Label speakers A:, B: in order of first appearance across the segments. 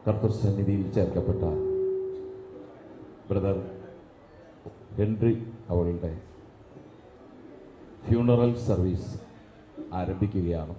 A: കർത്തൃസന്നിധിയിൽ ചേർക്കപ്പെട്ട brother Henry അവളുടെ funeral service ആരംഭിക്കുകയാണ്.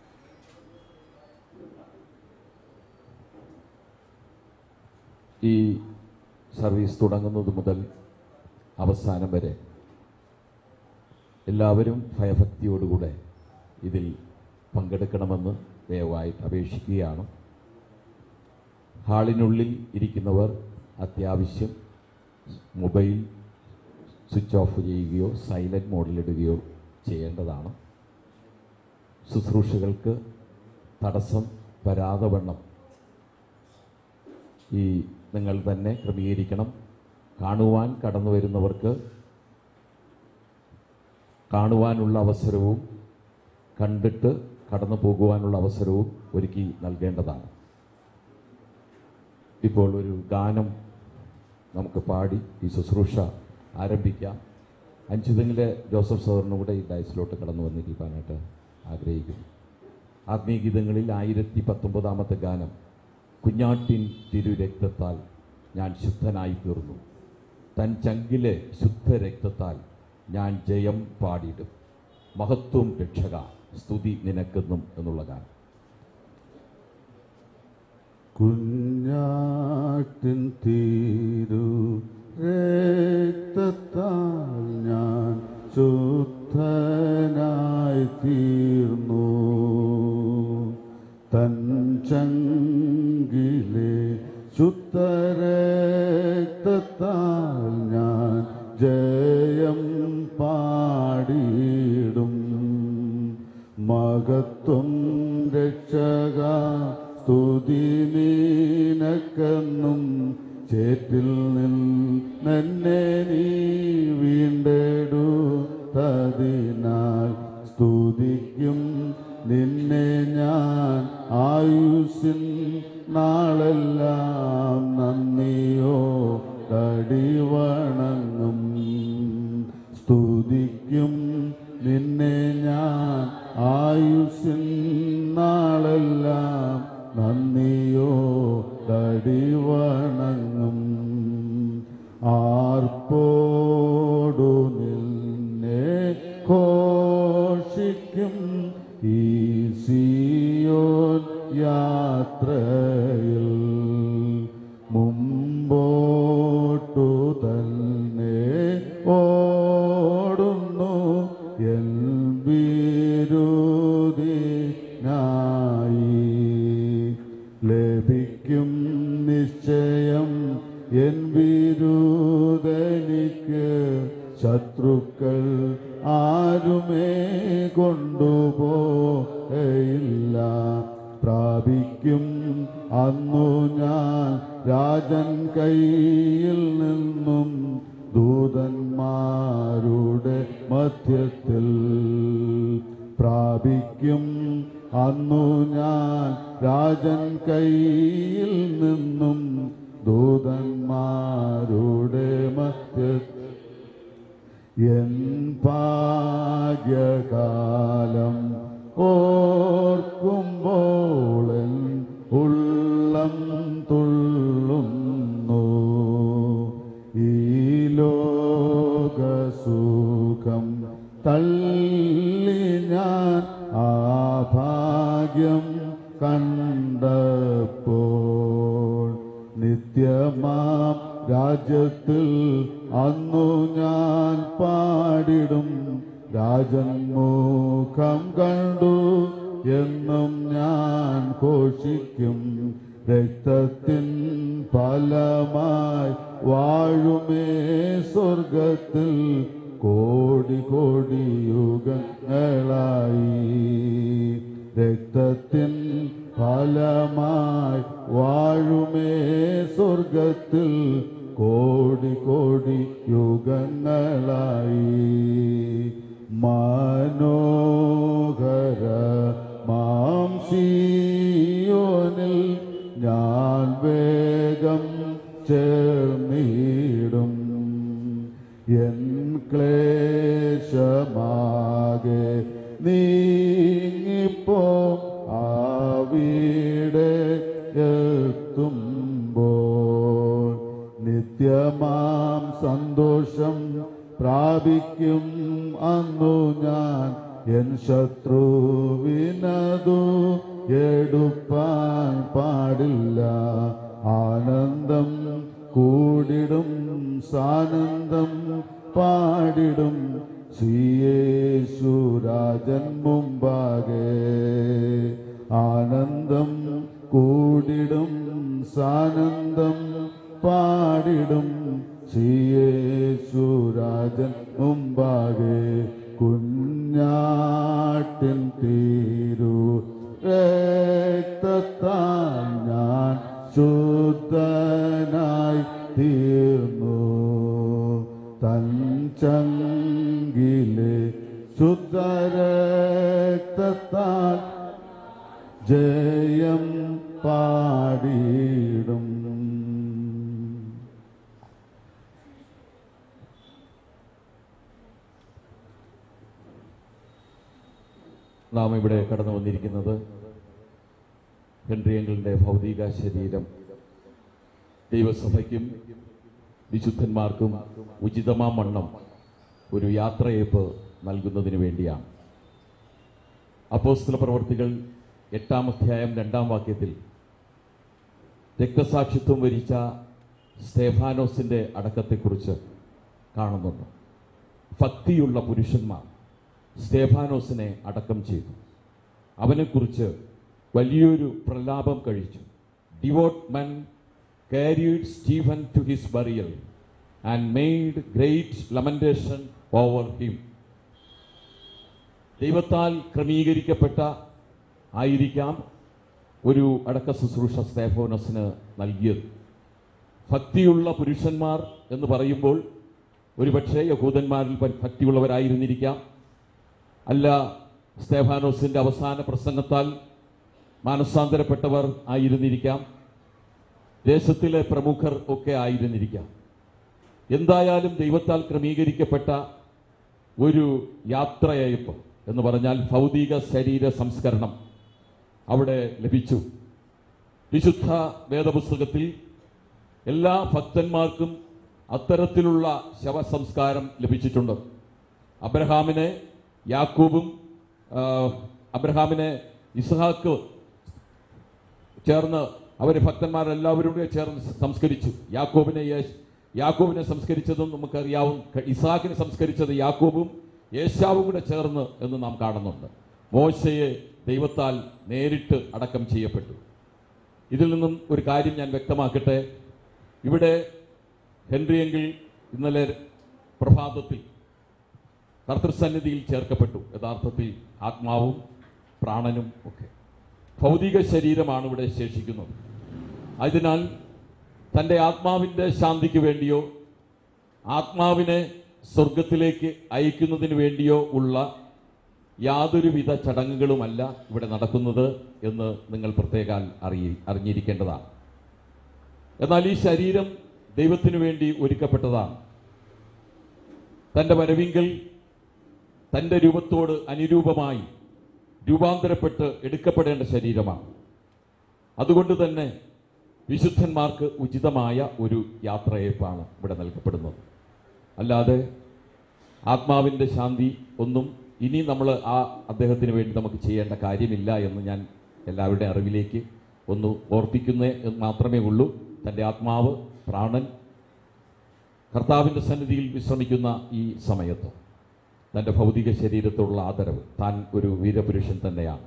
A: ഈ സർവീസ് തുടങ്ങുന്നത് മുതൽ അവസാനം വരെ എല്ലാവരും ഭയഭക്തിയോടുകൂടെ ഇതിൽ പങ്കെടുക്കണമെന്ന് ദയവായിട്ട് അപേക്ഷിക്കുകയാണ്. ഹാളിനുള്ളിൽ ഇരിക്കുന്നവർ അത്യാവശ്യം മൊബൈൽ സ്വിച്ച് ഓഫ് ചെയ്യുകയോ സൈലന്റ് മോഡിലിടുകയോ ചെയ്യേണ്ടതാണ്. ശുശ്രൂഷകൾക്ക് തടസ്സം വരാതെ വണ്ണം ഈ നിങ്ങൾ തന്നെ ക്രമീകരിക്കണം. കാണുവാൻ കടന്നു വരുന്നവർക്ക് കാണുവാനുള്ള അവസരവും കണ്ടിട്ട് കടന്നു പോകുവാനുള്ള അവസരവും ഒരുക്കി നൽകേണ്ടതാണ്. ഇപ്പോൾ ഒരു ഗാനം നമുക്ക് പാടി ഈ ശുശ്രൂഷ ആരംഭിക്കാം. അഞ്ചുതെങ്ങിലെ ജോസഫ് സഹോദരനും കൂടെ ഈ ഡയസിലോട്ട് കടന്നു വന്നിരിക്കാനായിട്ട് ആഗ്രഹിക്കുന്നു. ആത്മീയഗീതങ്ങളിൽ 1019 ഗാനം, കുഞ്ഞാട്ടിൻ തിരുരക്തത്താൽ ഞാൻ ശുദ്ധനായി തീർന്നു, തൻ ചങ്കിലെ ശുദ്ധരക്തത്താൽ ഞാൻ ജയം പാടിയിടും, മഹത്വം രക്ഷക സ്തുതി നിനക്കെന്നും എന്നുള്ള ഗാനം.
B: കുഞ്ഞാട്ടിൻ തിരു രക്തത്താൽ ഞാൻ ശുദ്ധനായി തീർന്നു, തൻ ചങ്കിലെ ശുദ്ധരക്തത്താൽ ഞാൻ ജയം പാടിയിടും, മഹത്വം രക്ഷക സ്തുതി നിനക്കെന്നും, ചേറ്റിൽ നിന്നെ നീ വീണ്ടെടുത്തതിനാൽ സ്തുതിക്കും നിന്നെ ഞാൻ ആയുസ്സിൻ നാളെല്ലാം, നന്ദിയോടടി വണങ്ങും. സ്തുതിക്കും നിന്നെ ഞാൻ ആയുസ്സിൻ നാളെല്ലാം, നന്ദിയോടടി വണങ്ങും. ആർപ്പോടു നിന്നെ ഘോഷിക്കും ഈ സിയോൻ യാത്രയിൽ, മുമ്പോട്ടു തന്നെ ഓടുന്നു എൻ വിരുദിനായി, ലഭിക്കും നിശ്ചയം എൻ വിരുദനിക്ക്, ശത്രുക്കൾ ആരുമേ കൊണ്ടുപോയില്ല. പ്രാപിക്കും അന്നു ഞാൻ രാജൻ കയ്യിൽ നിന്നും, ദൂതന്മാരുടെ മധ്യത്തിൽ. പ്രാപിക്കും അന്നു ഞാൻ രാജൻ കയ്യിൽ നിന്നും, ദൂതന്മാരുടെ മധ്യത്തിൽ. എൻ ഭാഗ്യകാലം ഓർക്കുമ്പോൾ എൻ ഉള്ളം തുള്ളുന്നു, ഈ ലോകസുഖം തള്ളി ഞാൻ ആ ഭാഗ്യം കണ്ടപ്പോൾ, നിത്യമാം രാജ്യത്തിൽ അന്നു ഞാൻ പാടിടും, രാജൻ മുഖം കണ്ടു എന്നും ഞാൻ ഘോഷിക്കും. രക്തത്തിൻ ഫലമായി വാഴുമേ സ്വർഗത്തിൽ, കോടി കോടി യുഗങ്ങളായി. രക്തത്തിൻ ഫലമായി വാഴുമേ സ്വർഗത്തിൽ, കോടി കോടി യുഗങ്ങളായി. മനോഹര മാം സിയോനിൽ ഞാൻ വേഗം ചേർന്നിടും, എൻ ക്ലേശമാകെ നീങ്ങിപ്പോ അവിടെ എത്തും എടുപ്പാൻ പാടില്ല. ആനന്ദം കൂടിടും സാനന്ദം പാടിടും ശ്രീയേശുരാജൻ മുമ്പാകെ. ആനന്ദം കൂടിടും സാനന്ദം പാടിടും ശ്രീയേശുരാജൻ മുമ്പാകെ. കുഞ്ഞാട്ടിൻ തീരു രക്തത്താൽ ഞാൻ ശുദ്ധനായി തീർന്നു. തൻ ചങ്കിലെ ശുദ്ധരക്തത്താൽ ജയം പാടിടും.
A: നാം ഇവിടെ കടന്നു വന്നിരിക്കുന്നത് ഹെൻറി അങ്കിളിന്റെ ഭൗതിക ശരീരം ദൈവസഭയ്ക്കും വിശുദ്ധന്മാർക്കും ഉചിതമാം വണ്ണം ഒരു യാത്രയയപ്പ് നൽകുന്നതിന് വേണ്ടിയാണ്. അപ്പോസ്തല പ്രവർത്തികൾ 8-ാം അധ്യായം 2-ാം വാക്യത്തിൽ രക്തസാക്ഷിത്വം വരിച്ച സ്തേഫാനോസിന്റെ അടക്കത്തെക്കുറിച്ച് കാണുന്നുണ്ട്. ഭക്തിയുള്ള പുരുഷന്മാർ സ്തേഫാനോസിനെ അടക്കം ചെയ്തു. അവനെക്കുറിച്ച് വലിയൊരു പ്രലാപം കഴിച്ചു. Devout men carried Stephen to his burial and made great lamentation over him. ദൈവത്താൽ ക്രമീകരിക്കപ്പെട്ട ആയിരിക്കാം ഒരു അടക്ക ശുശ്രൂഷ സ്തേഫാനോസിന് നൽകിയത്. ഭക്തിയുള്ള പുരുഷന്മാർ എന്ന് പറയുമ്പോൾ ഒരുപക്ഷെ യഹൂദന്മാരിൽ ഭക്തിയുള്ളവരായിരുന്നിരിക്കാം, അല്ല സ്തേഫാനോസിന്റെ അവസാന പ്രസംഗത്താൽ മാനസാന്തരപ്പെട്ടവർ ആയിരുന്നിരിക്കാം, ദേശത്തിലെ പ്രമുഖർ ഒക്കെ ആയിരുന്നിരിക്കാം. എന്തായാലും ദൈവത്താൽ ക്രമീകരിക്കപ്പെട്ട ഒരു യാത്രയയപ്പ് എന്ന് പറഞ്ഞാൽ ഭൗതിക ശരീര സംസ്കരണം അവിടെ ലഭിച്ചു. വിശുദ്ധ വേദപുസ്തകത്തിൽ എല്ലാ ഭക്തന്മാർക്കും അത്തരത്തിലുള്ള ശവസംസ്കാരം ലഭിച്ചിട്ടുണ്ട്. അബ്രഹാമിനെ ഇസ്ഹാക്ക് ചേർന്ന് അവരെ ഭക്തന്മാരെല്ലാവരും കൂടെ ചേർന്ന് സംസ്കരിച്ചു. യാക്കോബിനെ സംസ്കരിച്ചതും നമുക്കറിയാവും. ഇസ്ഹാക്കിനെ സംസ്കരിച്ചത് യാക്കോബും യേശാവും കൂടെ ചേർന്ന് എന്ന് നാം കാണുന്നുണ്ട്. മോശയെ ദൈവത്താൽ നേരിട്ട് അടക്കം ചെയ്യപ്പെട്ടു. ഇതിൽ നിന്നും ഒരു കാര്യം ഞാൻ വ്യക്തമാക്കട്ടെ. ഇവിടെ ഹെൻറി അങ്കിൾ ഇന്നലെ പ്രഭാതത്തിൽ കർത്തൃസന്നിധിയിൽ ചേർക്കപ്പെട്ടു. യഥാർത്ഥത്തിൽ ആത്മാവും പ്രാണനും ഒക്കെ. ഭൗതിക ശരീരമാണ് ഇവിടെ ശേഷിക്കുന്നത്. അതിനാൽ തൻ്റെ ആത്മാവിൻ്റെ ശാന്തിക്ക് വേണ്ടിയോ ആത്മാവിനെ സ്വർഗത്തിലേക്ക് അയക്കുന്നതിന് വേണ്ടിയോ ഉള്ള യാതൊരുവിധ ചടങ്ങുകളുമല്ല ഇവിടെ നടക്കുന്നത് എന്ന് നിങ്ങൾ പ്രത്യേകം അറിഞ്ഞിരിക്കേണ്ടതാണ്. എന്നാൽ ഈ ശരീരം ദൈവത്തിനു വേണ്ടി ഒരുക്കപ്പെട്ടതാണ്. തൻ്റെ വരവിങ്കൽ തൻ്റെ രൂപത്തോട് അനുരൂപമായി രൂപാന്തരപ്പെട്ട് എടുക്കപ്പെടേണ്ട ശരീരമാണ്. അതുകൊണ്ട് തന്നെ വിശുദ്ധന്മാർക്ക് ഉചിതമായ ഒരു യാത്രയയപ്പാണ് ഇവിടെ നൽകപ്പെടുന്നത്. അല്ലാതെ ആത്മാവിൻ്റെ ശാന്തി ഒന്നും ഇനി നമ്മൾ അദ്ദേഹത്തിന് വേണ്ടി നമുക്ക് ചെയ്യേണ്ട കാര്യമില്ല എന്ന് ഞാൻ എല്ലാവരുടെയും അറിവിലേക്ക് ഒന്ന് ഓർപ്പിക്കുന്നേ മാത്രമേ ഉള്ളൂ. തൻ്റെ ആത്മാവ് പ്രാണൻ കർത്താവിൻ്റെ സന്നിധിയിൽ വിശ്രമിക്കുന്ന ഈ സമയത്ത് തൻ്റെ ഭൗതിക ശരീരത്തോടുള്ള ആദരവ്, താൻ ഒരു വീരപുരുഷൻ തന്നെയാണ്,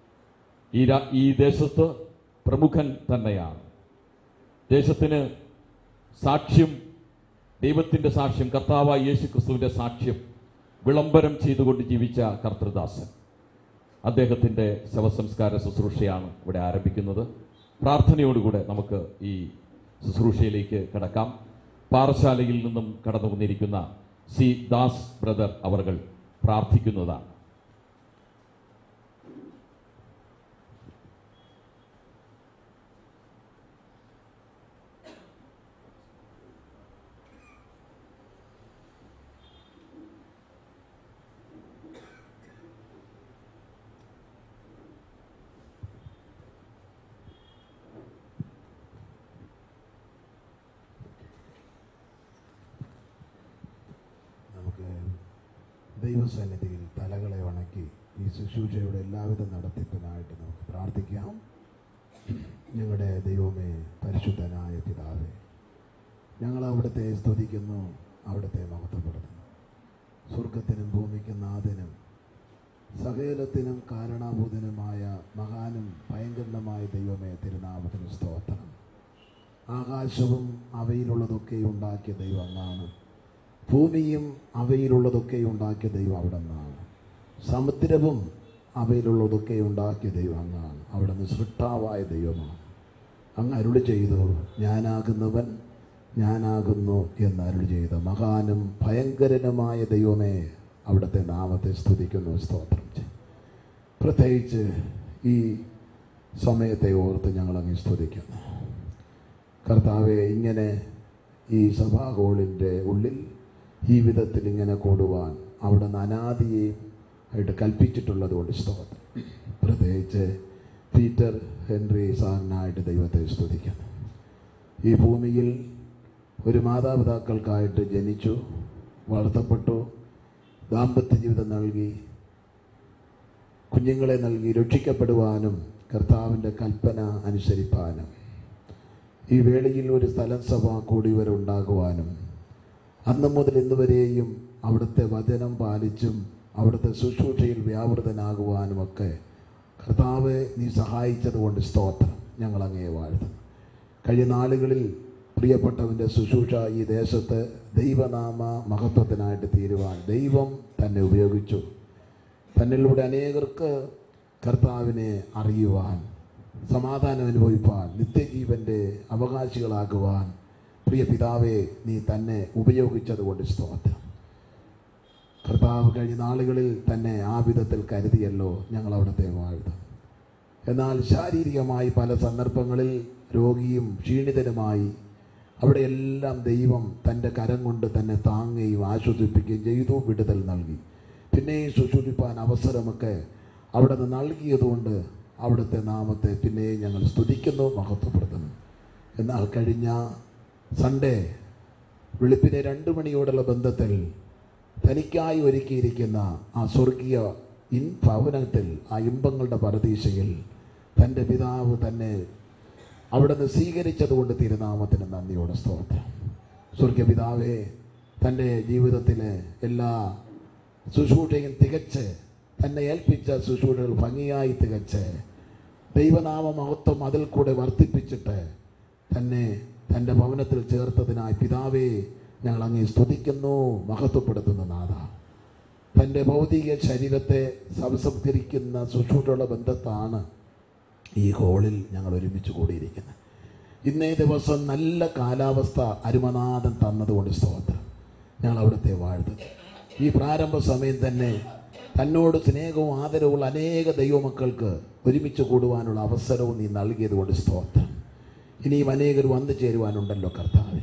A: ഈ ദേശത്ത് പ്രമുഖൻ തന്നെയാണ്, ദേശത്തിന് സാക്ഷ്യം, ദൈവത്തിൻ്റെ സാക്ഷ്യം, കർത്താവായ യേശു ക്രിസ്തുവിൻ്റെ സാക്ഷ്യം വിളംബരം ചെയ്തുകൊണ്ട് ജീവിച്ച കർത്തൃദാസൻ. അദ്ദേഹത്തിൻ്റെ ശവസംസ്കാര ശുശ്രൂഷയാണ് ഇവിടെ ആരംഭിക്കുന്നത്. പ്രാർത്ഥനയോടുകൂടെ നമുക്ക് ഈ ശുശ്രൂഷയിലേക്ക് കടക്കാം. പാറശാലയിൽ നിന്നും കടന്നു വന്നിരിക്കുന്ന സി ദാസ് ബ്രദർ അവർകൾ പ്രാർത്ഥിക്കുന്നതാണ്.
C: ദൈവസന്നിധിയിൽ തലകളെ വണക്കി ഈ ശുശ്രൂഷയുടെ എല്ലാവിധ നടത്തിപ്പിനായിട്ട് നമുക്ക് പ്രാർത്ഥിക്കാം. ഞങ്ങളുടെ ദൈവമേ, പരിശുദ്ധനായ പിതാവേ, ഞങ്ങൾ അവിടുത്തെ സ്തുതിക്കുന്നു, അവിടുത്തെ മഹത്വപ്പെടുത്തുന്നു. സ്വർഗത്തിനും ഭൂമിക്കും നാഥനും സകലത്തിനും കാരണഭൂതനുമായ മഹാനും ഭയങ്കരനുമായ ദൈവമേ, തിരുനാമത്തിന് സ്തോത്രം. ആകാശവും അവയിലുള്ളതൊക്കെ ഉണ്ടാക്കിയ ദൈവം അങ്ങാണ്. ഭൂമിയും അവയിലുള്ളതൊക്കെ ഉണ്ടാക്കിയ ദൈവം അവിടെ നിന്നാണ്. സമുദ്രവും അവയിലുള്ളതൊക്കെ ഉണ്ടാക്കിയ ദൈവം അങ്ങാണ്. അവിടെ നിന്ന് സൃഷ്ടാവായ ദൈവമാണ്. അങ്ങ് അരുളി ചെയ്തു, ഞാനാകുന്നവൻ ഞാനാകുന്നു എന്ന് അരുളി ചെയ്ത മഹാനും ഭയങ്കരനുമായ ദൈവമേ, അവിടുത്തെ നാമത്തെ സ്തുതിക്കുന്നു, സ്തോത്രം ചെയ്യും. പ്രത്യേകിച്ച് ഈ സമയത്തെ ഓർത്ത് ഞങ്ങളങ്ങ് സ്തുതിക്കുന്നു. കർത്താവെ, ഇങ്ങനെ ഈ സഭാഹോളിൻ്റെ ഉള്ളിൽ ഈ വിധത്തിൽ ഇങ്ങനെ കൂടുവാൻ അവിടെ നിന്ന് അനാദിയെയും ആയിട്ട് കൽപ്പിച്ചിട്ടുള്ളത് കൊണ്ട് സ്തോത്രം. പ്രത്യേകിച്ച് പീറ്റർ ഹെൻറി സാറിനായിട്ട് ദൈവത്തെ സ്തുതിക്കുന്നു. ഈ ഭൂമിയിൽ ഒരു മാതാപിതാക്കൾക്കായിട്ട് ജനിച്ചു, വളർത്തപ്പെട്ടു, ദാമ്പത്യ ജീവിതം നൽകി, കുഞ്ഞുങ്ങളെ നൽകി, രക്ഷിക്കപ്പെടുവാനും കർത്താവിൻ്റെ കൽപ്പന അനുസരിപ്പാനും ഈ വേളയിൽ ഒരു സ്ഥലം സഭ കൂടി വരെ ഉണ്ടാകുവാനും അന്ന് മുതൽ ഇന്നുവരെയും അവിടുത്തെ വചനം പാലിച്ചും അവിടുത്തെ ശുശ്രൂഷയിൽ വ്യാപൃതനാകുവാനുമൊക്കെ കർത്താവ് നീ സഹായിച്ചതുകൊണ്ട് സ്തോത്രം. ഞങ്ങൾ അങ്ങയെ വാഴ്ത്തുന്നു. കഴിഞ്ഞ നാളുകളിൽ പ്രിയപ്പെട്ടവൻ്റെ ശുശ്രൂഷ ഈ ദേശത്ത് ദൈവനാമ മഹത്വത്തിനായിട്ട് തീരുവാൻ ദൈവം തന്നെ ഉപയോഗിച്ചു. തന്നിലൂടെ അനേകർക്ക് കർത്താവിനെ അറിയുവാൻ, സമാധാനം അനുഭവിപ്പാൻ, നിത്യജീവൻ്റെ അവകാശികളാകുവാൻ പ്രിയ പിതാവേ, നീ തന്നെ ഉപയോഗിച്ചതുകൊണ്ട് സ്തോത്രം. കർത്താവ് കഴിഞ്ഞ നാളുകളിൽ തന്നെ ആ വിധത്തിൽ കരുതിയല്ലോ, ഞങ്ങൾ അവിടുത്തെ വാഴ്ത്തും. എന്നാൽ ശാരീരികമായി പല സന്ദർഭങ്ങളിൽ രോഗിയും ക്ഷീണിതനുമായി അവിടെയെല്ലാം ദൈവം തൻ്റെ കരം കൊണ്ട് തന്നെ താങ്ങുകയും ആശ്വസിപ്പിക്കുകയും ചെയ്തു, വിടുതൽ നൽകി. പിന്നെയും ശുശ്രൂഷിപ്പാൻ അവസരമൊക്കെ അവിടെ നിന്ന് നൽകിയതുകൊണ്ട് അവിടുത്തെ നാമത്തെ പിന്നെയും ഞങ്ങൾ സ്തുതിക്കുന്നു, മഹത്വപ്പെടുത്തുന്നു. എന്നാൽ കഴിഞ്ഞ സൺഡേ വെളുപ്പിനെ 2 മണിയോടുള്ള ബന്ധത്തിൽ തനിക്കായി ഒരുക്കിയിരിക്കുന്ന ആ സ്വർഗീയ ഭവനത്തിൽ, ആ ഇമ്പങ്ങളുടെ പരദീശയിൽ തൻ്റെ പിതാവ് തന്നെ അവിടെ നിന്ന് സ്വീകരിച്ചതുകൊണ്ട് തിരുനാമത്തിന് നന്ദിയോടെ സ്തോത്രം. സ്വർഗീയ പിതാവേ, തൻ്റെ ജീവിതത്തിലെ എല്ലാ ശുശ്രൂഷയും തികച്ച്, തന്നെ ഏൽപ്പിച്ച ശുശ്രൂഷകൾ ഭംഗിയായി തികച്ച്, ദൈവനാമ മഹത്വം അതിൽ കൂടെ വർദ്ധിപ്പിച്ചിട്ട് തന്നെ തൻ്റെ ഭവനത്തിൽ ചേർത്തതിനായി പിതാവേ, ഞങ്ങൾ അങ്ങേ സ്തുതിക്കുന്നു, മഹത്വപ്പെടുത്തുന്ന നാഥ. തൻ്റെ ഭൗതിക ശരീരത്തെ സംസ്കരിക്കുന്ന ശുശ്രൂഷയുള്ള ബന്ധത്താണ് ഈ ഹോളിൽ ഞങ്ങൾ ഒരുമിച്ച് കൂടിയിരിക്കുന്നത്. ഇന്നേ ദിവസം നല്ല കാലാവസ്ഥ അരുമനാഥൻ തന്നതുകൊണ്ട് സ്തോത്രം. ഞങ്ങൾ അവിടുത്തെ വാഴ്ത്തുന്നു. ഈ പ്രാരംഭ സമയം തന്നെ തന്നോട് സ്നേഹവും ആദരവുള്ള അനേക ദൈവമക്കൾക്ക് ഒരുമിച്ച് കൂടുവാനുള്ള അവസരവും നീ നൽകിയതുകൊണ്ട് സ്തോത്രം. ഇനിയും അനേകർ വന്നു ചേരുവാനുണ്ടല്ലോ കർത്താവേ.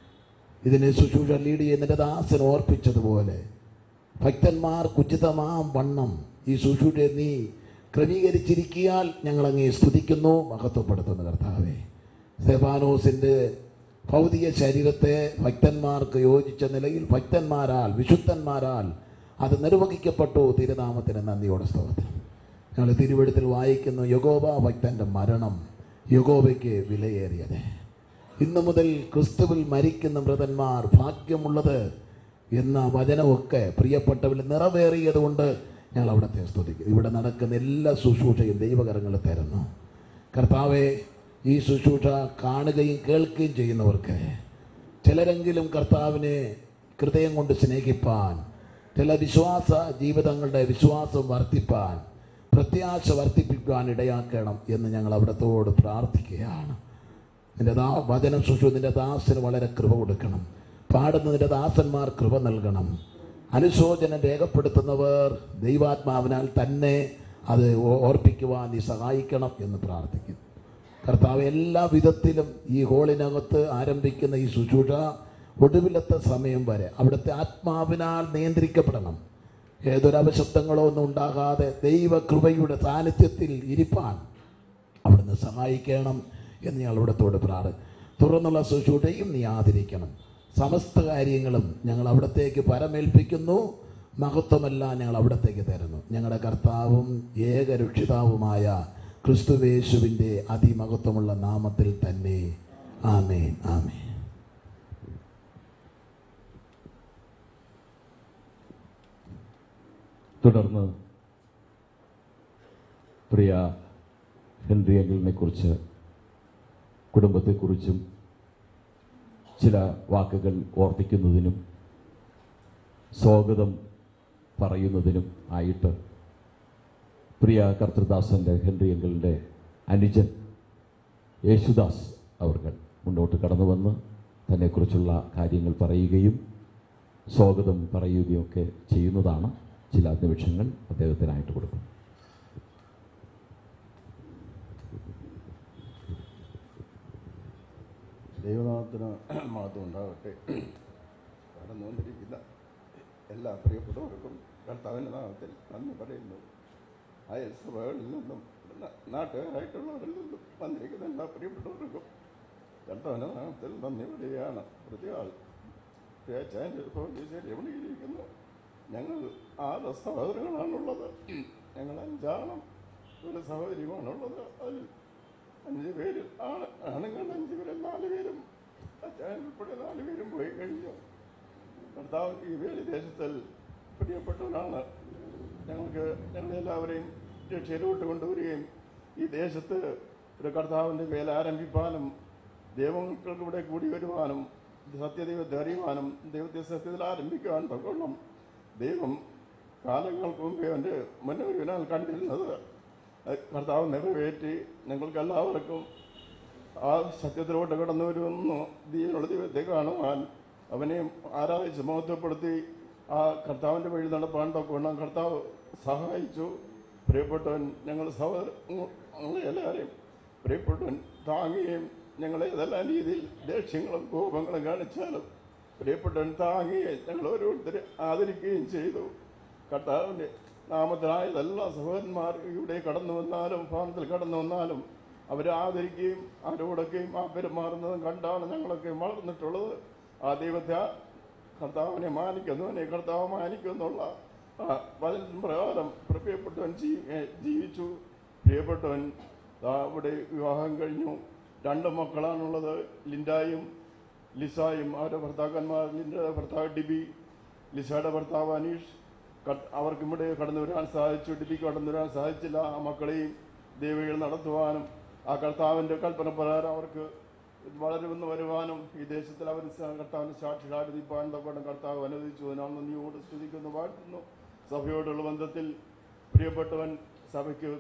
C: ഇതിനെ ശുശ്രൂഷ ലീഡ് ചെയ്യുന്നതിൻ്റെ ദാസൻ ഓർപ്പിച്ചതുപോലെ ഭക്തന്മാർക്ക് ഉചിതമാം വണ്ണം ഈ ശുശ്രൂഷയെ നീ ക്രമീകരിച്ചിരിക്കിയാൽ ഞങ്ങളങ്ങേ സ്തുതിക്കുന്നു, മഹത്വപ്പെടുത്തുന്നു കർത്താവേ. സ്തെഫാനോസിൻ്റെ ഭൗതിക ശരീരത്തെ ഭക്തന്മാർക്ക് യോജിച്ച നിലയിൽ ഭക്തന്മാരാൽ, വിശുദ്ധന്മാരാൽ അത് നിർവഹിക്കപ്പെട്ടു. തിരുനാമത്തിന് നന്ദിയോടെ സ്തോത്രം. ഞങ്ങൾ തിരുവെഴുത്തിൽ വായിക്കുന്നു, യഹോവ ഭക്തൻ്റെ മരണം യഹോവയ്ക്ക് വിലയേറിയത്. ഇന്നു മുതൽ ക്രിസ്തുവിൽ മരിക്കുന്ന മൃതന്മാർ ഭാഗ്യമുള്ളത് എന്ന വചനമൊക്കെ പ്രിയപ്പെട്ടവരിൽ നിറവേറിയതുകൊണ്ട് ഞങ്ങൾ അവിടത്തെ സ്തുതിക്കും. ഇവിടെ നടക്കുന്ന എല്ലാ ശുശ്രൂഷയും ദൈവകരങ്ങളിൽ തരുന്നു കർത്താവെ. ഈ ശുശ്രൂഷ കാണുകയും കേൾക്കുകയും ചെയ്യുന്നവർക്ക് ചിലരെങ്കിലും കർത്താവിനെ ഹൃദയം കൊണ്ട് സ്നേഹിപ്പാൻ, ചില വിശ്വാസ ജീവിതങ്ങളുടെ വിശ്വാസം വർദ്ധിപ്പാൻ, പ്രത്യാശ വർദ്ധിപ്പിക്കുവാൻ ഇടയാക്കണം എന്ന് ഞങ്ങൾ അവിടത്തോട് പ്രാർത്ഥിക്കുകയാണ്. നിൻ്റെ വചനം ശുശ്രൂഷ നിൻ്റെ ദാസന് വളരെ കൃപ കൊടുക്കണം. പാടുന്നതിൻ്റെ ദാസന്മാർ കൃപ നൽകണം. അനുശോചനം രേഖപ്പെടുത്തുന്നവർ ദൈവാത്മാവിനാൽ തന്നെ അത് ഓർപ്പിക്കുവാൻ നീ സഹായിക്കണം എന്ന് പ്രാർത്ഥിക്കുന്നു കർത്താവ്. എല്ലാ വിധത്തിലും ഈ ഹോളിനകത്ത് ആരംഭിക്കുന്ന ഈ ശുശ്രൂഷ ഒടുവിലത്തെ സമയം വരെ അവിടുത്തെ ആത്മാവിനാൽ നിയന്ത്രിക്കപ്പെടണം. ഏതൊരു അപശബ്ദങ്ങളോ ഒന്നും ഉണ്ടാകാതെ ദൈവകൃപയുടെ സാന്നിധ്യത്തിൽ ഇരിപ്പാൻ അവിടുന്ന് സഹായിക്കണം എന്ന് ഞങ്ങൾ അവിടത്തോട് തുറന്നുള്ള ശുശ്രൂഷയും നീ ആദരിക്കണം. സമസ്ത കാര്യങ്ങളും ഞങ്ങൾ അവിടത്തേക്ക് പരമേൽപ്പിക്കുന്നു. മഹത്വമെല്ലാം ഞങ്ങൾ അവിടത്തേക്ക് തരുന്നു. ഞങ്ങളുടെ കർത്താവും ഏകരക്ഷിതാവുമായ ക്രിസ്തുവേശുവിൻ്റെ അതിമഹത്വമുള്ള നാമത്തിൽ തന്നെ ആമേൻ. ആമേൻ.
A: തുടർന്ന് പ്രിയ ഹെൻറി അങ്കിളിനെ കുറിച്ച്, കുടുംബത്തെക്കുറിച്ചും ചില വാക്കുകൾ ഓർപ്പിക്കുന്നതിനും സ്വാഗതം പറയുന്നതിനും ആയിട്ട് പ്രിയ കർത്തൃദാസന്റെ ഹെൻറി അങ്കിളിൻ്റെ അനുജൻ യേശുദാസ് അവർകൾ മുന്നോട്ട് കടന്നു വന്ന് തന്നെക്കുറിച്ചുള്ള കാര്യങ്ങൾ പറയുകയും സ്വാഗതം പറയുകയൊക്കെ ചെയ്യുന്നതാണ്. ചില നിമിഷങ്ങൾ അദ്ദേഹത്തിനായിട്ട് കൊടുക്കും.
D: ദൈവനാമത്തിന് മഹത്വം ഉണ്ടാകട്ടെ. കടന്നു വന്നിരിക്കുന്ന എല്ലാ പ്രിയപ്പെട്ടവർക്കും കർത്താവിൻ്റെ നാമത്തിൽ നന്ദി പറയുന്നു. അയൽ സഭകളിൽ നിന്നും നാട്ടുകാരായിട്ടുള്ളവരിൽ നിന്നും വന്നിരിക്കുന്ന എല്ലാ പ്രിയപ്പെട്ടവർക്കും കർത്താവിൻ്റെ നാമത്തിൽ നന്ദി പറയുകയാണ്. പ്രതിയാൾ എവിടെയിരിക്കുന്നു? ഞങ്ങൾ 6 സഹോദരങ്ങളാണുള്ളത്. ഞങ്ങൾ 5 ഒരു സഹോദരിയുമാണുള്ളത്. അതിൽ 5 പേരിൽ ആണുങ്ങൾ 5 പേരിൽ 4 പേരും അച്ഛൻ ഉൾപ്പെടെ 4 പേരും പോയി കഴിഞ്ഞു. കർത്താവ് ഈ വേലി ദേശത്തിൽ പ്രിയപ്പെട്ടവനാണ്. ഞങ്ങളെല്ലാവരെയും രക്ഷയിലോട്ട് കൊണ്ടുവരികയും ഈ ദേശത്ത് ഒരു കർത്താവിൻ്റെ വേല ആരംഭിപ്പാനും ദൈവങ്ങൾക്ക് ഇവിടെ കൂടി വരുവാനും സത്യദൈവത്തെ അറിയുവാനും ദൈവത്തെ സത്യത്തിൽ ആരംഭിക്കുവാൻ തക്കോളം ദൈവം കാലങ്ങൾക്ക് മുമ്പേ അവൻ്റെ മുന്നൊരുവിനാൽ കണ്ടിരുന്നത് കർത്താവ് നിറവേറ്റി ഞങ്ങൾക്കെല്ലാവർക്കും ആ സത്യത്തിലോട്ട് കടന്നു വരുമെന്ന് ദൈവമുള്ള ദൈവത്തെ കാണുവാൻ അവനെ ആരാധിച്ച് മഹത്വപ്പെടുത്തി ആ കർത്താവിൻ്റെ വഴി നടപ്പാൻ തക്കവണ്ണം കർത്താവ് സഹായിച്ചു. പ്രിയപ്പെട്ടവൻ ഞങ്ങൾ എല്ലാവരെയും പ്രിയപ്പെട്ടവൻ താങ്ങുകയും ഞങ്ങളെ ഏതെല്ലാം രീതിയിൽ ദേഷ്യങ്ങളും കോപങ്ങളും കാണിച്ചാലും പ്രിയപ്പെട്ടവൻ താങ്ങുകയും ഞങ്ങൾ ഓരോരുത്തരെ ആദരിക്കുകയും ചെയ്തു. കർത്താവിൻ്റെ നാമത്തിനായതെല്ലാ സഹോദരന്മാർ ഇവിടെ കടന്നു വന്നാലും ഭവനത്തിൽ കടന്നു വന്നാലും അവരെ ആദരിക്കുകയും അവരോടൊക്കെയും ആ പെരുമാറുന്നതും കണ്ടാണ് ഞങ്ങളൊക്കെ വളർന്നിട്ടുള്ളത്. ആ ദൈവത്തെ കർത്താവിനെ മാനിക്കുന്നവനെ കർത്താവ് മാനിക്കുന്നുള്ള വചനത്തിന് പ്രകാരം പ്രിയപ്പെട്ടവൻ ജീവിച്ചു. പ്രിയപ്പെട്ടവൻ ഇവിടെ വിവാഹം കഴിഞ്ഞു. 2 മക്കളാണുള്ളത്, ലിൻഡായും ലിസായും. അവരുടെ ഭർത്താക്കന്മാർ, ലിൻഡയുടെ ഭർത്താവ് ഡിബി, ലിസയുടെ ഭർത്താവ് അനീഷ്. അവർക്കും ഇവിടെ കടന്നു വരാൻ സാധിച്ചു. ഡിബിക്ക് കടന്നു വരാൻ സാധിച്ചില്ല. ആ മക്കളെയും ദേവികൾ നടത്തുവാനും ആ കർത്താവിൻ്റെ കൽപ്പന പ്രകാരം അവർക്ക് വളരുമെന്ന് വരുവാനും ഈ ദേശത്തിൽ അവർ കർത്താവിൻ്റെ സാക്ഷികാരിപ്പാൻ തക്കോണം കർത്താവ് അനുവദിച്ചു. അതിനാൽ നന്ദിയോട് സ്തുതിക്കുന്നു, വാഴ്ത്തുന്നു. സഭയോടുള്ള ബന്ധത്തിൽ പ്രിയപ്പെട്ടവൻ സഭയ്ക്ക്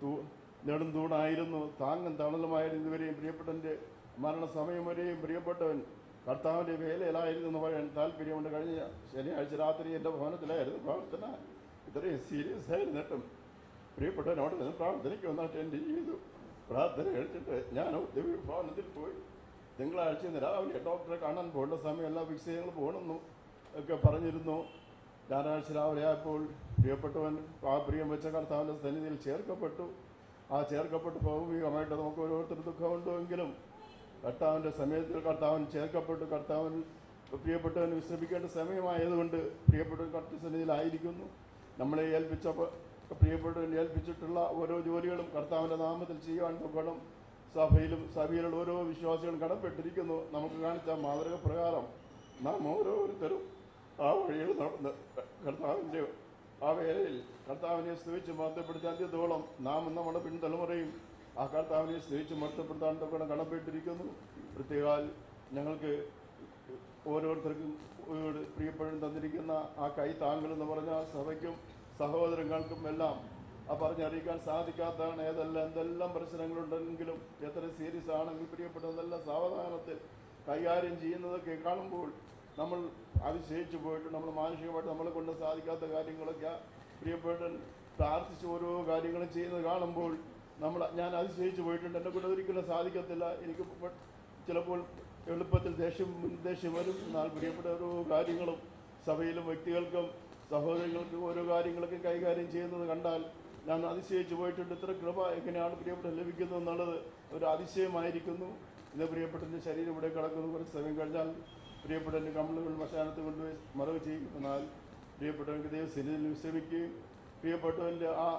D: നെടുന്തൂണായിരുന്നു, താങ്ങും തണലുമായിരുന്നു. ഇതുവരെയും പ്രിയപ്പെട്ടവൻ്റെ മരണസമയം വരെയും പ്രിയപ്പെട്ടവൻ കർത്താവിൻ്റെ വേലയിലായിരുന്നു എന്ന് പറയാൻ താല്പര്യമുണ്ട്. കഴിഞ്ഞ ശനിയാഴ്ച രാത്രി എൻ്റെ ഭവനത്തിലായിരുന്നു പ്രാർത്ഥന. ഇത്രയും സീരിയസ് ആയിരുന്നിട്ടും പ്രിയപ്പെട്ടവനോട് നിന്ന് പ്രാർത്ഥനയ്ക്ക് വന്നിട്ട് എൻ്റെ ചെയ്തു. പ്രാർത്ഥന കഴിച്ചിട്ട് ഞാൻ ഭവനത്തിൽ പോയി. തിങ്കളാഴ്ച രാവിലെ ഡോക്ടറെ കാണാൻ പോകേണ്ട സമയം എല്ലാ ഫിക്സ് പോകണമെന്നു ഒക്കെ പറഞ്ഞിരുന്നു. ഞായറാഴ്ച രാവിലെ ആയപ്പോൾ പ്രിയപ്പെട്ടവൻ ആ പ്രിയം വെച്ച കർത്താവിൻ്റെ സന്നിധിയിൽ ചേർക്കപ്പെട്ടു. ആ ചേർക്കപ്പെട്ട് ഭൗമികമായിട്ട് നമുക്ക് ഓരോരുത്തർ ദുഃഖമുണ്ടെങ്കിലും കർത്താവിൻ്റെ സമയത്തിൽ കർത്താവൻ ചേർക്കപ്പെട്ടു. കർത്താവിന് പ്രിയപ്പെട്ടവന് വിശ്രമിക്കേണ്ട സമയമായതുകൊണ്ട് പ്രിയപ്പെട്ടവൻ കർത്തൃസന്നിധിയിലായിരിക്കുന്നു. നമ്മളെ പ്രിയപ്പെട്ടവൻ ഏൽപ്പിച്ചിട്ടുള്ള ഓരോ ജോലികളും കർത്താവിൻ്റെ നാമത്തിൽ ചെയ്യുവാൻ തക്കണം. സഭയിലുള്ള ഓരോ വിശ്വാസികളും കടപ്പെട്ടിരിക്കുന്നു. നമുക്ക് കാണിച്ച മാതൃക പ്രകാരം നാം ഓരോരുത്തരും ആ വഴിയിൽ നടന്ന് കർത്താവിൻ്റെ ആ വേലയിൽ കർത്താവിനെ സ്തുതിച്ച് മഹത്വപ്പെടുത്തി അന്ത്യത്തോളം നാം നമ്മുടെ പിൻതലമുറയും ആ കർത്താവിനെ സ്തുതിച്ച് മഹത്വപ്പെടുത്താൻ തക്കണം കടപ്പെട്ടിരിക്കുന്നു. പ്രത്യേകാൽ ഞങ്ങൾക്ക് ഓരോരുത്തർക്കും പ്രിയപ്പെടും തന്നിരിക്കുന്ന ആ കൈ താങ്കളെന്ന് പറഞ്ഞ സഭയ്ക്കും സഹോദരങ്ങൾക്കും എല്ലാം ആ പറഞ്ഞറിയിക്കാൻ സാധിക്കാത്തതാണ്. എന്തെല്ലാം പ്രശ്നങ്ങളുണ്ടെങ്കിലും എത്ര സീരിയസ് ആണെങ്കിൽ പ്രിയപ്പെട്ടതെല്ലാം സാവധാനത്തിൽ കൈകാര്യം ചെയ്യുന്നതൊക്കെ കാണുമ്പോൾ നമ്മൾ അതിശയിച്ചു പോയിട്ട് നമ്മൾ മാനുഷികമായിട്ട് നമ്മളെ കൊണ്ട് സാധിക്കാത്ത കാര്യങ്ങളൊക്കെ പ്രിയപ്പെട്ടൻ പ്രാർത്ഥിച്ച് ഓരോ കാര്യങ്ങളും ചെയ്യുന്നത് കാണുമ്പോൾ ഞാൻ അതിശയിച്ചു പോയിട്ടുണ്ട്. എന്നെ കൊണ്ട് ഒരിക്കലും സാധിക്കത്തില്ല. എനിക്ക് ചിലപ്പോൾ എളുപ്പത്തിൽ ദേഷ്യം വരും. എന്നാൽ പ്രിയപ്പെട്ട ഓരോ കാര്യങ്ങളും സഭയിലും വ്യക്തികൾക്കും സഹോദരങ്ങൾക്കും ഓരോ കാര്യങ്ങളൊക്കെ കൈകാര്യം ചെയ്യുന്നത് കണ്ടാൽ ഞാൻ അതിശയിച്ചു പോയിട്ടുണ്ട്. ഇത്ര കൃപ എങ്ങനെയാണ് പ്രിയപ്പെട്ട ലഭിക്കുന്നത് എന്നുള്ളത് ഒരു അതിശയമായിരിക്കുന്നു. ഇന്ന് പ്രിയപ്പെട്ടൻ്റെ ശരീരം ഇവിടെ കിടക്കുന്നു. കുറച്ച് സമയം കഴിഞ്ഞാൽ പ്രിയപ്പെട്ടൻ്റെ കമ്പിളുകൾ മശാനത്ത് കൊണ്ടുപോയി മറവ് ചെയ്യും. എന്നാൽ പ്രിയപ്പെട്ടവർക്ക് ദൈവസന്നിധിയിൽ വിശ്രമിക്കുകയും പ്രിയപ്പെട്ടവൻ്റെ ആ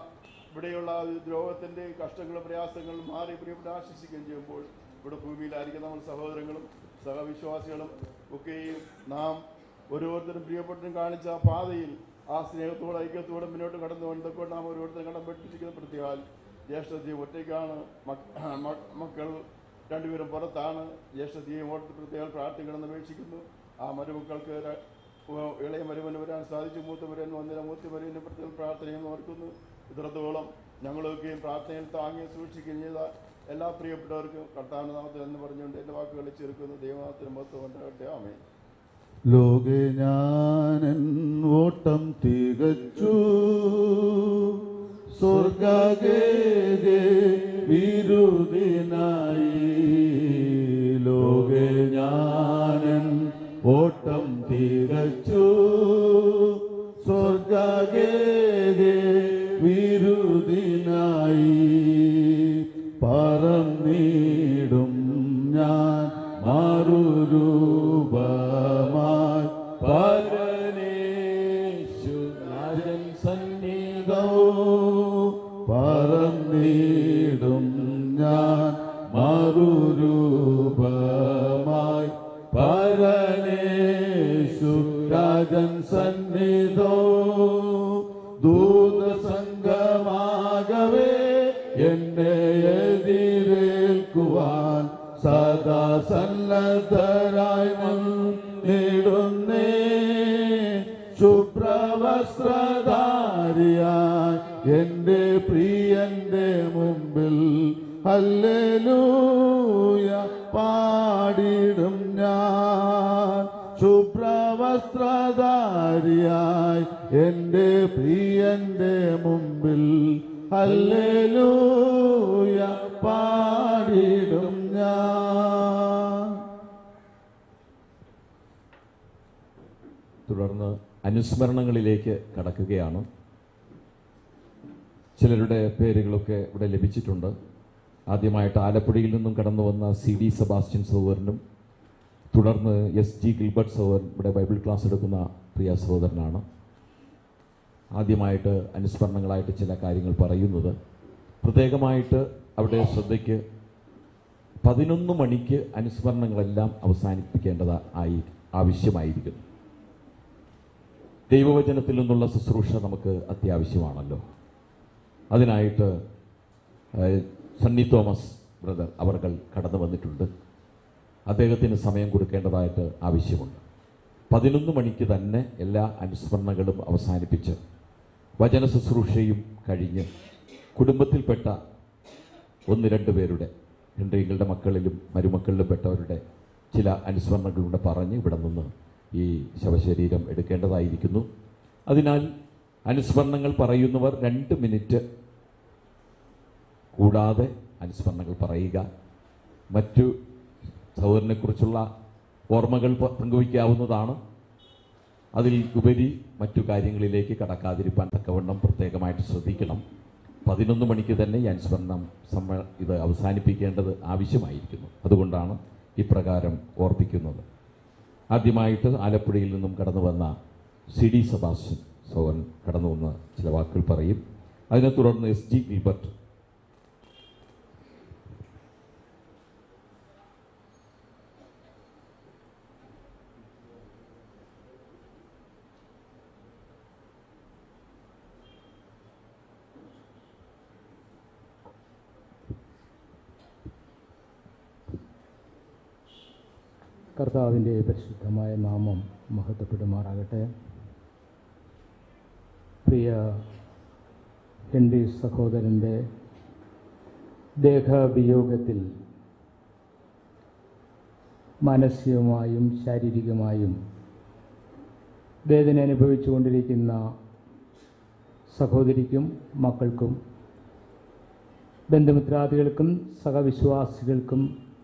D: ഇവിടെയുള്ള രോഗത്തിൻ്റെ കഷ്ടങ്ങളും പ്രയാസങ്ങളും മാറി പ്രിയപ്പെട്ട ആശ്വസിക്കുകയും ചെയ്യുമ്പോൾ ഇവിടെ ഭൂമിയിലായിരിക്കും നമ്മൾ സഹോദരങ്ങളും സഹവിശ്വാസികളും ഒക്കെയും നാം ഓരോരുത്തരും പ്രിയപ്പെട്ടവരും കാണിച്ച ആ പാതയിൽ ആ സ്നേഹത്തോടെ ഐക്യത്തോടെ മുന്നോട്ട് കടന്നുകൊണ്ടപ്പോൾ നാം ഓരോരുത്തരും കടപ്പെട്ടിരിക്കുന്ന പ്രതിയാൽ ജ്യേഷ്ഠത്തി ഒറ്റയ്ക്കാണ്, മക്കൾ രണ്ടുപേരും പുറത്താണ്. ജ്യേഷ്ഠത്തിയും ഓർത്ത് പ്രത്യേകം പ്രാർത്ഥിക്കണമെന്ന് അപേക്ഷിക്കുന്നു. ആ മരുമക്കൾക്ക് ഇളയ മരുമന് വരാൻ സാധിച്ചു. മൂത്തവരൻ വന്നില്ല. മൂത്തവരന് പ്രത്യേകം പ്രാർത്ഥനയെന്ന് ഓർക്കുന്നു. ഇത്രത്തോളം ഞങ്ങളൊക്കെയും പ്രാർത്ഥനയിൽ താങ്ങി സൂക്ഷിക്കുകയും ചെയ്ത എല്ലാ പ്രിയപ്പെട്ടവർക്കും കർത്താവിന്റെ നാമത്തിൽ എന്ന് പറഞ്ഞുകൊണ്ട് എൻ്റെ വാക്കുകളെ ചെറുക്കുന്നു. ദൈവനാമത്തിന് മഹത്വം ഉണ്ടാകട്ടെ. ആമേൻ.
B: ലോകെ ഞാനൻ ഓട്ടം തികച്ചു, സ്വർഗേ വിരുദിനായി. ലോകെ ഞാനൻ ഓട്ടം തികച്ചു, സ്വർഗേ വിരുദിനായി. പറന്നിടും ഞാൻ മാറുരൂപമായി പരനേശുനാഥൻ സന്നിധവും. പറന്നിടും ഞാൻ മാറുരൂപമായി പരനേശുരാജൻ സന്നിധവും. ദൂതസംഗമാകവേ എന്നെ എതിരേൽക്കുവാൻ സദാ സന്നദ്ധരായി നിന്നിടുന്നേ. ശുഭ്രവസ്ത്രധാരിയായി എൻ്റെ പ്രിയന്റെ മുമ്പിൽ ഹല്ലേലൂയ പാടിടും ഞാൻ. ശുഭ്രവസ്ത്രധാരിയായി എൻ്റെ പ്രിയന്റെ മുമ്പിൽ ഹല്ലേലൂയ പാടിടും ഞാൻ.
A: തുടർന്ന് അനുസ്മരണങ്ങളിലേക്ക് കടക്കുകയാണ്. ചിലരുടെ പേരുകളൊക്കെ ഇവിടെ ലഭിച്ചിട്ടുണ്ട്. ആദ്യമായിട്ട് ആലപ്പുഴയിൽ നിന്നും കടന്നു വന്ന CD സെബാസ്റ്റ്യൻ സഹോദരനും തുടർന്ന് SG ഗിൽബർട്ട് സഹോദരൻ ഇവിടെ ബൈബിൾ ക്ലാസ് എടുക്കുന്ന പ്രിയ സഹോദരനാണ്. ആദ്യമായിട്ട് അനുസ്മരണങ്ങളായിട്ട് ചില കാര്യങ്ങൾ പറയുന്നത്. പ്രത്യേകമായിട്ട് അവിടെ ശ്രദ്ധയ്ക്ക് 11 മണിക്ക് അനുസ്മരണങ്ങളെല്ലാം അവസാനിപ്പിക്കേണ്ടതായി ആവശ്യമായിരിക്കുന്നു. ദൈവവചനത്തിൽ നിന്നുള്ള ശുശ്രൂഷ നമുക്ക് അത്യാവശ്യമാണല്ലോ. അതിനായിട്ട് സണ്ണി തോമസ് ബ്രദർ അവർകൾ കടന്നു വന്നിട്ടുണ്ട്. അദ്ദേഹത്തിന് സമയം കൊടുക്കേണ്ടതായിട്ട് ആവശ്യമുണ്ട്. 11 മണിക്ക് തന്നെ എല്ലാ അനുസ്മരണങ്ങളും അവസാനിപ്പിച്ച് വചന ശുശ്രൂഷയും കഴിഞ്ഞ് കുടുംബത്തിൽപ്പെട്ട 1-2 പേരുടെ ഹെൻറിങ്ങളുടെ മക്കളിലും മരുമക്കളിലും പെട്ടവരുടെ ചില അനുസ്മരണങ്ങളുടെ പറഞ്ഞ് ഇവിടെ നിന്ന് ഈ ശവശരീരം എടുക്കേണ്ടതായിരിക്കുന്നു. അതിനാൽ അനുസ്മരണങ്ങൾ പറയുന്നവർ 2 മിനിറ്റ് കൂടാതെ അനുസ്മരണങ്ങൾ പറയുക. മറ്റു സഹോദരനെക്കുറിച്ചുള്ള ഓർമ്മകൾ പങ്കുവയ്ക്കാവുന്നതാണ്. അതിൽ ഉപരി മറ്റു കാര്യങ്ങളിലേക്ക് കടക്കാതിരിക്കാൻ തക്കവണ്ണം പ്രത്യേകമായിട്ട് ശ്രദ്ധിക്കണം. 11 മണിക്ക് തന്നെ ഈ അനുസ്മരണം ഇത് അവസാനിപ്പിക്കേണ്ടത് ആവശ്യമായിരിക്കുന്നു. അതുകൊണ്ടാണ് ഇപ്രകാരം ഓർപ്പിക്കുന്നത്. ആദ്യമായിട്ട് ആലപ്പുഴയിൽ നിന്നും കടന്നു വന്ന CD സെബാസ്റ്റ്യൻ സോവൻ കടന്നു വന്ന് ചില വാക്കുകൾ പറയും. അതിനെ തുടർന്ന് SG ഗിൽബർട്ട്.
E: കർത്താവിൻ്റെ പരിശുദ്ധമായ നാമം മഹത്വപ്പെടുമാറാകട്ടെ. പ്രിയ ഹെൻറി സഹോദരൻ്റെ ദേഹവിയോഗത്തിൽ മാനസികമായും ശാരീരികമായും വേദന അനുഭവിച്ചുകൊണ്ടിരിക്കുന്ന സഹോദരിക്കും മക്കൾക്കും ബന്ധുമിത്രാദികൾക്കും സഹവിശ്വാസികൾക്കും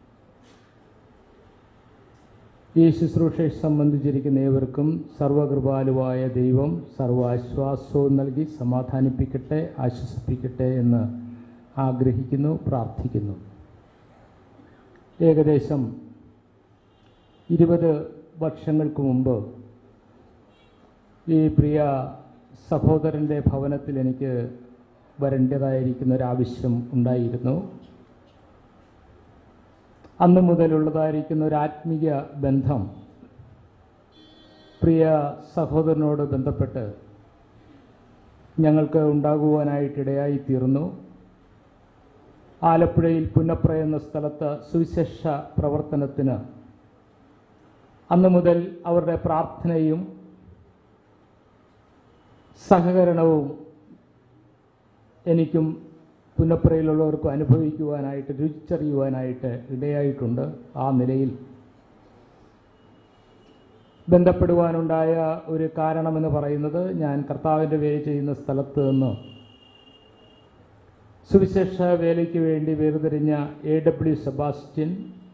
E: ഈ ശുശ്രൂഷയെ സംബന്ധിച്ചിരിക്കുന്ന ഏവർക്കും സർവകൃപാലുവായ ദൈവം സർവാശ്വാസവും നൽകി സമാധാനിപ്പിക്കട്ടെ, ആശ്വസിപ്പിക്കട്ടെ എന്ന് ആഗ്രഹിക്കുന്നു, പ്രാർത്ഥിക്കുന്നു. ഏകദേശം 20 വർഷങ്ങൾക്ക് മുമ്പ് ഈ പ്രിയ സഹോദരൻ്റെ ഭവനത്തിൽ എനിക്ക് വരേണ്ടതായിരിക്കുന്ന ഒരാവശ്യം ഉണ്ടായിരുന്നു. അന്നു മുതലുള്ളതായിരിക്കുന്ന ഒരു ആത്മീയ ബന്ധം പ്രിയ സഹോദരനോട് ബന്ധപ്പെട്ട് ഞങ്ങൾക്ക് ഉണ്ടാകുവാനായിട്ടിടയായിത്തീർന്നു. ആലപ്പുഴയിൽ പുന്നപ്ര എന്ന സ്ഥലത്ത് സുവിശേഷ പ്രവർത്തനത്തിന് അന്നു മുതൽ അവരുടെ പ്രാർത്ഥനയും സഹകരണവും എനിക്കും പുന്നപ്രയിലുള്ളവർക്കും അനുഭവിക്കുവാനായിട്ട്, രുചിച്ചറിയുവാനായിട്ട് ഇടയായിട്ടുണ്ട്. ആ നിലയിൽ ബന്ധപ്പെടുവാനുണ്ടായ ഒരു കാരണമെന്ന് പറയുന്നത്, ഞാൻ കർത്താവിൻ്റെ വേല ചെയ്യുന്ന സ്ഥലത്ത് നിന്ന് സുവിശേഷ വേലയ്ക്ക് വേണ്ടി വേർതിരിഞ്ഞ A.W. സെബാസ്റ്റ്യൻ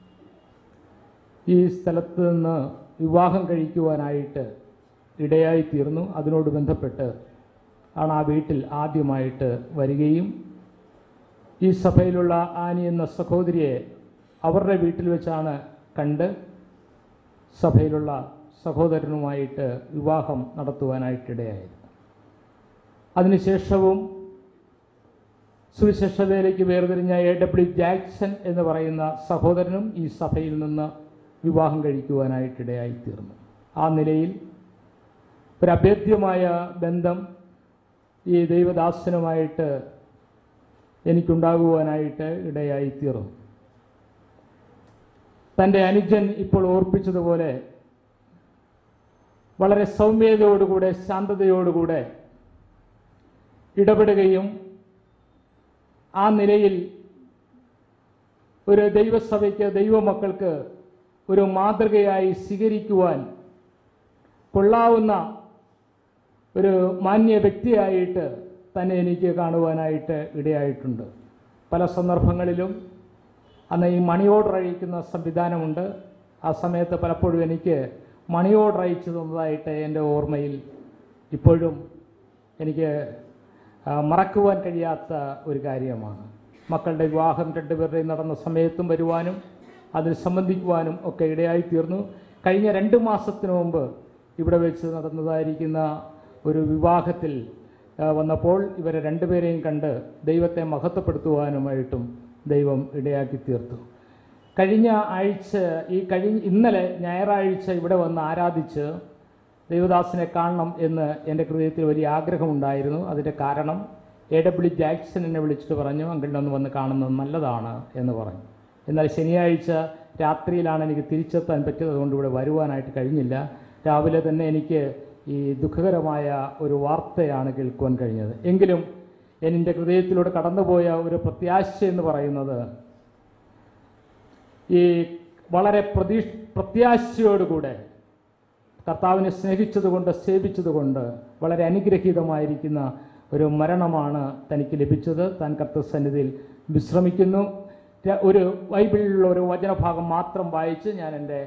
E: ഈ സ്ഥലത്ത് നിന്ന് വിവാഹം കഴിക്കുവാനായിട്ട് ഇടയായിത്തീർന്നു. അതിനോട് ബന്ധപ്പെട്ട് ആണ് ആ വീട്ടിൽ ആദ്യമായിട്ട് വരികയും ഈ സഭയിലുള്ള ആനി എന്ന സഹോദരിയെ അവരുടെ വീട്ടിൽ വെച്ചാണ് കണ്ട് സഭയിലുള്ള സഹോദരനുമായിട്ട് വിവാഹം നടത്തുവാനായിട്ടിടയായിരുന്നു. അതിനുശേഷവും സുവിശേഷ വേലയ്ക്ക് വേർതിരിഞ്ഞ A.W. ജാക്സൺ എന്ന് പറയുന്ന സഹോദരനും ഈ സഭയിൽ നിന്ന് വിവാഹം കഴിക്കുവാനായിട്ടിടയായിത്തീർന്നു. ആ നിലയിൽ ഒരു അഭേദ്യമായ ബന്ധം ഈ ദൈവദാസനുമായിട്ട് എനിക്കുണ്ടാകുവാനായിട്ട് ഇടയായിത്തീർന്നു. തൻ്റെ അനുജൻ ഇപ്പോൾ ഓർപ്പിച്ചതുപോലെ വളരെ സൗമ്യതയോടുകൂടെ, ശാന്തതയോടുകൂടെ ഇടപെടുകയും ആ നിലയിൽ ഒരു ദൈവസഭയ്ക്ക്, ദൈവമക്കൾക്ക് ഒരു മാതൃകയായി സ്വീകരിക്കുവാൻ കൊള്ളാവുന്ന ഒരു മാന്യ വ്യക്തിയായിട്ട് തന്നെ എനിക്ക് കാണുവാനായിട്ട് ഇടയായിട്ടുണ്ട്. പല സന്ദർഭങ്ങളിലും അന്ന് ഈ മണി ഓർഡർ അയക്കുന്ന സംവിധാനമുണ്ട്. ആ സമയത്ത് പലപ്പോഴും എനിക്ക് മണി ഓർഡർ അയച്ചു തന്നതായിട്ട് എൻ്റെ ഓർമ്മയിൽ ഇപ്പോഴും എനിക്ക് മറക്കുവാൻ കഴിയാത്ത ഒരു കാര്യമാണ്. മക്കളുടെ വിവാഹം രണ്ടുപേരുടെയും നടന്ന സമയത്തും വരുവാനും അതിൽ സംബന്ധിക്കുവാനും ഒക്കെ ഇടയായിത്തീർന്നു. കഴിഞ്ഞ 2 മാസത്തിന് മുമ്പ് ഇവിടെ വെച്ച് നടന്നതായിരിക്കുന്ന ഒരു വിവാഹത്തിൽ വന്നപ്പോൾ ഇവരെ രണ്ടുപേരെയും കണ്ട് ദൈവത്തെ മഹത്വപ്പെടുത്തുവാനുമായിട്ടും ദൈവം ഇടയാക്കി തീർത്തു. ഇന്നലെ ഞായറാഴ്ച ഇവിടെ വന്ന് ആരാധിച്ച് ദൈവദാസനെ കാണണം എന്ന് എൻ്റെ ഹൃദയത്തിൽ വലിയ ആഗ്രഹമുണ്ടായിരുന്നു. അതിൻ്റെ കാരണം A.W. ജാക്സൺ എന്നെ വിളിച്ചിട്ട് പറഞ്ഞു, അങ്കിളിനെ ഒന്ന് വന്ന് കാണുന്നത് നല്ലതാണ് എന്ന് പറഞ്ഞു. എന്നാൽ ശനിയാഴ്ച രാത്രിയിലാണ് എനിക്ക് തിരിച്ചെത്താൻ പറ്റിയത്. അതുകൊണ്ട് ഇവിടെ വരുവാനായിട്ട് കഴിഞ്ഞില്ല. രാവിലെ തന്നെ എനിക്ക് ഈ ദുഃഖകരമായ ഒരു വാർത്തയാണ് കേൾക്കുവാൻ കഴിഞ്ഞത്. എങ്കിലും എൻ്റെ ഹൃദയത്തിലൂടെ കടന്നുപോയ ഒരു പ്രത്യാശ എന്ന് പറയുന്നത്, ഈ വളരെ പ്രത്യാശയോടുകൂടെ കർത്താവിനെ സ്നേഹിച്ചതുകൊണ്ട്, സേവിച്ചതുകൊണ്ട് വളരെ അനുഗ്രഹീതമായിരിക്കുന്ന ഒരു മരണമാണ് തനിക്ക് ലഭിച്ചത്. താൻ കർത്തൃസന്നിധിയിൽ വിശ്രമിക്കുന്നു. ഒരു ബൈബിളിലുള്ള ഒരു വചനഭാഗം മാത്രം വായിച്ച് ഞാൻ എൻ്റെ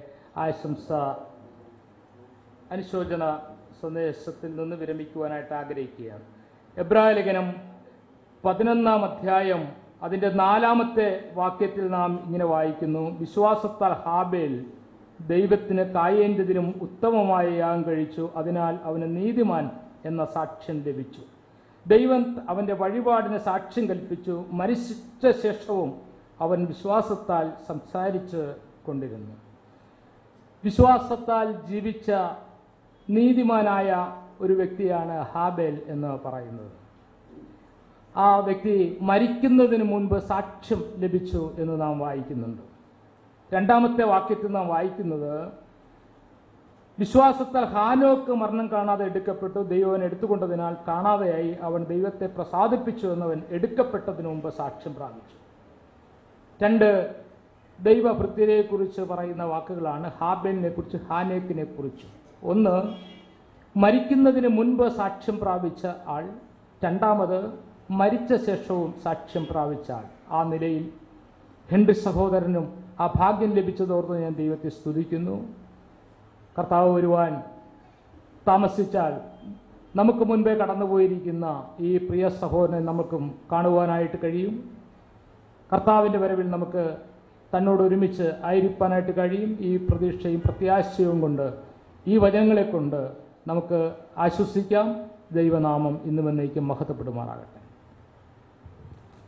E: അനുശോചന സന്ദേശത്തിൽ നിന്ന് വിരമിക്കുവാനായിട്ട് ആഗ്രഹിക്കുകയാണ്. എബ്രായ ലേഖനം 11-ാം അധ്യായം അതിൻ്റെ 4-ാമത്തെ വാക്യത്തിൽ നാം ഇങ്ങനെ വായിക്കുന്നു: വിശ്വാസത്താൽ ഹാബേൽ ദൈവത്തിന് കായേണ്ടതിനും ഉത്തമമായ യാഗം കഴിച്ചു, അതിനാൽ അവന് നീതിമാൻ എന്ന സാക്ഷ്യം ലഭിച്ചു. ദൈവം അവൻ്റെ വഴിപാടിന് സാക്ഷ്യം കൽപ്പിച്ചു. മരിച്ച ശേഷവും അവൻ വിശ്വാസത്താൽ സംസാരിച്ച് കൊണ്ടിരുന്നു. വിശ്വാസത്താൽ ജീവിച്ച നീതിമാനായ ഒരു വ്യക്തിയാണ് ഹാബേൽ എന്ന് പറയുന്നത്. ആ വ്യക്തി മരിക്കുന്നതിന് മുൻപ് സാക്ഷ്യം ലഭിച്ചു എന്ന് നാം വായിക്കുന്നുണ്ട്. 2-ാമത്തെ വാക്യത്തിൽ നാം വായിക്കുന്നത്, വിശ്വാസത്താൽ ഹാനോക്ക് മരണം കാണാതെ എടുക്കപ്പെട്ടു, ദൈവം എടുത്തുകൊണ്ടതിനാൽ കാണാതെയായി, അവൻ ദൈവത്തെ പ്രസാദിപ്പിച്ചു എന്നവൻ എടുക്കപ്പെട്ടതിന് മുമ്പ് സാക്ഷ്യം പ്രാപിച്ചു. 2 ദൈവഭൃത്യരെക്കുറിച്ച് പറയുന്ന വാക്കുകളാണ്, ഹാബേലിനെ കുറിച്ച്, ഹാനോക്കിനെ കുറിച്ച്. 1 മരിക്കുന്നതിന് മുൻപ് സാക്ഷ്യം പ്രാപിച്ച ആൾ, 2ാമത് മരിച്ച ശേഷവും സാക്ഷ്യം പ്രാപിച്ച ആൾ. ആ നിലയിൽ ഹെൻറി സഹോദരനും ആ ഭാഗ്യം ലഭിച്ചതോർത്ത് ഞാൻ ദൈവത്തെ സ്തുതിക്കുന്നു. കർത്താവ് വരുവാൻ താമസിച്ചാൽ നമുക്ക് മുൻപേ കടന്നുപോയിരിക്കുന്ന ഈ പ്രിയ സഹോദരനെ നമുക്കും കാണുവാനായിട്ട് കഴിയും. കർത്താവിൻ്റെ വരവിൽ നമുക്ക് തന്നോട് ഒരുമിച്ച് ആയിരിക്കാനായിട്ട് കഴിയും. ഈ പ്രതീക്ഷയും പ്രത്യാശയും കൊണ്ട്, ഈ വചനങ്ങളെ കൊണ്ട് നമുക്ക് ആശ്വസിക്കാം. ദൈവനാമം ഇന്നും എന്നേക്കും മഹത്വപ്പെടുമാറാകട്ടെ.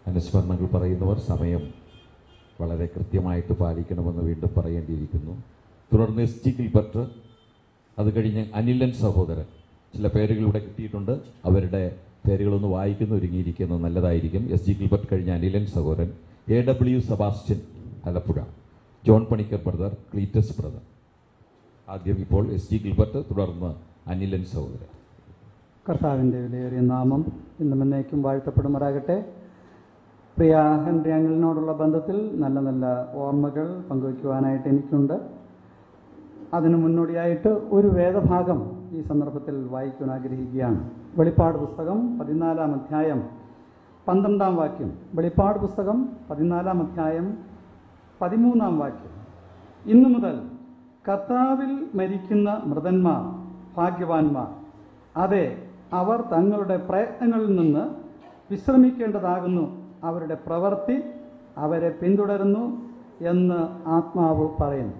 A: അനുസ്മരണങ്ങൾ പറയുന്നവർ സമയം വളരെ കൃത്യമായിട്ട് പാലിക്കണമെന്ന് വീണ്ടും പറയേണ്ടിയിരിക്കുന്നു. തുടർന്ന് SG ഗിൽബർട്ട്, അത് കഴിഞ്ഞ് അനിലൻ സഹോദരൻ. ചില പേരുകൾ ഇവിടെ കിട്ടിയിട്ടുണ്ട്, അവരുടെ പേരുകളൊന്ന് വായിക്കുന്ന ഒരുങ്ങിയിരിക്കുന്നത് നല്ലതായിരിക്കും. SG ഗിൽബർട്ട് കഴിഞ്ഞ അനിലൻ സഹോദരൻ, AW Sebastian Alappuzha, John Panicker brother, Cleetus brother. ആദ്യം ഇപ്പോൾ SG ഗിൽബർട്ട്, തുടർന്ന് അനിലൻ സഹോദരൻ.
F: കർത്താവിൻ്റെ വിലയേറിയ നാമം ഇന്നും എന്നേക്കും വാഴ്ത്തപ്പെടുമാറാകട്ടെ. പ്രിയ ഹെൻറി അങ്കിളിനോടുള്ള ബന്ധത്തിൽ നല്ല നല്ല ഓർമ്മകൾ പങ്കുവയ്ക്കുവാനായിട്ട് എനിക്കുണ്ട്. അതിനു മുന്നോടിയായിട്ട് ഒരു വേദഭാഗം ഈ സന്ദർഭത്തിൽ വായിക്കുവാൻ ആഗ്രഹിക്കുകയാണ്. വെളിപ്പാട് പുസ്തകം 14-ാം അധ്യായം 12-ാം വാക്യം. വെളിപ്പാട് പുസ്തകം 14-ാം അധ്യായം 13-ാം വാക്യം. ഇന്നു മുതൽ കർത്താവിൽ മരിക്കുന്ന മൃതന്മാർ ഭാഗ്യവാന്മാർ. അതെ, അവർ തങ്ങളുടെ പ്രയത്നങ്ങളിൽ നിന്ന് വിശ്രമിക്കേണ്ടതാകുന്നു. അവരുടെ പ്രവൃത്തി അവരെ പിന്തുടരുന്നു എന്ന് ആത്മാവ് പറയുന്നു.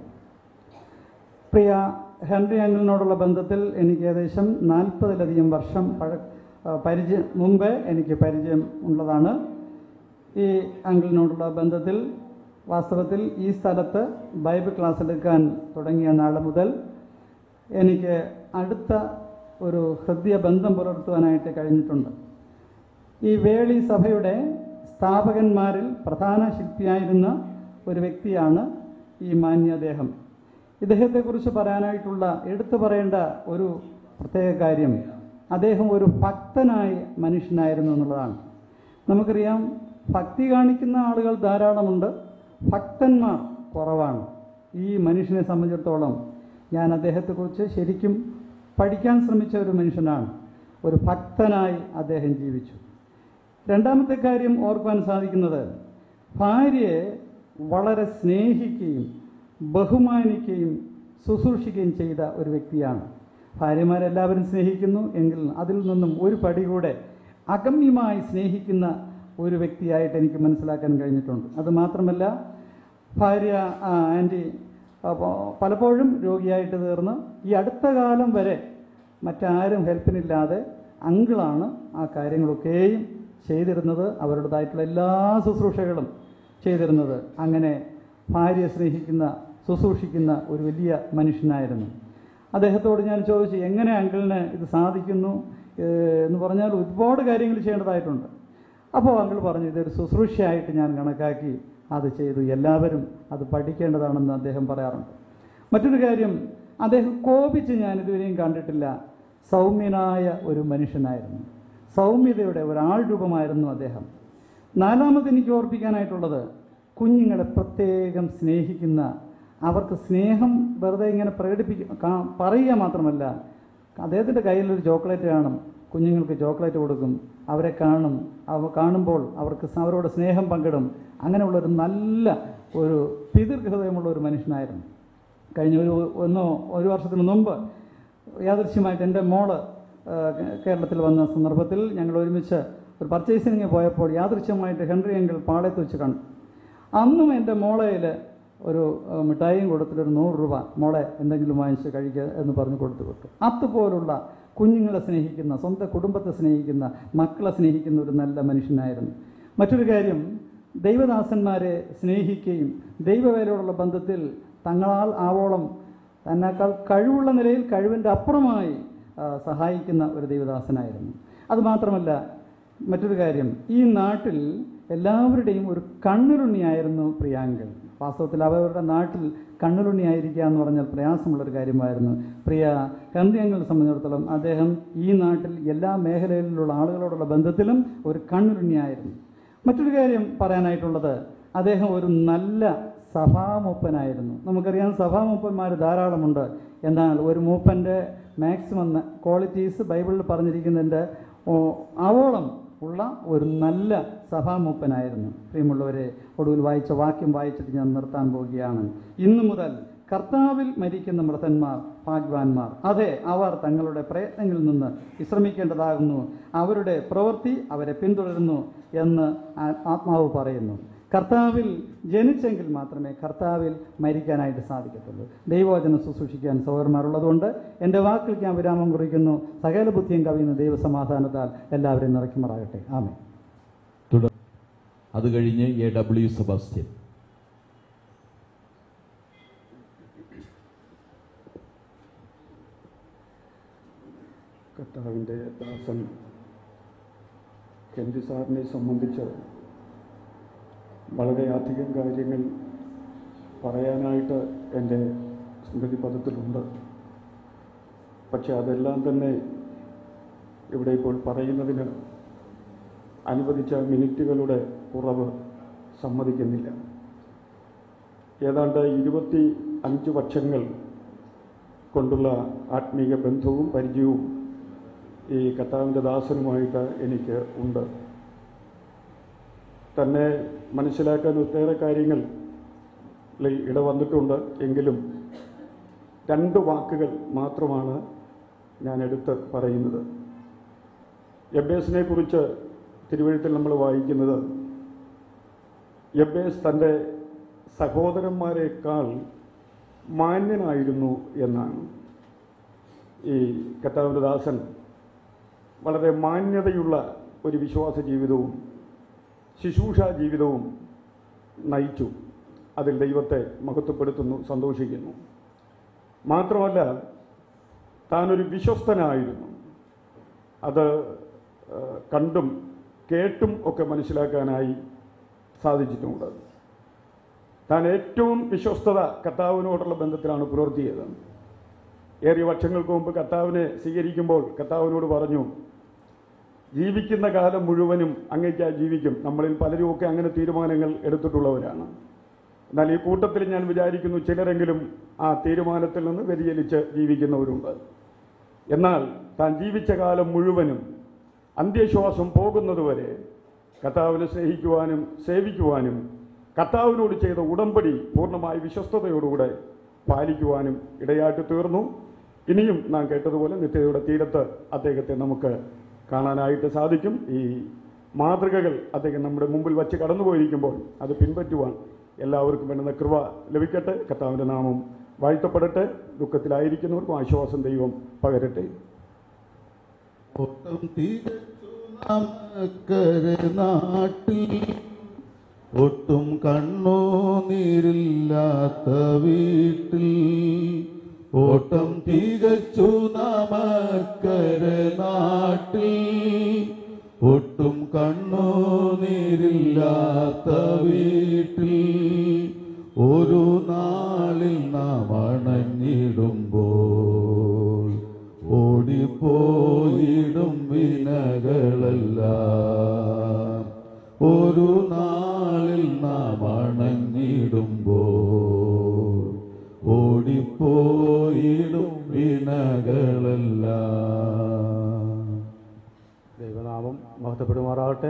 F: പ്രിയ ഹെൻറി അങ്കിളിനോടുള്ള ബന്ധത്തിൽ എനിക്ക് ഏകദേശം 40-ലധികം വർഷം മുമ്പേ എനിക്ക് പരിചയം ഉള്ളതാണ്. ഈ അങ്കിളിനോടുള്ള ബന്ധത്തിൽ വാസ്തവത്തിൽ ഈ സ്ഥലത്ത് ബൈബിൾ ക്ലാസ് എടുക്കാൻ തുടങ്ങിയ നാൾ മുതൽ എനിക്ക് അടുത്ത ഒരു ഹൃദയബന്ധം പുലർത്തുവാനായിട്ട് കഴിഞ്ഞിട്ടുണ്ട്. ഈ വേളി സഭയുടെ സ്ഥാപകന്മാരിൽ പ്രധാന ശില്പിയായിരുന്ന ഒരു വ്യക്തിയാണ് ഈ മാന്യദേഹം. ഇദ്ദേഹത്തെക്കുറിച്ച് പറയാനായിട്ടുള്ള എടുത്തു പറയേണ്ട ഒരു പ്രത്യേക കാര്യം, അദ്ദേഹം ഒരു ഭക്തനായ മനുഷ്യനായിരുന്നു എന്നുള്ളതാണ്. നമുക്കറിയാം, ഭക്തി കാണിക്കുന്ന ആളുകൾ ധാരാളമുണ്ട്, ഭക്തന്മാർ കുറവാണ്. ഈ മനുഷ്യനെ സംബന്ധിച്ചിടത്തോളം ഞാൻ അദ്ദേഹത്തെക്കുറിച്ച് ശരിക്കും പഠിക്കാൻ ശ്രമിച്ച ഒരു മനുഷ്യനാണ്. ഒരു ഭക്തനായി അദ്ദേഹം ജീവിച്ചു. രണ്ടാമത്തെ കാര്യം ഓർക്കുവാൻ സാധിക്കുന്നത്, ഭാര്യയെ വളരെ സ്നേഹിക്കുകയും ബഹുമാനിക്കുകയും ശുശ്രൂഷിക്കുകയും ചെയ്ത ഒരു വ്യക്തിയാണ്. ഭാര്യമാരെല്ലാവരും സ്നേഹിക്കുന്നു എങ്കിൽ അതിൽ നിന്നും ഒരു പടി കൂടെ അഗമ്യമായി സ്നേഹിക്കുന്ന ഒരു വ്യക്തിയായിട്ട് എനിക്ക് മനസ്സിലാക്കാൻ കഴിഞ്ഞിട്ടുണ്ട്. അതുമാത്രമല്ല, ഭാര്യ ആൻറ്റി പലപ്പോഴും രോഗിയായിട്ട് തീർന്ന് ഈ അടുത്ത കാലം വരെ മറ്റാരും ഹെൽപ്പിനില്ലാതെ അങ്കിളാണ് ആ കാര്യങ്ങളൊക്കെയും ചെയ്തിരുന്നത്, അവരുടേതായിട്ടുള്ള എല്ലാ ശുശ്രൂഷകളും ചെയ്തിരുന്നത്. അങ്ങനെ ഭാര്യയെ സ്നേഹിക്കുന്ന ശുശ്രൂഷിക്കുന്ന ഒരു വലിയ മനുഷ്യനായിരുന്നു. അദ്ദേഹത്തോട് ഞാൻ ചോദിച്ചു, എങ്ങനെ അങ്കിളിന് ഇത് സാധിക്കുന്നു എന്ന് പറഞ്ഞാൽ ഒരുപാട് കാര്യങ്ങൾ ചെയ്യേണ്ടതായിട്ടുണ്ട്. അപ്പോൾ അങ്കിൾ പറഞ്ഞു, ഇതൊരു ശുശ്രൂഷയായിട്ട് ഞാൻ കണക്കാക്കി അത് ചെയ്തു, എല്ലാവരും അത് പഠിക്കേണ്ടതാണെന്ന് അദ്ദേഹം പറയാറുണ്ട്. മറ്റൊരു കാര്യം, അദ്ദേഹം കോപിച്ച് ഞാൻ ഇതുവരെയും കണ്ടിട്ടില്ല. സൗമ്യനായ ഒരു മനുഷ്യനായിരുന്നു, സൗമ്യതയുടെ ഒരാൾ രൂപമായിരുന്നു അദ്ദേഹം. നാലാമത് എനിക്ക് ഓർപ്പിക്കാനായിട്ടുള്ളത്, കുഞ്ഞുങ്ങളെ പ്രത്യേകം സ്നേഹിക്കുന്ന, അവർക്ക് സ്നേഹം വെറുതെ ഇങ്ങനെ പറയുക മാത്രമല്ല, അദ്ദേഹത്തിൻ്റെ കയ്യിലൊരു ചോക്ലേറ്റ് കാണും, കുഞ്ഞുങ്ങൾക്ക് ചോക്ലേറ്റ് കൊടുക്കും, അവരെ കാണുമ്പോൾ അവരോട് സ്നേഹം പങ്കിടും. അങ്ങനെയുള്ളൊരു നല്ല ഒരു പിതൃഹൃദയമുള്ള ഒരു മനുഷ്യനായിരുന്നു. കഴിഞ്ഞ ഒരു വർഷത്തിന് മുമ്പ് യാദൃശ്യമായിട്ട് എൻ്റെ മോള് കേരളത്തിൽ വന്ന സന്ദർഭത്തിൽ ഞങ്ങൾ ഒരുമിച്ച് ഒരു പർച്ചേസിങ്ങിന് പോയപ്പോൾ യാദൃശ്യമായിട്ട് ഹെൻറി അങ്കിൾ പാളയത്ത് വെച്ച് കണ്ടു. അന്നും എൻ്റെ മോളയിൽ ഒരു മിഠായിയും കൊടുത്തിട്ടൊരു 100 രൂപ, മോളെ എന്തെങ്കിലും വാങ്ങിച്ച് കഴിക്കുക എന്ന് പറഞ്ഞ് കൊടുത്തു വിട്ടു. അതുപോലുള്ള കുഞ്ഞുങ്ങളെ സ്നേഹിക്കുന്ന, സ്വന്തം കുടുംബത്തെ സ്നേഹിക്കുന്ന, മക്കളെ സ്നേഹിക്കുന്ന ഒരു നല്ല മനുഷ്യനായിരുന്നു. മറ്റൊരു കാര്യം, ദൈവദാസന്മാരെ സ്നേഹിക്കുകയും ദൈവവേലയോടുള്ള ബന്ധത്തിൽ തങ്ങളാൽ ആവോളം തന്നേക്കാൾ കഴിവുള്ള നിലയിൽ കഴിവിൻ്റെ അപ്പുറമായി സഹായിക്കുന്ന ഒരു ദൈവദാസനായിരുന്നു. അതുമാത്രമല്ല, മറ്റൊരു കാര്യം, ഈ നാട്ടിൽ എല്ലാവരുടെയും ഒരു കണ്ണുരുണ്ണിയായിരുന്നു പ്രിയാങ്കൽ. വാസ്തവത്തിൽ അവരുടെ നാട്ടിൽ കണ്ണുരുണ്ണിയായിരിക്കുക എന്ന് പറഞ്ഞാൽ പ്രയാസമുള്ളൊരു കാര്യമായിരുന്നു. പ്രിയ ഹെൻറി അങ്കിളിനെ സംബന്ധിച്ചിടത്തോളം അദ്ദേഹം ഈ നാട്ടിൽ എല്ലാ മേഖലയിലുള്ള ആളുകളോടുള്ള ബന്ധത്തിലും ഒരു കണ്ണുരുണ്ണിയായിരുന്നു. മറ്റൊരു കാര്യം പറയാനായിട്ടുള്ളത്, അദ്ദേഹം ഒരു നല്ല സഭാമൂപ്പനായിരുന്നു. നമുക്കറിയാം, സഭാമൂപ്പന്മാർ ധാരാളമുണ്ട്. എന്നാൽ ഒരു മൂപ്പൻ്റെ മാക്സിമം ക്വാളിറ്റീസ് ബൈബിളിൽ പറഞ്ഞിരിക്കുന്നതിൻ്റെ ആവോളം ഉള്ള ഒരു നല്ല സഭാമൂപ്പനായിരുന്നു. പ്രിയമുള്ളവരെ, ഒടുവിൽ വായിച്ച വാക്യം വായിച്ചിട്ട് ഞാൻ നിർത്താൻ പോവുകയാണ്. ഇന്നു മുതൽ കർത്താവിൽ മരിക്കുന്ന മൃതന്മാർ ഭാഗ്യവാന്മാർ. അതെ, അവർ തങ്ങളുടെ പ്രയത്നങ്ങളിൽ നിന്ന് വിശ്രമിക്കേണ്ടതാകുന്നു. അവരുടെ പ്രവൃത്തി അവരെ പിന്തുടരുന്നു എന്ന് ആത്മാവ് പറയുന്നു. കർത്താവിൽ ജനിച്ചെങ്കിൽ മാത്രമേ കർത്താവിൽ മരിക്കാനായിട്ട് സാധിക്കത്തുള്ളൂ. ദൈവവചനം ശുശ്രൂഷിക്കാൻ സഹോദരന്മാരുള്ളതുകൊണ്ട് എൻ്റെ വാക്കുകൾക്ക് ഞാൻ വിരാമം കുറിക്കുന്നു. സകല ബുദ്ധിയും കവിയുന്ന ദൈവസമാധാനത്താൽ എല്ലാവരെയും നിറയ്ക്കുമാറാകട്ടെ. ആമേൻ.
A: അത് കഴിഞ്ഞ് AW സെബാസ്റ്റ്യൻ.
G: കർത്താവിൻ്റെ ദാസൻ കെൻഡി സാറിനെ സംബന്ധിച്ച് വളരെയധികം കാര്യങ്ങൾ പറയാനായിട്ട് എൻ്റെ സ്മൃതി പദത്തിലുണ്ട്. പക്ഷെ അതെല്ലാം തന്നെ ഇവിടെ ഇപ്പോൾ പറയുന്നതിന് അനുവദിച്ച മിനിറ്റുകളുടെ കുറവ് സമ്മതിക്കുന്നില്ല. ഏതാണ്ട് 25 വർഷങ്ങൾ കൊണ്ടുള്ള ആത്മീയ ബന്ധവും പരിചയവും ഈ കർത്താവിൻ്റെ ദാസനുമായിട്ട് എനിക്ക് ഉണ്ട്. തന്നെ മനസ്സിലാക്കാൻ ഒട്ടേറെ കാര്യങ്ങൾ ഇടവന്നിട്ടുണ്ട്. എങ്കിലും 2 വാക്കുകൾ മാത്രമാണ് ഞാൻ എടുത്ത് പറയുന്നത്. യബ്ബേസിനെ കുറിച്ച് തിരുവെഴുത്തിൽ നമ്മൾ വായിക്കുന്നത്, യബ്ബേസ് തൻ്റെ സഹോദരന്മാരെക്കാൾ മാന്യനായിരുന്നു എന്നാണ്. ഈ കർത്താവിൻ്റെ ദാസൻ വളരെ മാന്യതയുള്ള ഒരു വിശ്വാസ ജീവിതവും ശുശ്രൂഷാ ജീവിതവും നയിച്ചു. അതിൽ ദൈവത്തെ മഹത്വപ്പെടുത്തുന്നു, സന്തോഷിക്കുന്നു. മാത്രമല്ല, താനൊരു വിശ്വസ്തനായിരുന്നു. അത് കണ്ടും കേട്ടും ഒക്കെ മനസ്സിലാക്കാനായി സാധിച്ചിട്ടുമുണ്ട്. താൻ ഏറ്റവും വിശ്വസ്തത കർത്താവിനോടുള്ള ബന്ധത്തിലാണ് പുലർത്തിയത്. ഏറിയ വർഷങ്ങൾക്ക് മുമ്പ് കർത്താവിനെ സ്വീകരിക്കുമ്പോൾ കർത്താവിനോട് പറഞ്ഞു, ജീവിക്കുന്ന കാലം മുഴുവനും അങ്ങേയ്ക്കായി ജീവിക്കും. നമ്മളിൽ പലരുമൊക്കെ അങ്ങനെ തീരുമാനങ്ങൾ എടുത്തിട്ടുള്ളവരാണ്. എന്നാൽ ഈ കൂട്ടത്തിൽ ഞാൻ വിചാരിക്കുന്നു ചിലരെങ്കിലും ആ തീരുമാനത്തിൽ നിന്ന് വ്യതിചലിച്ച് ജീവിക്കുന്നവരുണ്ട്. എന്നാൽ താൻ ജീവിച്ച കാലം മുഴുവനും അന്ത്യശ്വാസം പോകുന്നതുവരെ കർത്താവിനെ സ്നേഹിക്കുവാനും സേവിക്കുവാനും കർത്താവിനോട് ചെയ്ത ഉടമ്പടി പൂർണ്ണമായി വിശ്വസ്തയോടുകൂടെ പാലിക്കുവാനും ഇടയായിട്ട് തീർന്നു. ഇനിയും നാം കേട്ടതുപോലെ നിത്യതയുടെ തീരത്ത് അദ്ദേഹത്തെ നമുക്ക് കാണാനായിട്ട് സാധിക്കും. ഈ മാതൃകകൾ അദ്ദേഹം നമ്മുടെ മുമ്പിൽ വച്ച് കടന്നുപോയിരിക്കുമ്പോൾ അത് പിൻപറ്റുവാൻ എല്ലാവർക്കും വേണ്ടുന്ന കൃപ ലഭിക്കട്ടെ. കർത്താവിൻ്റെ നാമം വാഴ്ത്തപ്പെടട്ടെ. ദുഃഖത്തിലായിരിക്കുന്നവർക്കും ആശ്വാസം ദൈവം പകരട്ടെ.
B: ഒട്ടും തികച്ചു നമുക്കരെ നാട്ടിൽ, ഒട്ടും കണ്ണുനീരില്ലാത്ത വീട്ടിൽ, ഓട്ടം തികച്ചു നമുക്കരെ നാട്ടിൽ, ഒട്ടും കണ്ണുനീരില്ലാത്ത വീട്ടിൽ, ഒരു നാളിൽ നാം അണഞ്ഞിടുമ്പോൾ ഓടിപ്പോയിടും വിനകളെല്ലാം, ഒരു നാളിൽ നാം അണഞ്ഞിടുമ്പോൾ ഓടിപ്പോയിടും വിനകളെല്ലാം.
H: ദൈവനാമം മഹത്വപ്പെടുമാറാകട്ടെ.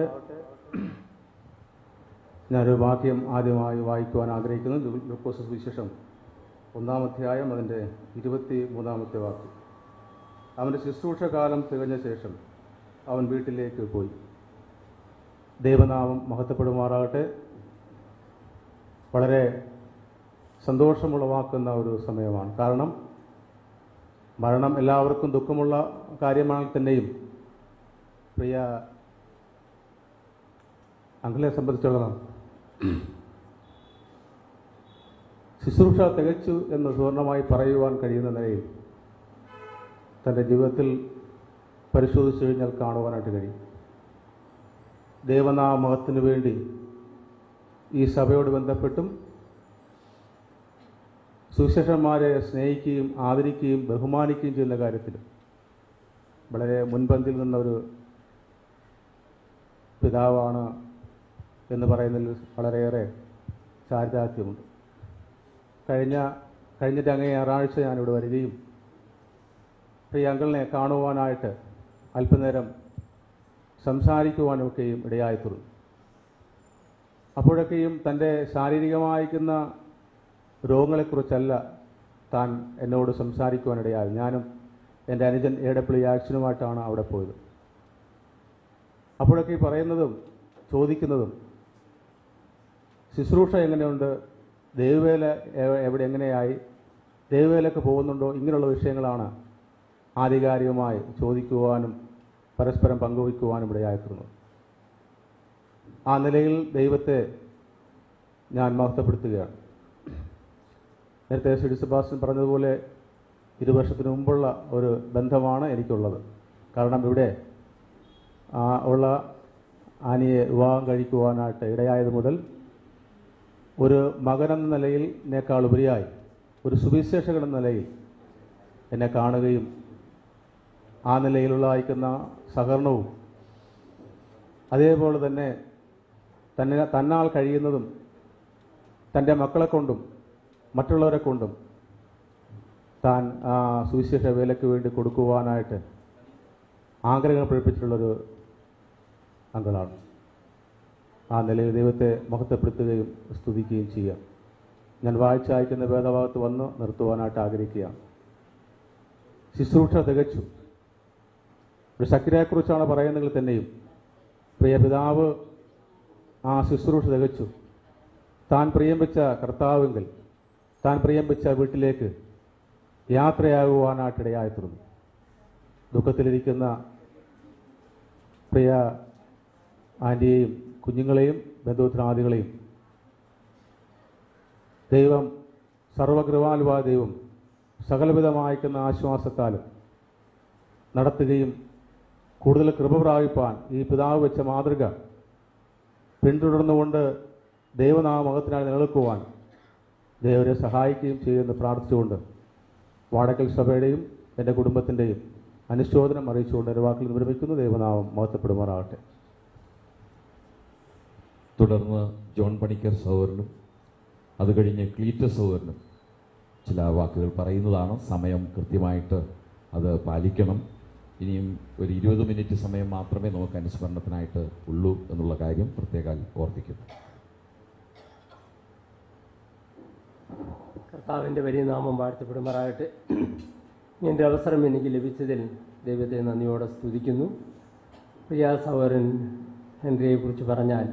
H: ഞാനൊരു വാക്യം ആദ്യമായി വായിക്കുവാൻ ആഗ്രഹിക്കുന്നു. ലൂക്കോസ് സുവിശേഷം 1-ാം അധ്യായം അതിൻ്റെ 23-ാമത്തെ വാക്യം. അവൻ്റെ ശുശ്രൂഷകാലം തികഞ്ഞ ശേഷം അവൻ വീട്ടിലേക്ക് പോയി. ദൈവനാമം മഹത്വപ്പെടുമാറാകട്ടെ. വളരെ സന്തോഷമുളവാക്കുന്ന ഒരു സമയമാണ്. കാരണം മരണം എല്ലാവർക്കും ദുഃഖമുള്ള കാര്യമാണെങ്കിൽ തന്നെയും പ്രിയ അങ്കിളെ സംബന്ധിച്ചിടത്തോളം ശുശ്രൂഷ തികച്ചു എന്ന് പൂർണ്ണമായി പറയുവാൻ കഴിയുന്ന നിലയിൽ തൻ്റെ ജീവിതത്തിൽ പരിശോധിച്ചു കഴിഞ്ഞാൽ കാണുവാനായിട്ട് കഴിയും. ദൈവനാമത്തിന് വേണ്ടി ഈ സഭയോട് ബന്ധപ്പെട്ടും സുവിശേഷന്മാരെ സ്നേഹിക്കുകയും ആദരിക്കുകയും ബഹുമാനിക്കുകയും ചെയ്യുന്ന കാര്യത്തിൽ വളരെ മുൻപന്തിയിൽ നിന്നൊരു പിതാവാണ് എന്ന് പറയുന്നതിൽ വളരെയേറെ ചാരിതാർത്ഥ്യമുണ്ട്. കഴിഞ്ഞിട്ട് അങ്ങേ ഞായറാഴ്ച ഞാനിവിടെ വരികയും പ്രിയ അങ്കിളിനെ കാണുവാനായിട്ട് അല്പനേരം സംസാരിക്കുവാനൊക്കെയും ഇടയായിത്തീർന്നു. അപ്പോഴൊക്കെയും തൻ്റെ ശാരീരികമായിരിക്കുന്ന രോഗങ്ങളെക്കുറിച്ചല്ല താൻ എന്നോട് സംസാരിക്കുവാനിടയായി. ഞാനും എൻ്റെ അനുജൻ AW ആക്ഷനുമായിട്ടാണ് അവിടെ പോയത്. അപ്പോഴൊക്കെ പറയുന്നതും ചോദിക്കുന്നതും ശുശ്രൂഷ എങ്ങനെയുണ്ട്, ദൈവവേല എങ്ങനെയായി, ദൈവവേലക്ക് പോകുന്നുണ്ടോ, ഇങ്ങനെയുള്ള വിഷയങ്ങളാണ് ആധികാരികമായി ചോദിക്കുവാനും പരസ്പരം പങ്കുവയ്ക്കുവാനും ഇടയായിത്തീർന്നു. ആ നിലയിൽ ദൈവത്തെ ഞാൻ മഹത്വപ്പെടുത്തുകയാണ്. നേരത്തെ ശ്രീ സെബാസ്റ്റ്യൻ പറഞ്ഞതുപോലെ 20 വർഷത്തിന് മുമ്പുള്ള ഒരു ബന്ധമാണ് എനിക്കുള്ളത്. കാരണം ഇവിടെ ഉള്ള ആനിയെ വിവാഹം കഴിക്കുവാനായിട്ട് ഇടയായത് മുതൽ ഒരു മകനെന്ന നിലയിൽ എന്നേക്കാൾ ഉപരിയായി ഒരു സുവിശേഷകൻ എന്ന നിലയിൽ എന്നെ കാണുകയും ആ നിലയിലുള്ള അയക്കുന്ന സഹകരണവും അതേപോലെ തന്നെ തന്നാൽ കഴിയുന്നതും തൻ്റെ മക്കളെ കൊണ്ടും മറ്റുള്ളവരെ കൊണ്ടും താൻ ആ സുവിശേഷ വേലയ്ക്ക് വേണ്ടി കൊടുക്കുവാനായിട്ട് ആഗ്രഹം പ്രകടിപ്പിച്ചിട്ടുള്ളൊരു അംഗങ്ങളാണ്. ആ നിലയിൽ ദൈവത്തെ മഹത്വപ്പെടുത്തുകയും സ്തുതിക്കുകയും ചെയ്യുക. ഞാൻ വായിച്ചയക്കുന്ന വേദഭാഗത്ത് വന്ന് നിർത്തുവാനായിട്ട് ആഗ്രഹിക്കുകയാണ്. ശുശ്രൂഷ തികച്ചു. ഒരു ശക്തിയെക്കുറിച്ചാണ് പറയുന്നതിൽ തന്നെയും പ്രിയ പിതാവ് ആ ശുശ്രൂഷ തികച്ചു. താൻ പ്രിയം വെച്ച കർത്താവെങ്കിൽ താൻ പ്രിയം വെച്ച വീട്ടിലേക്ക് യാത്രയാകുവാനായിട്ടിടയായിത്തീർന്നു. ദുഃഖത്തിലിരിക്കുന്ന പ്രിയ ആൻറ്റിയെയും കുഞ്ഞുങ്ങളെയും ബന്ധുമിത്രാദികളെയും ദൈവം സർവകൃപാലുവായ ദൈവം സകലവിധമായിരിക്കുന്ന ആശ്വാസത്താലും നടത്തുകയും കൂടുതൽ കൃപ പ്രാപിപ്പാൻ ഈ പിതാവ് വെച്ച മാതൃക പിന്തുടർന്നുകൊണ്ട് ദൈവനാമകത്തിനായി നിലനിൽക്കുവാൻ ദൈവരെ സഹായിക്കുകയും ചെയ്യുമെന്ന് പ്രാർത്ഥിച്ചുകൊണ്ട് വാടക്കൽ സഭയുടെയും എൻ്റെ കുടുംബത്തിൻ്റെയും അനുശോചനം അറിയിച്ചുകൊണ്ട് എൻ്റെ വാക്കിൽ നിർമ്മിക്കുന്നു. ദൈവനാമം മഹത്വപ്പെടുമാറാകട്ടെ.
A: തുടർന്ന് ജോൺ പണിക്കർ സഹോദരനും അത് കഴിഞ്ഞ് ക്ലീറ്റസ് സഹോദരനും ചില വാക്കുകൾ പറയുന്നതാണ്. സമയം കൃത്യമായിട്ട് അത് പാലിക്കണം. ഇനിയും ഒരു 20 മിനിറ്റ് സമയം മാത്രമേ നമുക്ക് അനുസ്മരണത്തിനായിട്ട് ഉള്ളൂ എന്നുള്ള കാര്യം പ്രത്യേകം ഓർമ്മിക്കുന്നു.
I: കർത്താവിൻ്റെ വലിയ നാമം വാഴ്ത്തപ്പെടുമാറാകട്ടെ. എൻ്റെ അവസരം എനിക്ക് ലഭിച്ചതിൽ ദൈവത്തെ നന്ദിയോടെ സ്തുതിക്കുന്നു. പ്രിയ സഹോദരൻ ഹെൻറിയെക്കുറിച്ച് പറഞ്ഞാൽ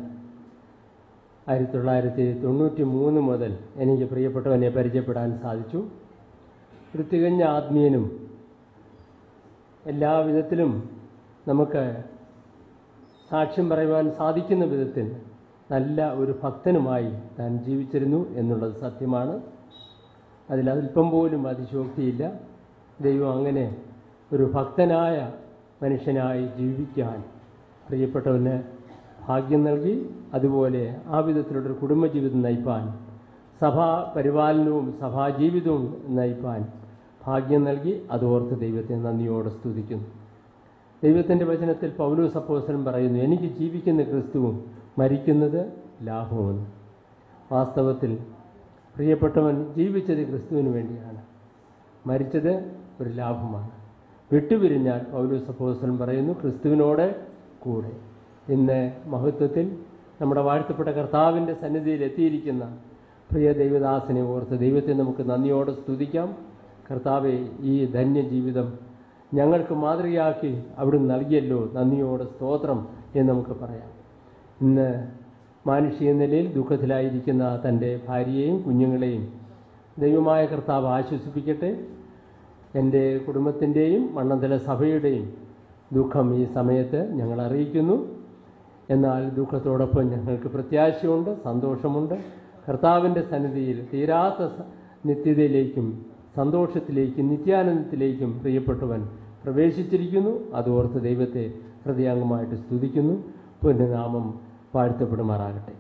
I: 1993 മുതൽ എനിക്ക് പ്രിയപ്പെട്ടവനെ പരിചയപ്പെടാൻ സാധിച്ചു. ഒരു തികഞ്ഞ ആത്മീയനും എല്ലാവിധത്തിലും നമുക്ക് സാക്ഷ്യം പറയുവാൻ സാധിക്കുന്ന വിധത്തിൽ നല്ല ഒരു ഭക്തനുമായി താൻ ജീവിച്ചിരുന്നു എന്നുള്ളത് സത്യമാണ്. അതിലൽപ്പം പോലും അതിശോക്തിയില്ല. ദൈവം അങ്ങനെ ഒരു ഭക്തനായ മനുഷ്യനായി ജീവിക്കാൻ പ്രിയപ്പെട്ടവന് ഭാഗ്യം നൽകി. അതുപോലെ ആ വിധത്തിലുള്ളൊരു കുടുംബജീവിതം നയിപ്പാൻ, സഭാ പരിപാലനവും സഭാജീവിതവും നയിപ്പാൻ ഭാഗ്യം നൽകി. അതോർത്ത് ദൈവത്തെ നന്ദിയോടെ സ്തുതിക്കുന്നു. ദൈവത്തിൻ്റെ വചനത്തിൽ പൗലോസ് അപ്പോസ്തലൻ പറയുന്നു, എനിക്ക് ജീവിക്കുന്ന ക്രിസ്തുവും മരിക്കുന്നത് ലാഭമെന്ന്. വാസ്തവത്തിൽ പ്രിയപ്പെട്ടവൻ ജീവിച്ചത് ക്രിസ്തുവിന് വേണ്ടിയാണ്, മരിച്ചത് ഒരു ലാഭമാണ്. വിട്ടുപിരിഞ്ഞാൽ പൗലോസ് അപ്പോസ്തലൻ പറയുന്നു ക്രിസ്തുവിനോട് കൂടെ. ഇന്ന് മഹത്വത്തിൽ നമ്മുടെ വാഴ്ത്തപ്പെട്ട കർത്താവിൻ്റെ സന്നിധിയിൽ എത്തിയിരിക്കുന്ന പ്രിയ ദൈവദാസനെ ഓർത്ത് ദൈവത്തെ നമുക്ക് നന്ദിയോടെ സ്തുതിക്കാം. കർത്താവെ, ഈ ധന്യജീവിതം ഞങ്ങൾക്ക് മാതൃകയാക്കി അവിടുന്ന് നൽകിയല്ലോ, നന്ദിയോടെ സ്തോത്രം എന്ന് നമുക്ക് പറയാം. ഇന്ന് മാനുഷിക നിലയിൽ ദുഃഖത്തിലായിരിക്കുന്ന തൻ്റെ ഭാര്യയെയും കുഞ്ഞുങ്ങളെയും ദൈവമായ കർത്താവ് ആശ്വസിപ്പിക്കട്ടെ. എൻ്റെ കുടുംബത്തിൻ്റെയും മണ്ണന്തല സഭയുടെയും ദുഃഖം ഈ സമയത്ത് ഞങ്ങൾ അറിയിക്കുന്നു. എന്നാൽ ദുഃഖത്തോടൊപ്പം ഞങ്ങൾക്ക് പ്രത്യാശയുണ്ട്, സന്തോഷമുണ്ട്. കർത്താവിൻ്റെ സന്നിധിയിൽ തീരാത്ത നിത്യതയിലേക്കും സന്തോഷത്തിലേക്കും നിത്യാനന്ദത്തിലേക്കും പ്രിയപ്പെട്ടവൻ പ്രവേശിച്ചിരിക്കുന്നു. അതോർത്ത് ദൈവത്തെ ഹൃദയാംഗമായിട്ട് സ്തുതിക്കുന്നു. പുണ്യനാമം വാഴ്ത്തപ്പെടുമാറാകട്ടെ.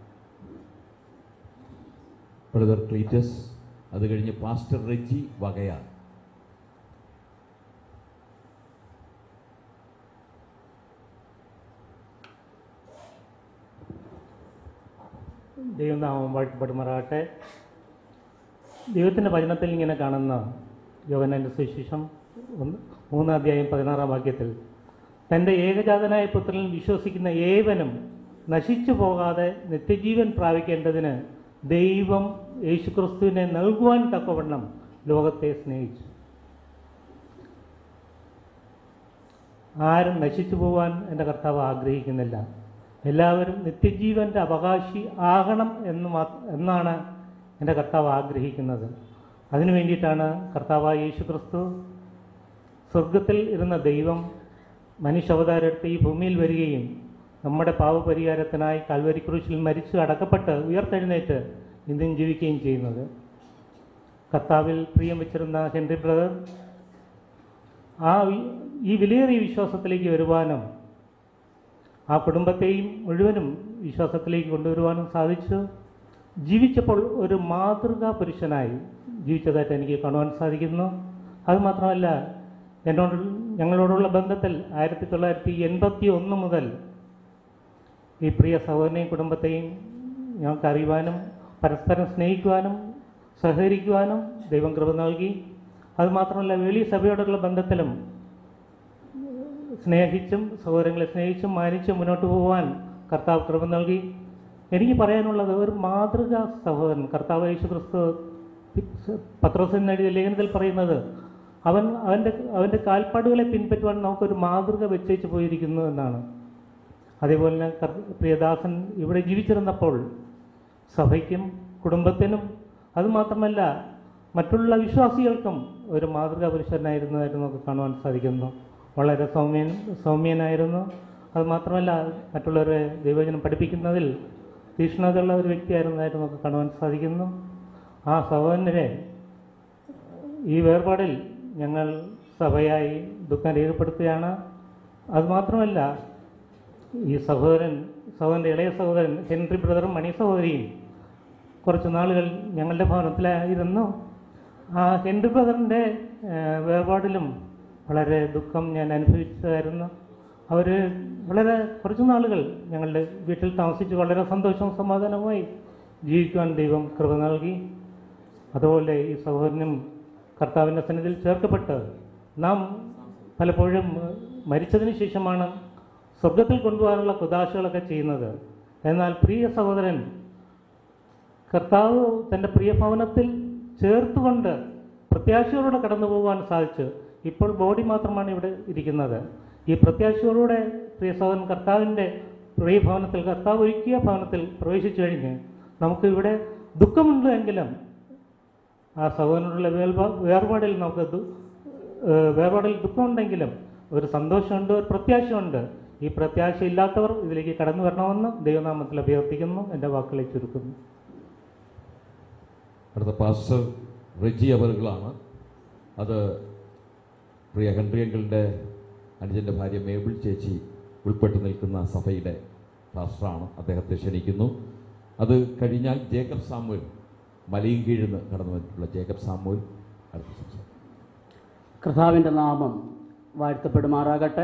A: ബ്രദർ ക്ലീറ്റസ്, അത് കഴിഞ്ഞ് പാസ്റ്റർ റെജി വകയാർ.
J: ദൈവനാമം വാഴ്ത്തപ്പെടുമാറാകട്ടെ. ദൈവത്തിൻ്റെ വചനത്തിൽ ഇങ്ങനെ കാണുന്ന യോഹന്നാന്റെ സുവിശേഷം 3:16 തൻ്റെ ഏകജാതനായ പുത്രനിൽ വിശ്വസിക്കുന്ന ഏവനും നശിച്ചു പോകാതെ നിത്യജീവൻ പ്രാപിക്കേണ്ടതിന് ദൈവം യേശുക്രിസ്തുവിനെ നൽകുവാൻ തക്കവണ്ണം ലോകത്തെ സ്നേഹിച്ചു. ആരും നശിച്ചു പോകാൻ എൻ്റെ കർത്താവ് ആഗ്രഹിക്കുന്നില്ല. എല്ലാവരും നിത്യജീവൻ്റെ അവകാശി ആകണം എന്നാണ് എൻ്റെ കർത്താവ് ആഗ്രഹിക്കുന്നത്. അതിനു വേണ്ടിയിട്ടാണ് കർത്താവായ യേശുക്രിസ്തു സ്വർഗത്തിൽ ഇരുന്ന ദൈവം മനുഷ്യാവതാരം എടുത്ത് ഈ ഭൂമിയിൽ വരികയും നമ്മുടെ പാപപരിഹാരത്തിനായി കാൽവരി ക്രൂശിൽ മരിച്ച് അടക്കപ്പെട്ട് ഉയർത്തെഴുന്നേറ്റ് ഇന്നും ജീവിക്കുകയും ചെയ്യുന്നത്. കർത്താവിൽ പ്രിയം വെച്ചിരുന്ന ഹെൻറി ബ്രദർ ഈ വിലയേറിയ വിശ്വാസത്തിലേക്ക് വരുവാനും ആ കുടുംബത്തെയും മുഴുവനും വിശ്വാസത്തിലേക്ക് കൊണ്ടുവരുവാനും സാധിച്ചു. ജീവിച്ചപ്പോൾ ഒരു മാതൃകാ പുരുഷനായി ജീവിച്ചതായിട്ട് എനിക്ക് കാണുവാൻ സാധിക്കുന്നു. അതുമാത്രമല്ല, ഞങ്ങളോടുള്ള ബന്ധത്തിൽ 1981 മുതൽ ഈ പ്രിയ സഹോദരനെയും കുടുംബത്തെയും ഞങ്ങൾക്ക് അറിയുവാനും പരസ്പരം സ്നേഹിക്കുവാനും സഹകരിക്കുവാനും ദൈവം കൃപ നൽകി. അതുമാത്രമല്ല, വെളി സഭയോടുള്ള ബന്ധത്തിലും സ്നേഹിച്ചും സഹോദരങ്ങളെ സ്നേഹിച്ചും മാനിച്ചും മുന്നോട്ട് പോകാൻ കർത്താവ് കൃപ നൽകി. എനിക്ക് പറയാനുള്ളത്, ഒരു മാതൃകാ സഹോദരൻ കർത്താവ് യേശുക്രിസ്തു പത്രോസിന് എഴുതിയ ലേഖനത്തിൽ പറയുന്നത് അവൻ്റെ കാൽപ്പാടുകളെ പിൻപറ്റുവാൻ നമുക്കൊരു മാതൃക വെച്ചേച്ച് പോയിരിക്കുന്നു എന്നാണ്. അതേപോലെ തന്നെ പ്രിയദാസൻ ഇവിടെ ജീവിച്ചിരുന്നപ്പോൾ സഭയ്ക്കും കുടുംബത്തിനും അതുമാത്രമല്ല മറ്റുള്ള വിശ്വാസികൾക്കും ഒരു മാതൃകാ പുരുഷനായിരുന്നതായിട്ട് നമുക്ക് കാണുവാൻ സാധിക്കുന്നു. വളരെ സൗമ്യനായിരുന്നു. അതുമാത്രമല്ല, മറ്റുള്ളവരെ ദൈവവചനം പഠിപ്പിക്കുന്നതിൽ തീക്ഷ്ണതയുള്ള ഒരു വ്യക്തിയായിരുന്നതായിട്ട് നമുക്ക് കാണുവാൻ സാധിക്കുന്നു. ആ സഹോദരനെ ഈ വേർപാടിൽ ഞങ്ങൾ സഭയായി ദുഃഖം രേഖപ്പെടുത്തുകയാണ്. അതുമാത്രമല്ല, ഈ സഹോദരൻ്റെ ഇളയ സഹോദരൻ ഹെൻറി ബ്രദറും മണി സഹോദരിയും കുറച്ച് നാളുകൾ ഞങ്ങളുടെ ഭവനത്തിലായിരുന്നു. ആ ഹെൻറി ബ്രദറിൻ്റെ വേർപാടിലും വളരെ ദുഃഖം ഞാൻ അനുഭവിച്ചതായിരുന്നു. അവർ വളരെ കുറച്ച് നാളുകൾ ഞങ്ങളുടെ വീട്ടിൽ താമസിച്ച് വളരെ സന്തോഷവും സമാധാനവുമായി ജീവിക്കുവാൻ ദൈവം കൃപ നൽകി. അതുപോലെ ഈ സഹോദരനും കർത്താവിൻ്റെ സന്നിധിയിൽ ചേർക്കപ്പെട്ട് നാം പലപ്പോഴും മരിച്ചതിന് ശേഷമാണ് സ്വർഗത്തിൽ കൊണ്ടുപോകാനുള്ള കുദാശകളൊക്കെ ചെയ്യുന്നത്. എന്നാൽ പ്രിയ സഹോദരൻ കർത്താവ് തൻ്റെ പ്രിയ ഭവനത്തിൽ ചേർത്തുകൊണ്ട് പ്രത്യാശയോടെ കടന്നു പോകുവാൻ സാധിച്ചു. ഇപ്പോൾ ബോഡി മാത്രമാണ് ഇവിടെ ഇരിക്കുന്നത്. ഈ പ്രത്യാശയോടെ പ്രിയ സഹോദരൻ കർത്താവിൻ്റെ പ്രിയ ഭവനത്തിൽ, കർത്താവ് ഒരുക്കിയ ഭവനത്തിൽ പ്രവേശിച്ചു കഴിഞ്ഞ് നമുക്ക് ഇവിടെ ദുഃഖമുണ്ട് എങ്കിലും ആ സഹോദരനുള്ള വേർപാടിൽ ദുഃഖമുണ്ടെങ്കിലും ഒരു സന്തോഷമുണ്ട്, ഒരു പ്രത്യാശയുണ്ട്. ഈ പ്രത്യാശ ഇല്ലാത്തവർ ഇതിലേക്ക് കടന്നു വരണമെന്ന് ദൈവനാമത്തിൽ അഭ്യർത്ഥിക്കുന്നു. എൻ്റെ വാക്കുകളെ ചുരുക്കുന്നു.
A: അടുത്ത പാസ്റ്റർ റെജി അവറുകളാണ്. അത് പ്രിയ ഹെൻറി അങ്കിളിൻ്റെ അനുജൻ്റെ ഭാര്യ മേബിൾ ചേച്ചി ഉൾപ്പെട്ടു നിൽക്കുന്ന സഭയുടെ പാസ്റ്ററാണ്. അദ്ദേഹത്തെ ക്ഷണിക്കുന്നു. അത് കഴിഞ്ഞാൽ ജേക്കബ് സാമുവൽ, മലയും കീഴിൽ നിന്ന് കടന്നു വന്നിട്ടുള്ള ജേക്കബ് സാമുവൽ അടുത്ത സംസാരം.
K: കർത്താവിൻ്റെ നാമം വാഴ്ത്തപ്പെടുമാറാകട്ടെ.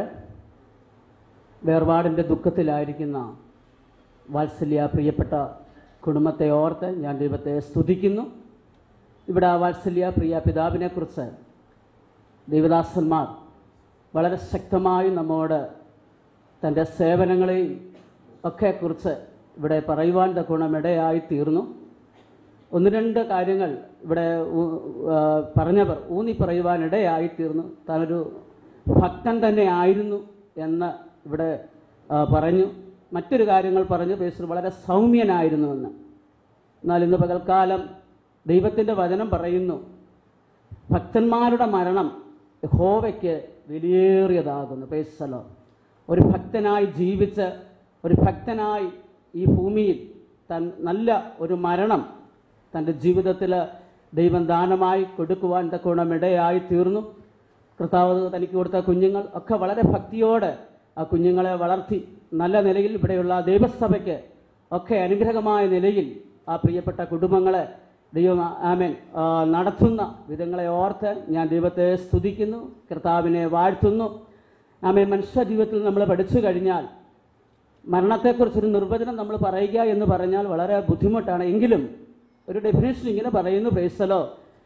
K: വേർപാടിൻ്റെ ദുഃഖത്തിലായിരിക്കുന്ന വാത്സല്യ പ്രിയപ്പെട്ട കുടുംബത്തെ ഓർത്ത് ഞാൻ ദൈവത്തെ സ്തുതിക്കുന്നു. ഇവിടെ വാത്സല്യ പ്രിയ പിതാവിനെക്കുറിച്ച് ദൈവദാസന്മാർ വളരെ ശക്തമായി നമ്മോട് തൻ്റെ സേവനങ്ങളെയും ഒക്കെ കുറിച്ച് ഇവിടെ പറയുവാൻ ഗുണമിടയായി തീർന്നു. ഒന്ന് രണ്ട് കാര്യങ്ങൾ ഇവിടെ പറഞ്ഞവർ ഊന്നി പറയുവാനിടയായി തീർന്നു. താനൊരു ഭക്തൻ തന്നെ ആയിരുന്നു എന്ന് ഇവിടെ പറഞ്ഞു. മറ്റൊരു കാര്യങ്ങൾ പറഞ്ഞു, പേസ്റ്റർ വളരെ സൗമ്യനായിരുന്നുവെന്ന്. എന്നാൽ ഇന്ന് പകൽക്കാലം ദൈവത്തിൻ്റെ വചനം പറയുന്നു, ഭക്തന്മാരുടെ മരണം യഹോവയ്ക്ക് വിലയേറിയതാകുന്നു. പേസ്റ്റലോ ഒരു ഭക്തനായി ജീവിച്ച് ഒരു ഭക്തനായി ഈ ഭൂമിയിൽ നല്ല ഒരു മരണം തൻ്റെ ജീവിതത്തിൽ ദൈവം ദാനമായി കൊടുക്കുവാൻ തക്കോണമിടയായി തീർന്നു. കർത്താവ് തനിക്ക് കൊടുത്ത കുഞ്ഞുങ്ങൾ ഒക്കെ വളരെ ഭക്തിയോടെ ആ കുഞ്ഞുങ്ങളെ വളർത്തി നല്ല നിലയിൽ ഇവിടെയുള്ള ദൈവസഭയ്ക്ക് ഒക്കെ അനുഗ്രഹമായ നിലയിൽ ആ പ്രിയപ്പെട്ട കുടുംബങ്ങളെ ദൈവം ആമേൻ നടത്തുന്ന വിധങ്ങളെ ഓർത്ത് ഞാൻ ദൈവത്തെ സ്തുതിക്കുന്നു, കർത്താവിനെ വാഴ്ത്തുന്നു. ആമേൻ. മനുഷ്യ ജീവിതത്തിൽ നമ്മൾ പഠിച്ചു കഴിഞ്ഞാൽ മരണത്തെക്കുറിച്ചൊരു നിർവചനം നമ്മൾ പറയുക എന്ന് പറഞ്ഞാൽ വളരെ ബുദ്ധിമുട്ടാണ്. എങ്കിലും ഒരു ഡെഫിനേഷൻ ഇങ്ങനെ പറയുന്നു, പ്രൈസലോ,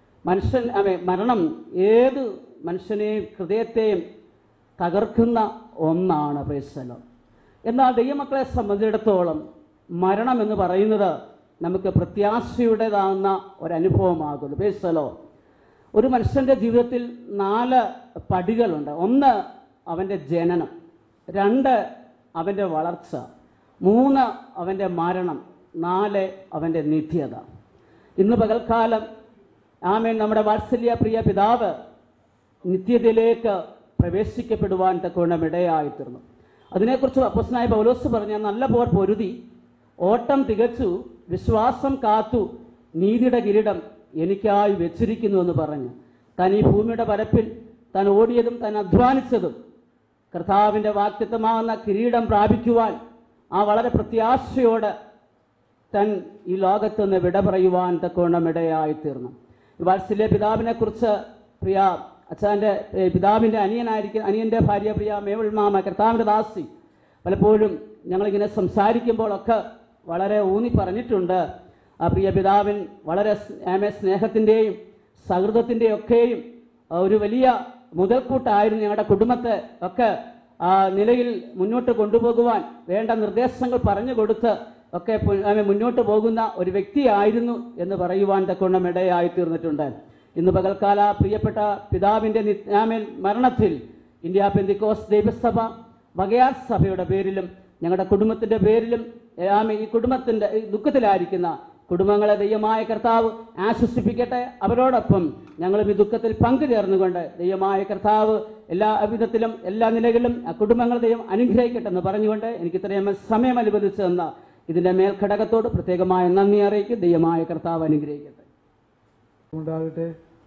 K: മരണം ഏത് മനുഷ്യനെയും ഹൃദയത്തെയും തകർക്കുന്ന ഒന്നാണ്, പ്രൈസലോ. എന്നാൽ ദൈവമക്കളെ സംബന്ധിച്ചിടത്തോളം മരണം എന്ന് പറയുന്നത് നമുക്ക് പ്രത്യാശയുടേതാകുന്ന ഒരനുഭവമാകുന്നു, പ്രൈസലോ. ഒരു മനുഷ്യൻ്റെ ജീവിതത്തിൽ 4 പടികളുണ്ട്. 1 അവൻ്റെ ജനനം, 2 അവൻ്റെ വളർച്ച, 3 അവൻ്റെ മരണം, 4 അവൻ്റെ നിത്യത. ഇന്ന് പകൽക്കാലം ആമേൻ നമ്മുടെ വാത്സല്യ പ്രിയ പിതാവ് നിത്യതയിലേക്ക് പ്രവേശിക്കപ്പെടുവാൻ തക്കവണ്ണം ഇടയായിത്തീർന്നു. അതിനെക്കുറിച്ച് അപ്പോസ്തലനായ പൗലോസ് പറഞ്ഞ നല്ല പോർ പൊരുതി, ഓട്ടം തികച്ചു, വിശ്വാസം കാത്തു, നീതിയുടെ കിരീടം എനിക്കായി വെച്ചിരിക്കുന്നു എന്ന് പറഞ്ഞു. താൻ ഈ ഭൂമിയുടെ പരപ്പിൽ താൻ ഓടിയതും താൻ അധ്വാനിച്ചതും കർത്താവിൻ്റെ വാഗ്ദത്തമാകുന്ന കിരീടം പ്രാപിക്കുവാൻ ആ വളരെ പ്രത്യാശയോടെ താൻ ഈ ലോകത്തുനിന്ന് വിട പറയുവാൻ തക്കവണ്ണം ഇടയായിത്തീർന്നു. വാത്സല്യ പിതാവിനെ കുറിച്ച് പ്രിയ അച്ഛൻ്റെ പിതാവിൻ്റെ അനിയൻ്റെ ഭാര്യ പ്രിയ മേവൾ മാമ കർത്താവിൻ്റെ ദാസി പലപ്പോഴും ഞങ്ങളിങ്ങനെ സംസാരിക്കുമ്പോഴൊക്കെ വളരെ ഊന്നി പറഞ്ഞിട്ടുണ്ട്. ആ പ്രിയ പിതാവിൻ വളരെ സ്നേഹത്തിൻ്റെയും സൗഹൃദത്തിൻ്റെയും ഒക്കെയും ഒരു വലിയ മുതൽക്കൂട്ടായിരുന്നു ഞങ്ങളുടെ കുടുംബത്തെ ഒക്കെ ആ നിലയിൽ മുന്നോട്ട് കൊണ്ടുപോകുവാൻ വേണ്ട നിർദ്ദേശങ്ങൾ പറഞ്ഞു കൊടുത്ത് ഒക്കെ മുന്നോട്ട് പോകുന്ന ഒരു വ്യക്തിയായിരുന്നു എന്ന് പറയുവാൻ തക്കവണ്ണം ഇടയായി തീർന്നിട്ടുണ്ട്. ഇന്ന് പകൽക്കാല പ്രിയപ്പെട്ട പിതാവിൻ്റെ മരണത്തിൽ ഇന്ത്യ പെന്തിക്കോസ് ദൈവസഭ വകയാർ സഭയുടെ പേരിലും ഞങ്ങളുടെ കുടുംബത്തിൻ്റെ പേരിലും ഈ കുടുംബത്തിൻ്റെ ദുഃഖത്തിലായിരിക്കുന്ന കുടുംബങ്ങളെ ദൈവമായ കർത്താവ് ആശ്വസിപ്പിക്കട്ടെ. അവരോടൊപ്പം ഞങ്ങളും ഈ ദുഃഖത്തിൽ പങ്കുചേർന്നുകൊണ്ട് ദൈവമായ കർത്താവ് എല്ലാ വിധത്തിലും എല്ലാ നിലകളിലും ആ കുടുംബങ്ങളെ ദൈവം അനുഗ്രഹിക്കട്ടെ എന്ന് പറഞ്ഞുകൊണ്ട് എനിക്ക് ഇത്രയും സമയം അനുവദിച്ചു തന്ന ഇതിൻ്റെ മേൽഘടകത്തോട് പ്രത്യേകമായ നന്ദി അറിയിക്കും. ദൈവമായ കർത്താവ് അനുഗ്രഹിക്കട്ടെ.
L: ഉണ്ടാകട്ടെ.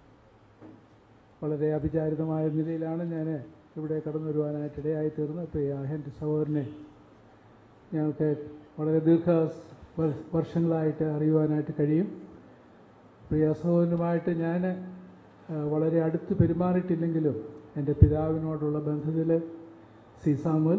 L: വളരെ അവിചാരിതമായ നിലയിലാണ് ഞാൻ ഇവിടെ കടന്നു വരുവാനായിട്ട് ഇടയായി തീർന്നത്. പ്രിയ എൻ്റെ സഹോദരനെ ഞങ്ങൾക്ക് വളരെ വർഷങ്ങളായിട്ട് അറിയുവാനായിട്ട് കഴിയും. പ്രിയ സഹോദരനുമായിട്ട് ഞാൻ വളരെ അടുത്ത് പെരുമാറിയിട്ടില്ലെങ്കിലും എൻ്റെ പിതാവിനോടുള്ള ബന്ധത്തിൽ സാമുവൽ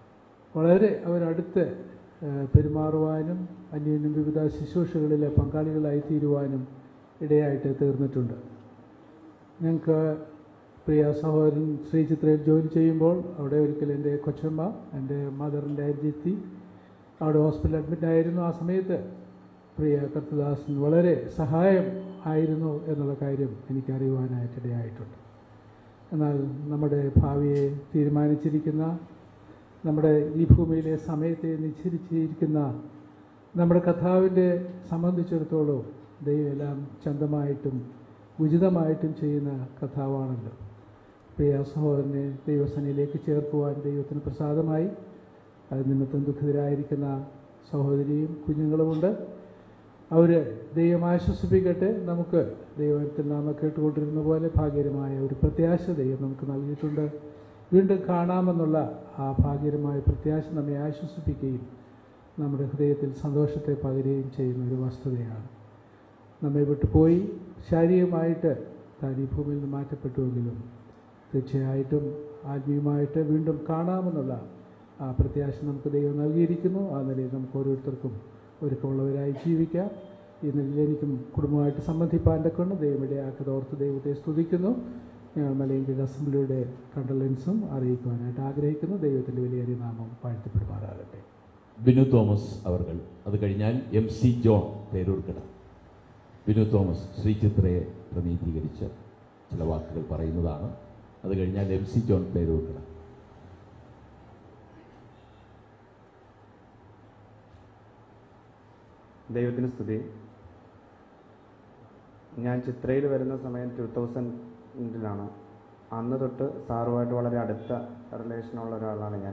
L: വളരെ അവരടുത്ത് പെരുമാറുവാനും അന്യോന്യം വിവിധ ശുശ്രൂഷകളിലെ പങ്കാളികളായി തീരുവാനും ഇടയായിട്ട് തീർന്നിട്ടുണ്ട്. ഞങ്ങൾക്ക് പ്രിയ സഹോദരൻ ശ്രീചിത്രയിൽ ജോലി ചെയ്യുമ്പോൾ അവിടെ ഒരിക്കൽ എൻ്റെ കൊച്ചമ്മ, എൻ്റെ മദറിൻ്റെ അനിയത്തി അവിടെ ഹോസ്പിറ്റലിൽ അഡ്മിറ്റ് ആയിരുന്നു. ആ സമയത്ത് പ്രിയ കർത്തദാസൻ വളരെ സഹായം ആയിരുന്നു എന്നുള്ള കാര്യം എനിക്കറിയുവാനായിട്ടിടയായിട്ടുണ്ട്. എന്നാൽ നമ്മുടെ ഭാവിയെ തീരുമാനിച്ചിരിക്കുന്ന, നമ്മുടെ ഈ ഭൂമിയിലെ സമയത്തെ നിശ്ചയിച്ചിരിക്കുന്ന നമ്മുടെ കർത്താവിൻ്റെ സംബന്ധിച്ചിടത്തോളം ദൈവം എല്ലാം ചന്തമായിട്ടും ഉചിതമായിട്ടും ചെയ്യുന്ന കർത്താവാണല്ലോ. പ്രിയ സഹോദരനെ ദൈവസന്നിധിയിലേക്ക് ചേർക്കുവാൻ ദൈവത്തിന് പ്രസാദമായി. അത് നിമിത്തം ദുഃഖിതരായിരിക്കുന്ന സഹോദരിയും കുഞ്ഞുങ്ങളുമുണ്ട്. അവർ ദൈവം ആശ്വസിപ്പിക്കട്ടെ. നമുക്ക് ദൈവത്തിൽ നാം കേട്ടുകൊണ്ടിരുന്ന പോലെ ഭാഗ്യകരമായ ഒരു പ്രത്യാശ ദൈവം നമുക്ക് നൽകിയിട്ടുണ്ട്. വീണ്ടും കാണാമെന്നുള്ള ആ ഭാഗ്യകരമായ പ്രത്യാശ നമ്മെ ആശ്വസിപ്പിക്കുകയും നമ്മുടെ ഹൃദയത്തിൽ സന്തോഷത്തെ പകരുകയും ചെയ്യുന്ന ഒരു വസ്തുതയാണ്. നമ്മെ വിട്ടുപോയി ശാരീരികമായിട്ട് താൻ ഈ ഭൂമിയിൽ നിന്ന് മാറ്റപ്പെട്ടുവെങ്കിലും തീർച്ചയായിട്ടും ആത്മീയമായിട്ട് വീണ്ടും കാണാമെന്നുള്ള ആ പ്രത്യാശ നമുക്ക് ദൈവം നൽകിയിരിക്കുന്നു. ആ നിലയിൽ നമുക്ക് ഓരോരുത്തർക്കും ഒരുക്കമുള്ളവരായി ജീവിക്കാം. ഈ നിലയിൽ എനിക്കും കുടുംബമായിട്ട് സംബന്ധിപ്പാൻ്റെ കൊണ്ട് ദൈവം ഇടയാക്കത് ഓർത്ത് ദൈവത്തെ സ്തുതിക്കുന്നു. ഞങ്ങൾ മലയങ്കീഴ് അസംബ്ലിയുടെ കണ്ടലൻസും അറിയിക്കുവാനായിട്ട് ആഗ്രഹിക്കുന്നു. ദൈവത്തിൻ്റെ വലിയ നാമം വാഴ്ത്തപ്പെടുമാറാകട്ടെ.
A: ബിനു തോമസ് അവർകൾ, അത് കഴിഞ്ഞാൽ MC ജോൺ പേരൂർക്കട. ബിനു തോമസ് ശ്രീചിത്രയെ പ്രതിനിധീകരിച്ച് ചില വാക്കുകൾ പറയുന്നതാണ്. അത് കഴിഞ്ഞാൽ MC ജോൺ പേരൂർക്കട.
M: ദൈവത്തിന് സ്തുതി. ഞാൻ ചിത്രയിൽ വരുന്ന സമയം 2000-ലാണ്. അന്ന് തൊട്ട് സാറുമായിട്ട് വളരെ അടുത്ത റിലേഷനുള്ള ഒരാളാണ് ഞാൻ.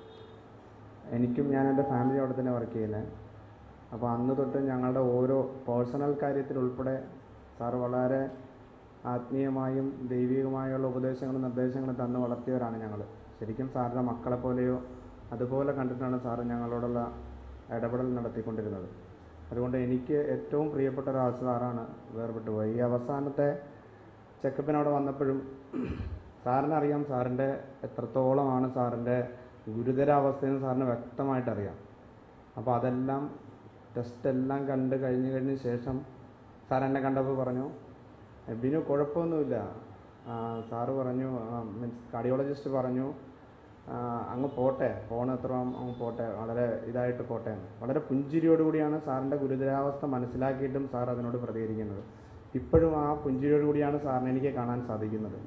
M: ഞാൻ എൻ്റെ ഫാമിലി അവിടെ തന്നെ വർക്ക് ചെയ്യുന്നത്. അപ്പോൾ അന്ന് തൊട്ട് ഞങ്ങളുടെ ഓരോ പേഴ്സണൽ കാര്യത്തിൽ ഉൾപ്പെടെ സാറ് വളരെ ആത്മീയമായും ദൈവികമായുള്ള ഉപദേശങ്ങളും നിർദ്ദേശങ്ങളും തന്ന് വളർത്തിയവരാണ് ഞങ്ങൾ. ശരിക്കും സാറിൻ്റെ മക്കളെ പോലെയോ അതുപോലെ കണ്ടിട്ടാണ് സാറ് ഞങ്ങളോടുള്ള ഇടപെടൽ നടത്തിക്കൊണ്ടിരുന്നത്. അതുകൊണ്ട് എനിക്ക് ഏറ്റവും പ്രിയപ്പെട്ട ഒരാൾ സാറാണ് വേർപെട്ടു പോയി. ഈ അവസാനത്തെ ചെക്കപ്പിനവിടെ വന്നപ്പോഴും സാറിനറിയാം സാറിൻ്റെ എത്രത്തോളമാണ് സാറിൻ്റെ ഗുരുതരാവസ്ഥയെന്ന് സാറിന് വ്യക്തമായിട്ടറിയാം. അപ്പോൾ അതെല്ലാം ടെസ്റ്റെല്ലാം കഴിഞ്ഞ ശേഷം സാർ എന്നെ കണ്ടപ്പോൾ പറഞ്ഞു, ബിനു കുഴപ്പമൊന്നുമില്ല. സാറ് പറഞ്ഞു, കാർഡിയോളജിസ്റ്റ് പറഞ്ഞു അങ്ങ് പോട്ടെ, എത്ര അങ്ങ് പോട്ടെ, വളരെ ഇതായിട്ട് പോട്ടെ എന്ന്. വളരെ പുഞ്ചിരിയോടുകൂടിയാണ് സാറിൻ്റെ ഗുരുതരാവസ്ഥ മനസ്സിലാക്കിയിട്ടും സാർ അതിനോട് പ്രതികരിക്കുന്നത്. ഇപ്പോഴും ആ പുഞ്ചിരിയോടുകൂടിയാണ് സാറിനെ എനിക്ക് കാണാൻ സാധിക്കുന്നത്.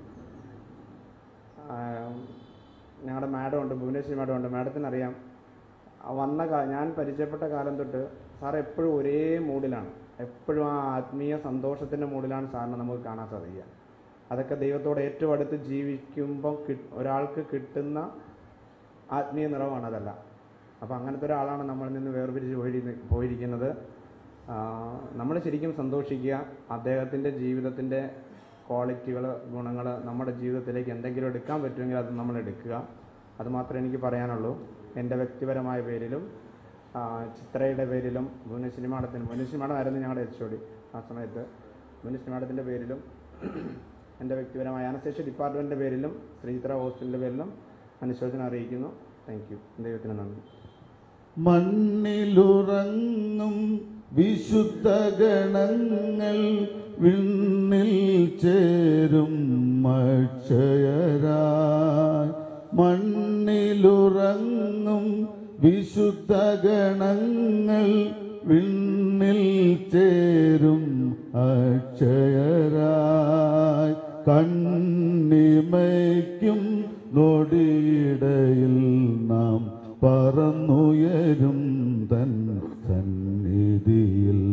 M: ഞങ്ങളുടെ മാഡം ഉണ്ട്, ഭുവനേശ്വരി മാഡം ഉണ്ട്. മാഡത്തിനറിയാം, ഞാൻ പരിചയപ്പെട്ട കാലം തൊട്ട് സാർ എപ്പോഴും ഒരേ മൂഡിലാണ്, എപ്പോഴും ആ ആത്മീയ സന്തോഷത്തിൻ്റെ മൂഡിലാണ് സാറിനെ നമുക്ക് കാണാൻ സാധിക്കുക. അതൊക്കെ ദൈവത്തോട് ഏറ്റവും അടുത്ത് ജീവിക്കുമ്പോൾ ഒരാൾക്ക് കിട്ടുന്ന ആത്മീയ നിറവാണ് അതല്ല. അപ്പോൾ അങ്ങനത്തെ ഒരാളാണ് നമ്മളിൽ നിന്ന് വേർപിരിച്ച് പോയിരിക്കുന്നത്. നമ്മൾ ശരിക്കും സന്തോഷിക്കുക. അദ്ദേഹത്തിൻ്റെ ജീവിതത്തിൻ്റെ ക്വാളിറ്റികൾ, ഗുണങ്ങൾ നമ്മുടെ ജീവിതത്തിലേക്ക് എന്തെങ്കിലും എടുക്കാൻ പറ്റുമെങ്കിൽ അത് നമ്മൾ എടുക്കുക. അത് മാത്രമേ എനിക്ക് പറയാനുള്ളൂ. എൻ്റെ വ്യക്തിപരമായ പേരിലും ചിത്രയുടെ പേരിലും മുനിശ്രീ മാഡമായിരുന്നു ഞങ്ങളുടെ HOD ആ സമയത്ത്. മുനിശ്രീ മാഡത്തിൻ്റെ പേരിലും എൻ്റെ വ്യക്തിപരമായ അനസ്തേഷ്യ ഡിപ്പാർട്ട്മെൻറ്റിൻ്റെ പേരിലും ശ്രീചിത്ര ഹോസ്പിറ്റലിൻ്റെ പേരിലും അനുശോചനം അറിയിക്കുന്നു. Thank you. ദൈവത്തിന് നന്ദി.
B: മണ്ണിലുറങ്ങും വിശുദ്ധ ഗണങ്ങൾ വിണ്ണിൽ ചേരും അക്ഷയരായി. മണ്ണിലുറങ്ങും വിശുദ്ധ ഗണങ്ങൾ വിണ്ണിൽ ചേരും അക്ഷയരായി. കണ്ണിമയ്ക്കും നൊടിയിടയിൽ നാം പറന്നുയരും തൻ സന്നിധിയിൽ.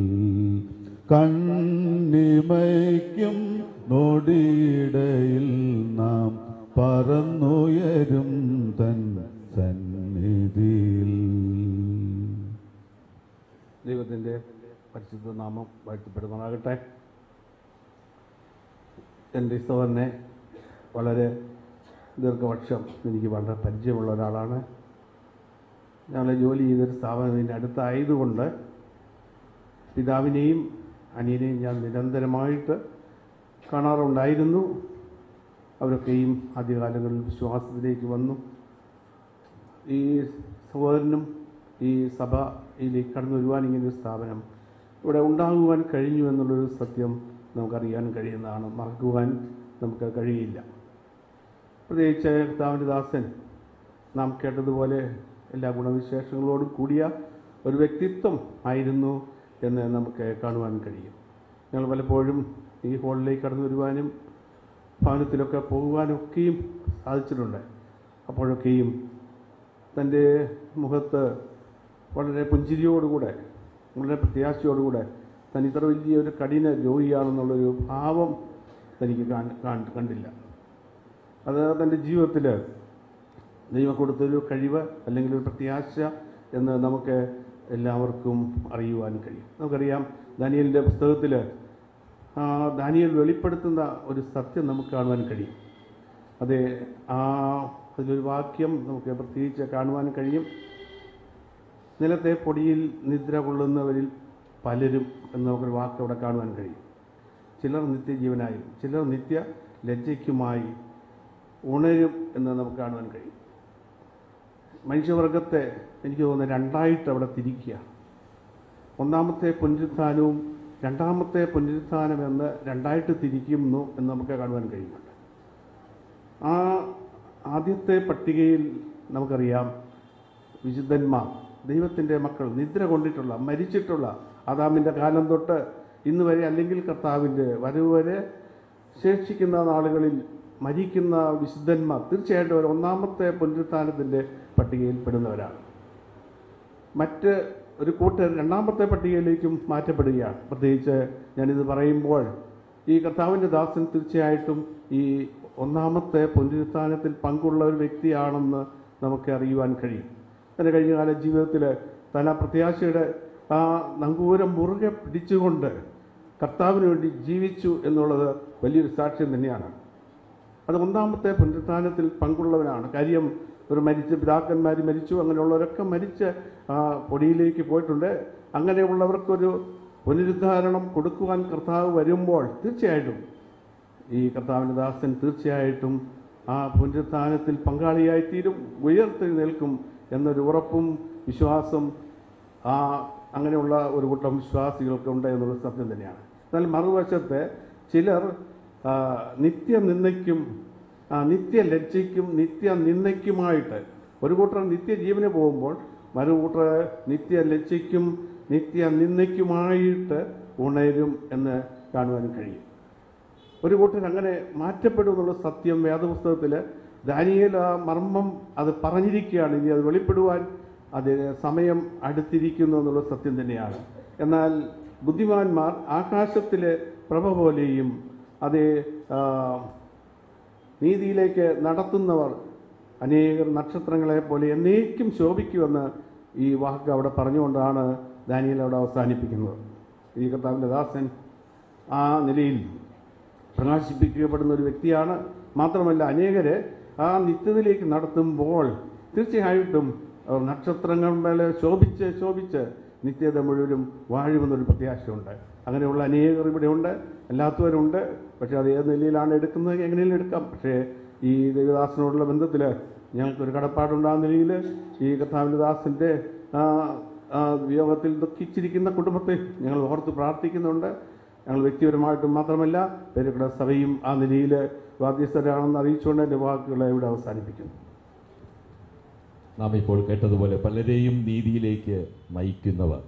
B: കണ്ണിമയ്ക്കും നൊടിയിടയിൽ നാം പറന്നുയരും തൻ സന്നിധിയിൽ.
N: ദൈവത്തിൻ്റെ പരിശുദ്ധ നാമം വാഴ്ത്തപ്പെടുമാറാകട്ടെ. എൻ്റെ സഹോദരനെ വളരെ ദീർഘവർഷം എനിക്ക് വളരെ പരിചയമുള്ള ഒരാളാണ്. ഞങ്ങൾ ജോലി ചെയ്തൊരു സ്ഥാപനത്തിൻ്റെ അടുത്തായതുകൊണ്ട് പിതാവിനെയും അനിയനെയും ഞാൻ നിരന്തരമായിട്ട് കാണാറുണ്ടായിരുന്നു. അവരൊക്കെയും ആദ്യകാലങ്ങളിൽ വിശ്വാസത്തിലേക്ക് വന്നു. ഈ സഹോദരനും ഈ സഭയിലേക്ക് കടന്നു വരുവാൻ ഇങ്ങനൊരു സ്ഥാപനം ഇവിടെ ഉണ്ടാകുവാൻ കഴിഞ്ഞു എന്നുള്ളൊരു സത്യം നമുക്കറിയാൻ കഴിയുന്നതാണ്. മറക്കുവാൻ നമുക്ക് കഴിയില്ല. പ്രത്യേകിച്ച് കർത്താവിൻ്റെ ദാസൻ നാം കേട്ടതുപോലെ എല്ലാ ഗുണവിശേഷങ്ങളോടും കൂടിയ ഒരു വ്യക്തിത്വം ആയിരുന്നു എന്ന് നമുക്ക് കാണുവാൻ കഴിയും. ഞങ്ങൾ പലപ്പോഴും ഈ ഹോളിലേക്ക് കടന്നു വരുവാനും ഭവനത്തിലൊക്കെ പോകുവാനൊക്കെയും സാധിച്ചിട്ടുണ്ട്. അപ്പോഴൊക്കെയും തൻ്റെ മുഖത്ത് വളരെ പുഞ്ചിരിയോടുകൂടെ, വളരെ പ്രത്യാശയോടുകൂടെ താൻ ഇത്ര വലിയൊരു കഠിന രോഗിയാണെന്നുള്ളൊരു ഭാവം തനിക്ക് കണ്ടില്ല. അത് തൻ്റെ ജീവിതത്തിൽ ദൈവം കൊടുത്തൊരു കഴിവ് അല്ലെങ്കിൽ ഒരു പ്രത്യാശ എന്ന് നമുക്ക് എല്ലാവർക്കും അറിയുവാൻ കഴിയും. നമുക്കറിയാം, ദാനിയേലിൻ്റെ പുസ്തകത്തിൽ ദാനിയേൽ വെളിപ്പെടുത്തുന്ന ഒരു സത്യം നമുക്ക് കാണുവാൻ കഴിയും. അതിലൊരു വാക്യം നമുക്ക് പ്രത്യേകിച്ച് കാണുവാൻ കഴിയും. നിലത്തെ പൊടിയിൽ നിദ്ര കൊള്ളുന്നവരിൽ പലരും എന്ന് നമുക്കൊരു വാക്ക് അവിടെ കാണുവാൻ കഴിയും. ചിലർ നിത്യജീവനായും ചിലർ നിത്യ ലജ്ജയ്ക്കുമായി ഉണരും എന്ന് നമുക്ക് കാണുവാൻ കഴിയും. മനുഷ്യവർഗത്തെ എനിക്ക് തോന്നുന്നത് രണ്ടായിട്ട് അവിടെ തിരിക്കുക. ഒന്നാമത്തെ പുനരുത്ഥാനവും രണ്ടാമത്തെ പുനരുത്ഥാനം എന്ന് രണ്ടായിട്ട് തിരിക്കുന്നു എന്ന് നമുക്ക് കാണുവാൻ കഴിയുന്നുണ്ട്. ആ ആദ്യത്തെ പട്ടികയിൽ നമുക്കറിയാം, വിശുദ്ധന്മാർ, ദൈവത്തിൻ്റെ മക്കൾ, നിദ്ര കൊണ്ടിട്ടുള്ള, മരിച്ചിട്ടുള്ള, ആദാമിൻ്റെ കാലം തൊട്ട് ഇന്ന് വരെ അല്ലെങ്കിൽ കർത്താവിൻ്റെ വരവ് വരെ ശേഷിക്കുന്ന നാളുകളിൽ മരിക്കുന്ന വിശുദ്ധന്മാർ തീർച്ചയായിട്ടും അവർ ഒന്നാമത്തെ പുനരുത്ഥാനത്തിൻ്റെ പട്ടികയിൽ പെടുന്നവരാണ്. മറ്റ് ഒരു കൂട്ടർ രണ്ടാമത്തെ പട്ടികയിലേക്കും മാറ്റപ്പെടുകയാണ്. പ്രത്യേകിച്ച് ഞാനിത് പറയുമ്പോൾ ഈ കർത്താവിൻ്റെ ദാസൻ തീർച്ചയായിട്ടും ഈ ഒന്നാമത്തെ പുനരുത്ഥാനത്തിൽ പങ്കുള്ള ഒരു വ്യക്തിയാണെന്ന് നമുക്ക് അറിയുവാൻ കഴിയും. തൻ്റെ കഴിഞ്ഞകാല ജീവിതത്തിൽ താൻ ആ പ്രത്യാശയുടെ ആ നങ്കൂരം മുറുകെ പിടിച്ചുകൊണ്ട് കർത്താവിന് വേണ്ടി ജീവിച്ചു എന്നുള്ളത് വലിയൊരു സാക്ഷ്യം തന്നെയാണ്. അത് ഒന്നാമത്തെ പുനരുത്ഥാനത്തിൽ പങ്കുള്ളവനാണ്. കാര്യം ഒരു പിതാക്കന്മാർ മരിച്ചു, അങ്ങനെയുള്ളവരൊക്കെ മരിച്ച് പൊടിയിലേക്ക് പോയിട്ടുണ്ട്. അങ്ങനെയുള്ളവർക്കൊരു പുനരുദ്ധാരണം കൊടുക്കുവാൻ കർത്താവ് വരുമ്പോൾ തീർച്ചയായിട്ടും ഈ കർത്താവിൻ്റെ ദാസൻ തീർച്ചയായിട്ടും ആ പുനരുത്ഥാനത്തിൽ പങ്കാളിയായിത്തീരും, ഉയർത്തെഴുന്നേൽക്കും എന്നൊരു ഉറപ്പും വിശ്വാസം അങ്ങനെയുള്ള ഒരു കൂട്ടം വിശ്വാസികൾക്കുണ്ട് എന്നുള്ള സത്യം തന്നെയാണ്. എന്നാൽ മറുവശത്ത് ചിലർ നിത്യനിന്ദയ്ക്കും നിത്യലജ്ജയ്ക്കും നിത്യനിന്ദയ്ക്കുമായിട്ട് ഒരു കൂട്ടർ നിത്യജീവന് പോകുമ്പോൾ മറുകൂട്ടർ നിത്യലജ്ജയ്ക്കും നിത്യനിന്ദയ്ക്കുമായിട്ട് ഉണരും എന്ന് കാണുവാൻ കഴിയും. ഒരു കൂട്ടർ അങ്ങനെ മാറ്റപ്പെടും എന്നുള്ള സത്യം വേദപുസ്തകത്തിൽ ദാനിയേൽ ആ മർമ്മം അത് പറഞ്ഞിരിക്കുകയാണ്. ഇനി അത് വെളിപ്പെടുവാൻ അതിന് സമയം അടുത്തിരിക്കുന്നു എന്നുള്ള സത്യം തന്നെയാണ്. എന്നാൽ ബുദ്ധിമാന്മാർ ആകാശത്തിലെ പ്രഭ പോലെയും അതേ നീതിയിലേക്ക് നടത്തുന്നവർ അനേകർ നക്ഷത്രങ്ങളെ പോലെ എന്നേക്കും ശോഭിക്കുമെന്ന് ഈ വാക്ക് അവിടെ പറഞ്ഞുകൊണ്ടാണ് ദാനിയേൽ അവിടെ അവസാനിപ്പിക്കുന്നത്. ഈ കർത്താവിൻ്റെ ദാസൻ ആ നിലയിൽ പ്രകാശിപ്പിക്കപ്പെടുന്ന ഒരു വ്യക്തിയാണ്. മാത്രമല്ല അനേകരെ ആ നിത്യതയിലേക്ക് നടത്തുമ്പോൾ തീർച്ചയായിട്ടും അവർ നക്ഷത്രങ്ങൾ മേലെ ശോഭിച്ച് നിത്യത മുഴുവനും വാഴുമെന്നൊരു പ്രത്യാശയുണ്ട്. അങ്ങനെയുള്ള അനേകർ ഇവിടെയുണ്ട്, അല്ലാത്തവരുണ്ട്. പക്ഷേ അത് ഏത് നിലയിലാണ് എടുക്കുന്നത്, എങ്ങനെയും എടുക്കാം. പക്ഷേ ഈ ദൈവദാസനോടുള്ള ബന്ധത്തിൽ ഞങ്ങൾക്കൊരു കടപ്പാടുണ്ട്. ആ നിലയിൽ ഈ കർത്താവിൻ്റെ ദാസൻ്റെ വിയോഗത്തിൽ ദുഃഖിച്ചിരിക്കുന്ന കുടുംബത്തെ ഞങ്ങൾ ഓർത്ത് പ്രാർത്ഥിക്കുന്നുണ്ട്. ഞങ്ങൾ വ്യക്തിപരമായിട്ടും മാത്രമല്ല പേരുകട സഭയും ആ നിലയിൽ ബാധ്യസ്ഥരാണെന്ന് അറിയിച്ചുകൊണ്ട് എൻ്റെ വാക്കുകളെ ഇവിടെ അവസാനിപ്പിക്കുന്നു.
A: നാം ഇപ്പോൾ കേട്ടതുപോലെ പലരെയും നീതിയിലേക്ക് നയിക്കുന്നവർ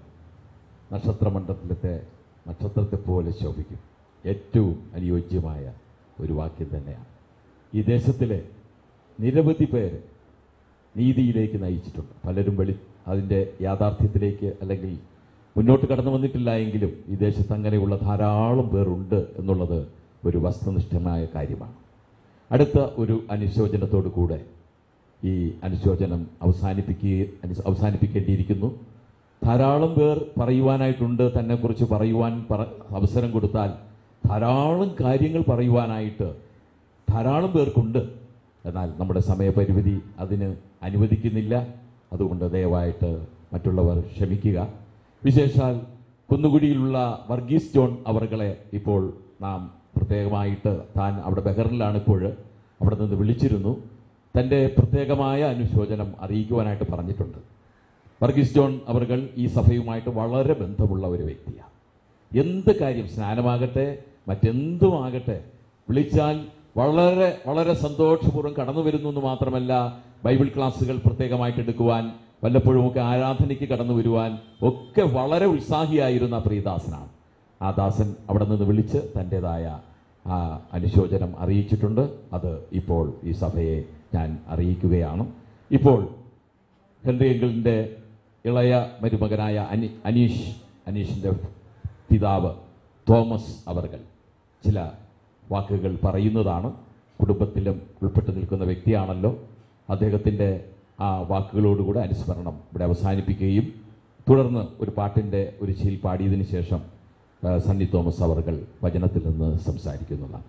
A: നക്ഷത്രത്തെ പോലെ ശോഭിക്കും. ഏറ്റവും അനുയോജ്യമായ ഒരു വാക്യം തന്നെയാണ്. ഈ ദേശത്തിലെ നിരവധി പേര് നീതിയിലേക്ക് നയിച്ചിട്ടുണ്ട്. പലരും അതിൻ്റെ യാഥാർത്ഥ്യത്തിലേക്ക് അല്ലെങ്കിൽ മുന്നോട്ട് കടന്നു വന്നിട്ടില്ല എങ്കിലും ഈ ദേശത്ത് അങ്ങനെയുള്ള ധാരാളം പേരുണ്ട് എന്നുള്ളത് ഒരു വസ്തുനിഷ്ഠമായ കാര്യമാണ്. അടുത്ത ഒരു അനുശോചനത്തോടു കൂടെ ഈ അനുശോചനം അവസാനിപ്പിക്കേണ്ടിയിരിക്കുന്നു. ധാരാളം പേർ പറയുവാനായിട്ടുണ്ട്. തന്നെക്കുറിച്ച് പറയുവാൻ അവസരം കൊടുത്താൽ ധാരാളം കാര്യങ്ങൾ പറയുവാനായിട്ട് ധാരാളം പേർക്കുണ്ട്. എന്നാൽ നമ്മുടെ സമയപരിമിതി അതിന് അനുവദിക്കുന്നില്ല. അതുകൊണ്ട് ദയവായിട്ട് മറ്റുള്ളവർ ക്ഷമിക്കുക. വിശേഷാൽ കുന്നുകുടിയിലുള്ള വർഗീസ് ജോൺ അവർകളെ ഇപ്പോൾ നാം പ്രത്യേകമായിട്ട് താൻ അവിടെ ബഹറിലാണ് ഇപ്പോൾ അവിടെ നിന്ന് വിളിച്ചിരുന്നു. തൻ്റെ പ്രത്യേകമായ അനുശോചനം അറിയിക്കുവാനായിട്ട് പറഞ്ഞിട്ടുണ്ട്. വർഗീസ് ജോൺ അവർകൾ ഈ സഭയുമായിട്ട് വളരെ ബന്ധമുള്ള ഒരു വ്യക്തിയാണ്. എന്ത് കാര്യം, സ്നാനമാകട്ടെ മറ്റെന്തുമാകട്ടെ, വിളിച്ചാൽ വളരെ വളരെ സന്തോഷപൂർവ്വം കടന്നു വരുന്നു എന്ന് മാത്രമല്ല, ബൈബിൾ ക്ലാസ്സുകൾ പ്രത്യേകമായിട്ട് എടുക്കുവാൻ, വല്ലപ്പോഴുമൊക്കെ ആരാധനയ്ക്ക് കടന്നു വരുവാൻ ഒക്കെ വളരെ ഉത്സാഹിയായിരുന്ന പ്രിയദാസനാണ്. ആ ദാസൻ അവിടെ നിന്ന് വിളിച്ച് തൻ്റെതായ ആ അനുശോചനം അറിയിച്ചിട്ടുണ്ട്. അത് ഇപ്പോൾ ഈ സഭയെ ഞാൻ അറിയിക്കുകയാണ്. ഇപ്പോൾ ഹെൻറി അങ്കിളിൻ്റെ ഇളയ മരുമകനായ അനീഷിൻ്റെ പിതാവ് തോമസ് അവർകൾ ചില വാക്കുകൾ പറയുന്നതാണ്. കുടുംബത്തിലും ഉൾപ്പെട്ടു നിൽക്കുന്ന വ്യക്തിയാണല്ലോ. അദ്ദേഹത്തിൻ്റെ ആ വാക്കുകളോടുകൂടെ അനുസ്മരണം ഇവിടെ അവസാനിപ്പിക്കുകയും തുടർന്ന് ഒരു പാട്ടിൻ്റെ ഒരു ശീൽ പാടിയതിനു ശേഷം സണ്ണി തോമസ് അവർകൾ വചനത്തിൽ നിന്ന് സംസാരിക്കുന്നതാണ്.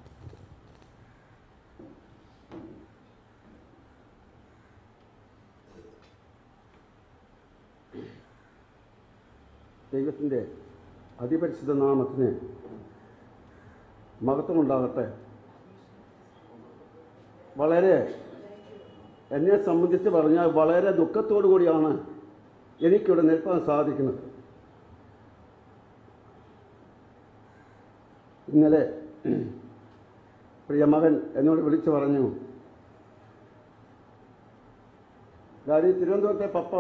O: ദൈവത്തിൻ്റെ അതിപരിശുദ്ധ നാമത്തിന് മഹത്വമുണ്ടാകട്ടെ. വളരെ എന്നെ സംബന്ധിച്ച് പറഞ്ഞാൽ വളരെ ദുഃഖത്തോടു കൂടിയാണ് എനിക്കിവിടെ നിൽക്കാൻ സാധിക്കുന്നത്. ഇന്നലെ പ്രിയമകൻ എന്നോട് വിളിച്ചു പറഞ്ഞു, ഡാഡി, തിരുവനന്തപുരത്തെ പപ്പ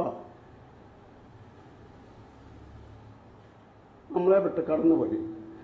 O: നമ്മളെ വിട്ട് കടന്നുപോയി.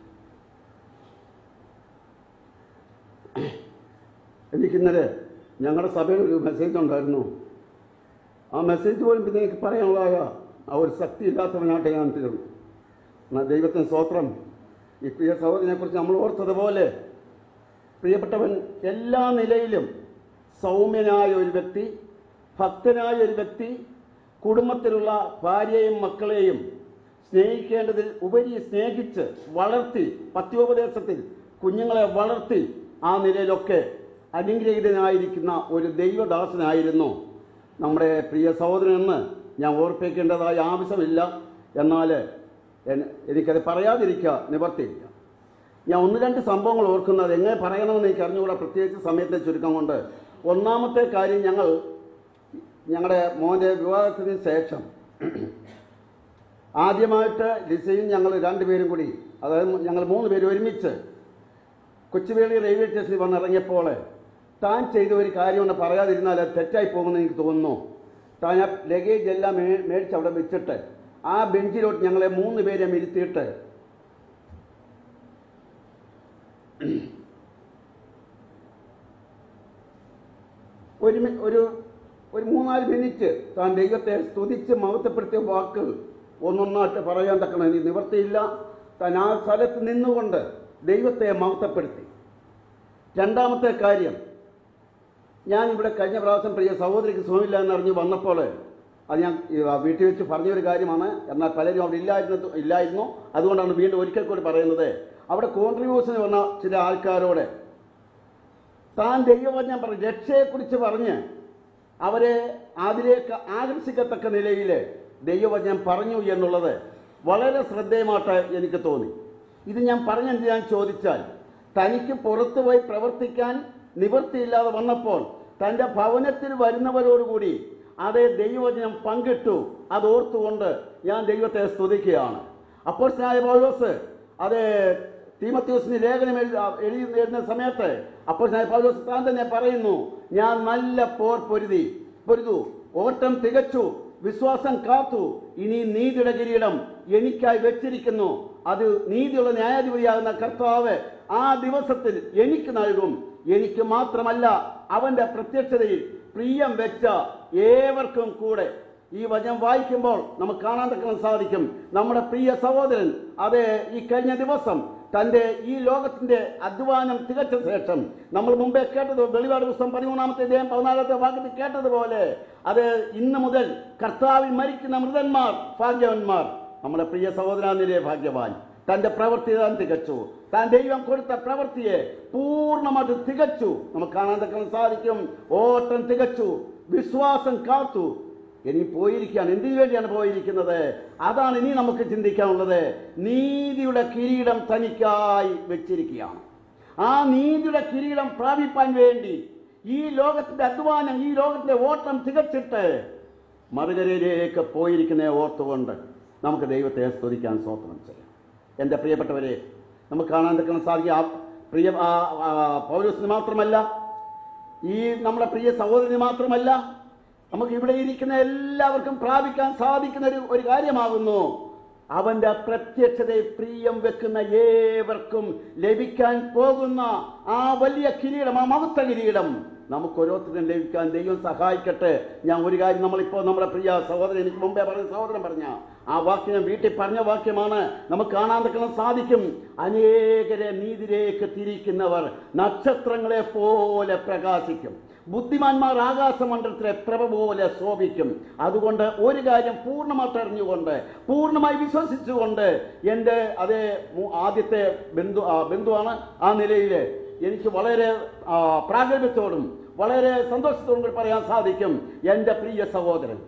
O: എനിക്കിന്നലെ ഞങ്ങളുടെ സഭയിൽ ഒരു മെസ്സേജ് ഉണ്ടായിരുന്നു. ആ മെസ്സേജ് പോലും പിന്നെ എനിക്ക് പറയാനുള്ള ആ ഒരു ശക്തി ഇല്ലാത്തവനായിട്ട് ഞാൻ തീർന്നു. എന്നാൽ ദൈവത്തിന് സ്തോത്രം. ഈ പ്രിയ സഹോദരനെക്കുറിച്ച് നമ്മൾ ഓർത്തതുപോലെ പ്രിയപ്പെട്ടവൻ എല്ലാ നിലയിലും സൗമ്യനായ ഒരു വ്യക്തി, ഭക്തനായ ഒരു വ്യക്തി, കുടുംബത്തിലുള്ള ഭാര്യയും മക്കളെയും സ്നേഹിക്കേണ്ടതിൽ ഉപരി സ്നേഹിച്ച് വളർത്തി, പത്യോപദേശത്തിൽ കുഞ്ഞുങ്ങളെ വളർത്തി ആ നിലയിലൊക്കെ അനുഗ്രഹീതനായിരിക്കുന്ന ഒരു ദൈവദാസനായിരുന്നു നമ്മുടെ പ്രിയ സഹോദരനെന്ന് ഞാൻ ഓർപ്പിക്കേണ്ടതായ ആവശ്യമില്ല. എന്നാൽ എനിക്കത് പറയാതിരിക്കുക നിവർത്തിയില്ല. ഞാൻ ഒന്ന് രണ്ട് സംഭവങ്ങൾ ഓർക്കുന്നത് എങ്ങനെ പറയണമെന്ന് എനിക്ക് അറിഞ്ഞുകൂടാ, പ്രത്യേകിച്ച് സമയത്തെ ചുരുക്കം കൊണ്ട്. ഒന്നാമത്തെ കാര്യം, ഞങ്ങളുടെ മോൻ്റെ വിവാഹത്തിന് ശേഷം ആദ്യമായിട്ട് ലിസയും ഞങ്ങൾ രണ്ടുപേരും കൂടി, അതായത് ഞങ്ങൾ 3 പേര് ഒരുമിച്ച് കൊച്ചുവേളി റെയിൽവേ സ്റ്റേഷനിൽ വന്നിറങ്ങിയപ്പോൾ താൻ ചെയ്ത ഒരു കാര്യമാണ്, പറയാതിരുന്നാൽ അത് തെറ്റായി പോകുമെന്ന് എനിക്ക് തോന്നുന്നു. താൻ ആ ലഗേജ് എല്ലാം മേടിച്ച് അവിടെ വെച്ചിട്ട് ആ ബെഞ്ചിലോട്ട് ഞങ്ങളെ 3 പേരെ ഇരുത്തിയിട്ട് ഒരു 3-4 മിനിറ്റ് താൻ ദൈവത്തെ സ്തുതിച്ച് മഹത്വപ്പെടുത്തിയ വാക്കുകൾ ഒന്നൊന്നായിട്ട് പറയാൻ തക്കണ നിവർത്തിയില്ല. താൻ ആ സ്ഥലത്ത് നിന്നുകൊണ്ട് ദൈവത്തെ മഹത്വപ്പെടുത്തി. രണ്ടാമത്തെ കാര്യം, ഞാനിവിടെ കഴിഞ്ഞ പ്രാവശ്യം പ്രിയ സഹോദരിക്ക് സുഖമില്ല എന്നറിഞ്ഞ് വന്നപ്പോൾ അത് ഞാൻ വീട്ടിൽ വെച്ച് പറഞ്ഞൊരു കാര്യമാണ്. എന്നാൽ പലരും അവിടെ ഇല്ലായിരുന്നു. അതുകൊണ്ടാണ് വീണ്ടും ഒരിക്കൽ കൂടി പറയുന്നത്. അവിടെ കോൺട്രിബ്യൂഷന് വന്ന ചില ആൾക്കാരോട് താൻ ദൈവവചനം പറഞ്ഞ് രക്ഷയെക്കുറിച്ച് പറഞ്ഞ് അവരെ അതിലേക്ക് ആകർഷിക്കത്തക്ക നിലയിൽ ദൈവവചനം പറഞ്ഞു എന്നുള്ളത് വളരെ ശ്രദ്ധേയമായിട്ട് എനിക്ക് തോന്നി. ഇത് ഞാൻ പറഞ്ഞെന്ത് ഞാൻ ചോദിച്ചാൽ, തനിക്ക് പുറത്തു പോയി പ്രവർത്തിക്കാൻ നിവൃത്തിയില്ലാതെ വന്നപ്പോൾ തൻ്റെ ഭവനത്തിൽ വരുന്നവരോടുകൂടി അതേ ദൈവവചനം പങ്കിട്ടു. അതോർത്തുകൊണ്ട് ഞാൻ ദൈവത്തെ സ്തുതിക്കുകയാണ്. അപ്പോസ്തലനായ പൗലോസ് അത് തീമോഥെയോസിന് ലേഖനം എഴുതുന്ന സമയത്ത് അപ്പോസ്തലനായ പൗലോസ് താൻ തന്നെ പറയുന്നു, ഞാൻ നല്ല പോർ പൊരുതു, ഓട്ടം തികച്ചു, വിശ്വാസം കാത്തു, ഇനി നീതിയുടെ കിരീടം എനിക്കായി വെച്ചിരിക്കുന്നു. അത് നീതിയുള്ള ന്യായാധിപതിയാകുന്ന കർത്താവ് ആ ദിവസത്തിൽ എനിക്ക് നൽകും. എനിക്ക് മാത്രമല്ല, അവന്റെ പ്രത്യക്ഷതയിൽ പ്രിയം വെച്ച ഏവർക്കും കൂടെ. ഈ വചനം വായിക്കുമ്പോൾ നമുക്ക് കാണാൻ തക്കണം സാധിക്കും, നമ്മുടെ പ്രിയ സഹോദരൻ അതേ ഈ കഴിഞ്ഞ ദിവസം തൻ്റെ ഈ ലോകത്തിന്റെ അധ്വാനം തികച്ച ശേഷം നമ്മൾ മുമ്പേ കേട്ടത് വെളിപാട് പുസ്തകം 13-ാമത്തെ അധ്യായം 14-ാമത്തെ വാക്യത്തിൽ കേട്ടതുപോലെ അത് ഇന്ന് മുതൽ കർത്താവിൽ മരിക്കുന്ന മൃതന്മാർ ഭാഗ്യവാന്മാർ. നമ്മുടെ പ്രിയ സഹോദരനിലെ ഭാഗ്യവാൻ. തൻ്റെ പ്രവൃത്തി താൻ തികച്ചു. താൻ ദൈവം കൊടുത്ത പ്രവൃത്തിയെ പൂർണ്ണമായിട്ട് തികച്ചു. നമുക്ക് കാണാൻ തക്കണം സാധിക്കും. ഓട്ടം തികച്ചു, വിശ്വാസം കാത്തു. ഇനി പോയിരിക്കുകയാണ്. എന്തിനു വേണ്ടിയാണ് പോയിരിക്കുന്നത്? അതാണ് ഇനി നമുക്ക് ചിന്തിക്കാനുള്ളത്. നീതിയുടെ കിരീടം തനിക്കായി വെച്ചിരിക്കുകയാണ്. ആ നീതിയുടെ കിരീടം പ്രാപിപ്പാൻ വേണ്ടി ഈ ലോകത്തിന്റെ അധ്വാനം, ഈ ലോകത്തിന്റെ ഓട്ടം തികച്ചിട്ട് മറുകരയിലേക്ക് പോയിരിക്കുന്ന ഓർത്തുകൊണ്ട് നമുക്ക് ദൈവത്തെ സ്തുതിക്കാൻ സ്തോത്രം ചെയ്യാം. എൻ്റെ പ്രിയപ്പെട്ടവരെ, നമുക്ക് കാണാൻ തക്കണം സാധിക്കും. പ്രിയ പൗലോസിന് മാത്രമല്ല, ഈ നമ്മുടെ പ്രിയ സഹോദരന് മാത്രമല്ല, നമുക്ക് ഇവിടെ ഇരിക്കുന്ന എല്ലാവർക്കും പ്രാപിക്കാൻ സാധിക്കുന്ന ഒരു കാര്യമാകുന്നു. അവന്റെ പ്രത്യക്ഷതയെ പ്രിയം വെക്കുന്ന ഏവർക്കും ലഭിക്കാൻ പോകുന്ന ആ വലിയ കിരീടം, ആ മഹത്വ കിരീടം നമുക്ക് ഓരോരുത്തരും ലഭിക്കാൻ ദൈവം സഹായിക്കട്ടെ. ഞാൻ ഒരു കാര്യം, നമ്മളിപ്പോൾ നമ്മുടെ പ്രിയ സഹോദരൻ, എനിക്ക് മുമ്പേ പറഞ്ഞ സഹോദരൻ പറഞ്ഞ ആ വാക്യം ഞാൻ വീട്ടിൽ പറഞ്ഞ വാക്യമാണ്. നമുക്ക് കാണാൻ തക്കണം സാധിക്കും. അനേകരെ നീതിയിലേക്ക് തിരിക്കുന്നവർ നക്ഷത്രങ്ങളെ പോലെ പ്രകാശിക്കും. ബുദ്ധിമാന്മാർ ആകാശമണ്ഡലത്തിലെ പ്രഭ പോലെ ശോഭിക്കും. അതുകൊണ്ട് ഒരു കാര്യം പൂർണ്ണമായിട്ട് അറിഞ്ഞുകൊണ്ട്, പൂർണ്ണമായി വിശ്വസിച്ചുകൊണ്ട്, എൻ്റെ അതേ ആദ്യത്തെ ബന്ധുവാണ് ആ നിലയിൽ എനിക്ക് വളരെ പ്രാഗൽഭ്യത്തോടും വളരെ സന്തോഷത്തോടും കൂടി പറയാൻ സാധിക്കും, എൻ്റെ പ്രിയ സഹോദരൻ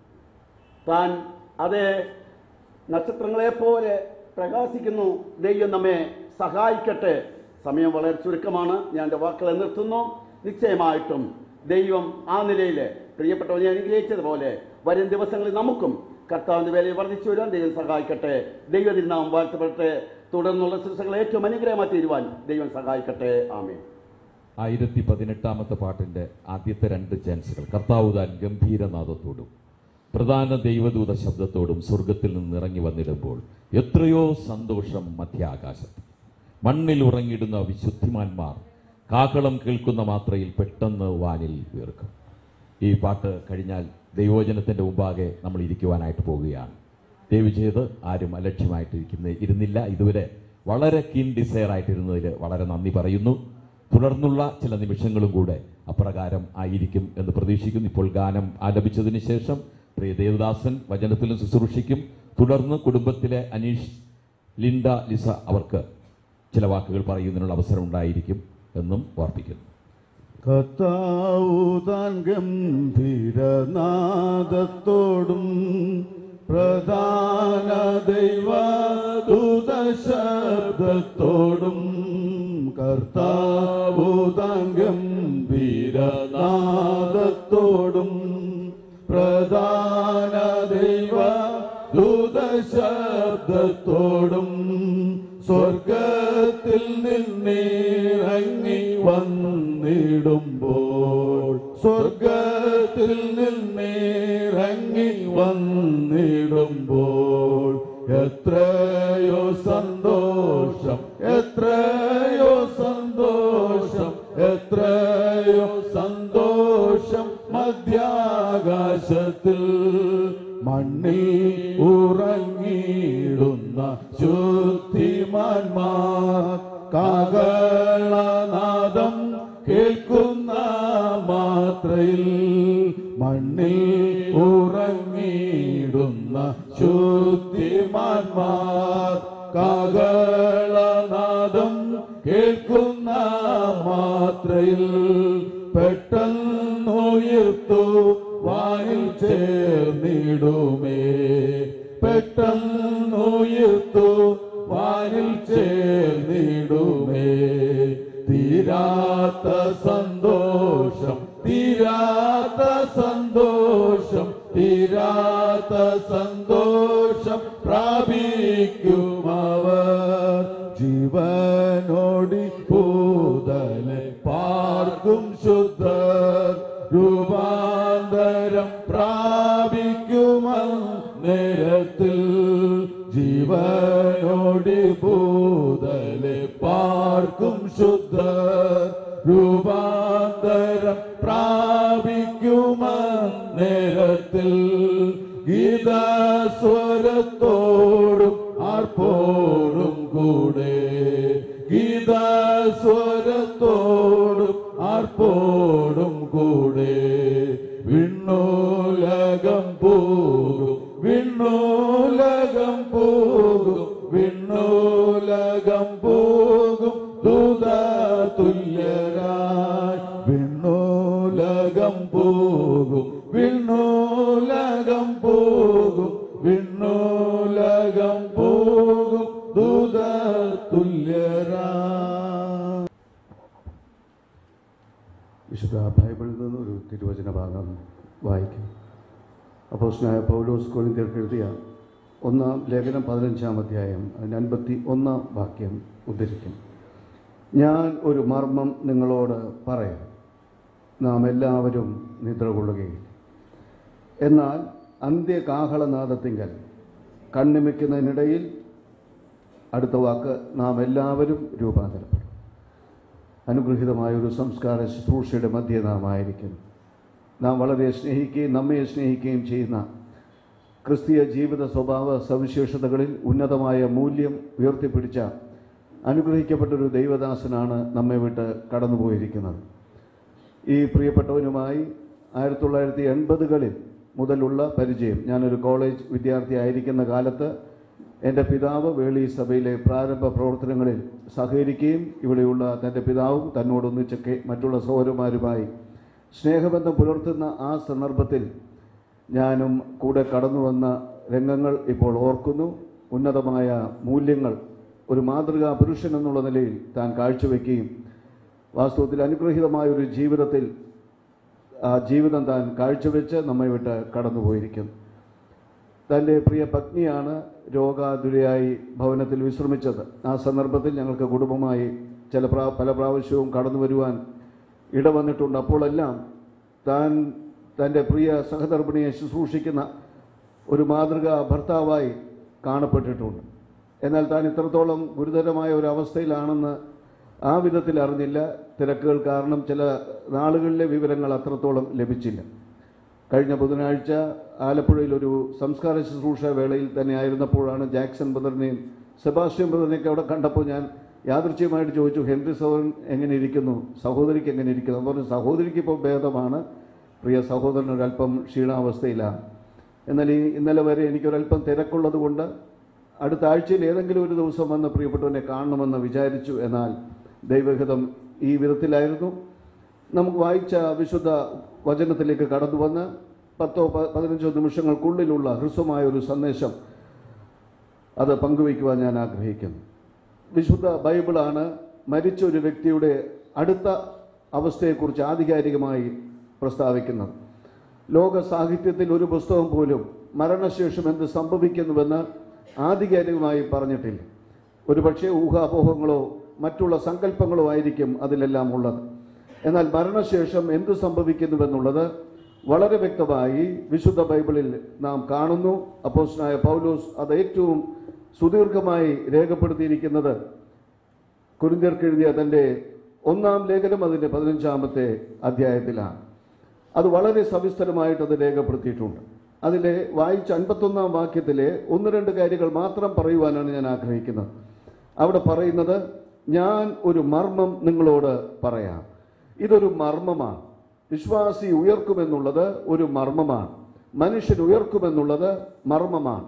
O: താൻ അതേ നക്ഷത്രങ്ങളെ പോലെ പ്രകാശിക്കുന്നു. ദൈവം നമ്മെ സഹായിക്കട്ടെ. സമയം വളരെ ചുരുക്കമാണ്. ഞാൻ എൻ്റെ വാക്കുകളെ നിർത്തുന്നു. നിശ്ചയമായിട്ടും ദൈവം ആ നിലയിൽ പ്രിയപ്പെട്ടവനെ അനുഗ്രഹിച്ചതുപോലെ വരും ദിവസങ്ങളിൽ നമുക്കും കർത്താവിൻ്റെ വേലയിൽ വർദ്ധിച്ചു വരാൻ ദൈവം സഹായിക്കട്ടെ. ദൈവതിരുനാമം വാഴ്ത്തപ്പെടട്ടെ. തുടർന്നുള്ള ശുശ്രൂഷകൾ ഏറ്റവും അനുഗ്രഹമായി തീരുവാൻ ദൈവം സഹായിക്കട്ടെ. ആമേൻ.
A: 1018 പാട്ടിൻ്റെ ആദ്യത്തെ 2 ചാൻസുകൾ കർത്താവ് താൻ ഗംഭീരനാദത്തോടും പ്രധാന ദൈവദൂത ശബ്ദത്തോടും സ്വർഗത്തിൽ നിന്ന് ഇറങ്ങി വന്നിടുമ്പോൾ എത്രയോ സന്തോഷം മധ്യാകാശത്ത്. മണ്ണിൽ ഉറങ്ങിടുന്ന വിശുദ്ധിമാന്മാർ കാഹളം കേൾക്കുന്ന മാത്രയിൽ പെട്ടെന്ന് വാനിൽ ഉയർക്കും. ഈ പാട്ട് കഴിഞ്ഞാൽ ദൈവവചനത്തിൻ്റെ മുമ്പാകെ നമ്മൾ ഇരിക്കുവാനായിട്ട് പോവുകയാണ്. ദയവ് ചെയ്ത് ആരും ഇരുന്നില്ല. ഇതുവരെ വളരെ കീൻ ഡിസയർ ആയിട്ടിരുന്നതിൽ വളരെ നന്ദി പറയുന്നു. തുടർന്നുള്ള ചില നിമിഷങ്ങളും കൂടെ അപ്രകാരം ആയിരിക്കും എന്ന് പ്രതീക്ഷിക്കുന്നു. ഇപ്പോൾ ഗാനം ആലപിച്ചതിന് ശേഷം പ്രിയ ദേവദാസൻ വചനത്തിലും ശുശ്രൂഷിക്കും. തുടർന്ന് കുടുംബത്തിലെ അനീഷ്, ലിൻഡ, ലിസ അവർക്ക് ചില വാക്കുകൾ പറയുന്നതിനുള്ള അവസരം ഉണ്ടായിരിക്കും എന്നും ഓർപ്പിക്കുന്നു.
B: കർത്താവു താൻ ഗംഭീരനാദത്തോടും പ്രധാന ദൈവദൂത ശബ്ദത്തോടും കർത്താവു താൻ ഗംഭീരനാദത്തോടും പ്രധാന ദൈവദൂത ശബ്ദത്തോടും സ്വർഗത്തിൽ നിന്നിറങ്ങി വന്നിടുമ്പോൾ സ്വർഗത്തിൽ നിന്നിറങ്ങി വന്നിടുമ്പോൾ എത്രയോ സന്തോഷം, എത്രയോ സന്തോഷം, എത്രയോ സന്തോഷം മധ്യാകാശത്തിൽ മണ്ണിൽ ഉറങ്ങിയിടുന്ന ശുദ്ധിമാന്മാർ കാഹളനാദം കേൾക്കുന്ന മാത്രയിൽ മണ്ണിൽ ഉറങ്ങിയിടുന്ന ശുദ്ധിമാന്മാർ കാഹളനാദം കേൾക്കുന്ന മാത്രയിൽ പെട്ടെന്നുയർത്തു വാനിൽ ചേർന്നിടുമേ. പെട്ടെന്നുയർത്തു വാനിൽ ചേർന്നിടുമേ. തീരാത്ത സന്തോഷം, തീരാത്ത സന്തോഷം, തീരാത്ത സന്തോഷം പ്രാപിക്കുമവർ. ജീവനോടി പൂതലെ പാർക്കും ശുദ്ധർ രൂപാന്തരം പ്രാപിക്കുമന്നേരത്തിൽ. ജീവനോടി പൂതലെ പാർക്കും ശുദ്ധർ രൂപാന്തരം പ്രാപിക്കുമന്നേരത്തിൽ. ഗീതസ്വരത്തോടും ആർപ്പോടും കൂടെ, ഗീതസ്വരത്തോടും ആർപ്പോടും കൂടെ വിണ്ണൂലകം പോകും, വിണ്ണൂലകം പോകും, വിണ്ണൂലകം പോകും ദൂതതുല്യരായി. വിണ്ണൂലകം പോകും, വിണ്ണൂലകം പോകും, വിണ്ണൂലകം പോകും ദൂതതുല്യരായി.
P: വിശുദ്ധ ബൈബിളിൽ നിന്ന് ഒരു തിരുവചന ഭാഗം വായിക്കും. അപ്പോസ്തലനായ പൗലോസ് കൊരിന്ത്യർക്ക് എഴുതിയ 1-ാം ലേഖനം 15-ാം അധ്യായം 51-ാം വാക്യം ഉദ്ധരിക്കും. ഞാൻ ഒരു മർമ്മം നിങ്ങളോട് പറയാം, നാം എല്ലാവരും നിദ്ര കൊള്ളുകയില്ല. എന്നാൽ അന്ത്യകാഹളനാദത്തിങ്കൽ കണ്ണിമയ്ക്കുന്നതിനിടയിൽ, അടുത്ത വാക്ക്, നാം എല്ലാവരും രൂപാന്തരപ്പെടും. അനുഗ്രഹീതമായൊരു സംസ്കാര ശുശ്രൂഷയുടെ മധ്യേ നാം ആയിരിക്കുന്നു. നാം വളരെ സ്നേഹിക്കുകയും നമ്മെ സ്നേഹിക്കുകയും ചെയ്യുന്ന ക്രിസ്തീയ ജീവിത സ്വഭാവ സവിശേഷതകളിൽ ഉന്നതമായ മൂല്യം ഉയർത്തിപ്പിടിച്ച അനുഗ്രഹിക്കപ്പെട്ടൊരു ദൈവദാസനാണ് നമ്മെ വിട്ട് കടന്നുപോയിരിക്കുന്നത്. ഈ പ്രിയപ്പെട്ടവനുമായി 1980-കളിൽ മുതലുള്ള പരിചയം. ഞാനൊരു കോളേജ് വിദ്യാർത്ഥി ആയിരിക്കുന്ന കാലത്ത് എൻ്റെ പിതാവ് വേളി സഭയിലെ പ്രാരംഭ പ്രവർത്തനങ്ങളിൽ സഹകരിക്കുകയും ഇവിടെയുള്ള തൻ്റെ പിതാവും തന്നോടൊന്നിച്ചൊക്കെ മറ്റുള്ള സഹോദരന്മാരുമായി സ്നേഹബന്ധം പുലർത്തുന്ന ആ സന്ദർഭത്തിൽ ഞാനും കൂടെ കടന്നു വന്ന രംഗങ്ങൾ ഇപ്പോൾ ഓർക്കുന്നു. ഉന്നതമായ മൂല്യങ്ങൾ ഒരു മാതൃകാ പുരുഷൻ എന്നുള്ള നിലയിൽ താൻ കാഴ്ചവെക്കുകയും വാസ്തവത്തിൽ അനുഗ്രഹീതമായ ഒരു ജീവിതത്തിൽ ആ ജീവിതം താൻ കാഴ്ചവെച്ച് നമ്മെ വിട്ട് കടന്നുപോയിരിക്കുന്നു. തൻ്റെ പ്രിയ പത്നിയാണ് രോഗാതുരയായി ഭവനത്തിൽ വിശ്രമിച്ചത്. ആ സന്ദർഭത്തിൽ ഞങ്ങൾക്ക് കുടുംബമായി പല പ്രാവശ്യവും കടന്നു വരുവാൻ ഇടവന്നിട്ടുണ്ട്. അപ്പോഴെല്ലാം താൻ തൻ്റെ പ്രിയ സഹധർമ്മിണിയെ ശുശ്രൂഷിക്കുന്ന ഒരു മാതൃകാ ഭർത്താവായി കാണപ്പെട്ടിട്ടുണ്ട്. എന്നാൽ താൻ ഇത്രത്തോളം ഗുരുതരമായ ഒരു അവസ്ഥയിലാണെന്ന് ആ വിധത്തിൽ അറിഞ്ഞില്ല. തിരക്കുകൾ കാരണം ചില നാളുകളിലെ വിവരങ്ങൾ അത്രത്തോളം ലഭിച്ചില്ല. കഴിഞ്ഞ ബുധനാഴ്ച ആലപ്പുഴയിലൊരു സംസ്കാര ശുശ്രൂഷ വേളയിൽ തന്നെ ആയിരുന്നപ്പോഴാണ് ജാക്സൺ ബ്രദറിനെയും സെബാസ്റ്റ്യൻ ബ്രദറിനെയൊക്കെ അവിടെ കണ്ടപ്പോൾ ഞാൻ യാദൃച്ഛികമായിട്ട് ചോദിച്ചു, ഹെൻറി സഹോദരൻ എങ്ങനെ ഇരിക്കുന്നു, സഹോദരിക്ക് എങ്ങനെ ഇരിക്കുന്നു? എന്ന് പറഞ്ഞു, സഹോദരിക്ക് ഇപ്പോൾ ഭേദമാണ്, പ്രിയ സഹോദരൻ ഒരല്പം ക്ഷീണാവസ്ഥയിലാണ്. എന്നാൽ ഇന്നലെ വരെ എനിക്കൊരല്പം തിരക്കുള്ളത് കൊണ്ട് അടുത്ത ആഴ്ചയിൽ ഏതെങ്കിലും ഒരു ദിവസം വന്ന് പ്രിയപ്പെട്ടവനെ കാണണമെന്ന് വിചാരിച്ചു. എന്നാൽ ദൈവഹിതം ഈ വിധത്തിലായിരുന്നു. നമുക്ക് വായിച്ച വിശുദ്ധ വചനത്തിലേക്ക് കടന്നു വന്ന് 10-15 നിമിഷങ്ങൾക്കുള്ളിലുള്ള ഹ്രസ്വമായ ഒരു സന്ദേശം അത് പങ്കുവയ്ക്കുവാൻ ഞാൻ ആഗ്രഹിക്കുന്നു. വിശുദ്ധ ബൈബിളാണ് മരിച്ച ഒരു വ്യക്തിയുടെ അടുത്ത അവസ്ഥയെക്കുറിച്ച് ആധികാരികമായി പ്രസ്താവിക്കുന്നത്. ലോക സാഹിത്യത്തിൽ ഒരു പുസ്തകം പോലും മരണശേഷം എന്ത് സംഭവിക്കുന്നുവെന്ന് ആധികാരികമായി പറഞ്ഞിട്ടില്ല. ഒരുപക്ഷെ ഊഹാപോഹങ്ങളോ മറ്റുള്ള സങ്കല്പങ്ങളോ ആയിരിക്കും അതിലെല്ലാം ഉള്ളത്. എന്നാൽ മരണശേഷം എന്ത് സംഭവിക്കുന്നുവെന്നുള്ളത് വളരെ വ്യക്തമായി വിശുദ്ധ ബൈബിളിൽ നാം കാണുന്നു. അപ്പോസ്തലനായ പൗലോസ് അത് ഏറ്റവും സുദീർഘമായി രേഖപ്പെടുത്തിയിരിക്കുന്നത് കൊരിന്ത്യർക്ക് എഴുതിയ തൻ്റെ 1-ാം ലേഖനം അതിൻ്റെ 15-ാമത്തെ അധ്യായത്തിലാണ്. അത് വളരെ സവിസ്തരമായിട്ട് അത് രേഖപ്പെടുത്തിയിട്ടുണ്ട്. അതിലെ വായിച്ച 51-ാം വാക്യത്തിലെ 1-2 കാര്യങ്ങൾ മാത്രം പറയുവാനാണ് ഞാൻ ആഗ്രഹിക്കുന്നത്. അവിടെ പറയുന്നത്, ഞാൻ ഒരു മർമ്മം നിങ്ങളോട് പറയാം. ഇതൊരു മർമ്മമാണ്. വിശ്വാസി ഉയർക്കുമെന്നുള്ളത് ഒരു മർമ്മമാണ്. മനുഷ്യൻ ഉയർക്കുമെന്നുള്ളത് മർമ്മമാണ്.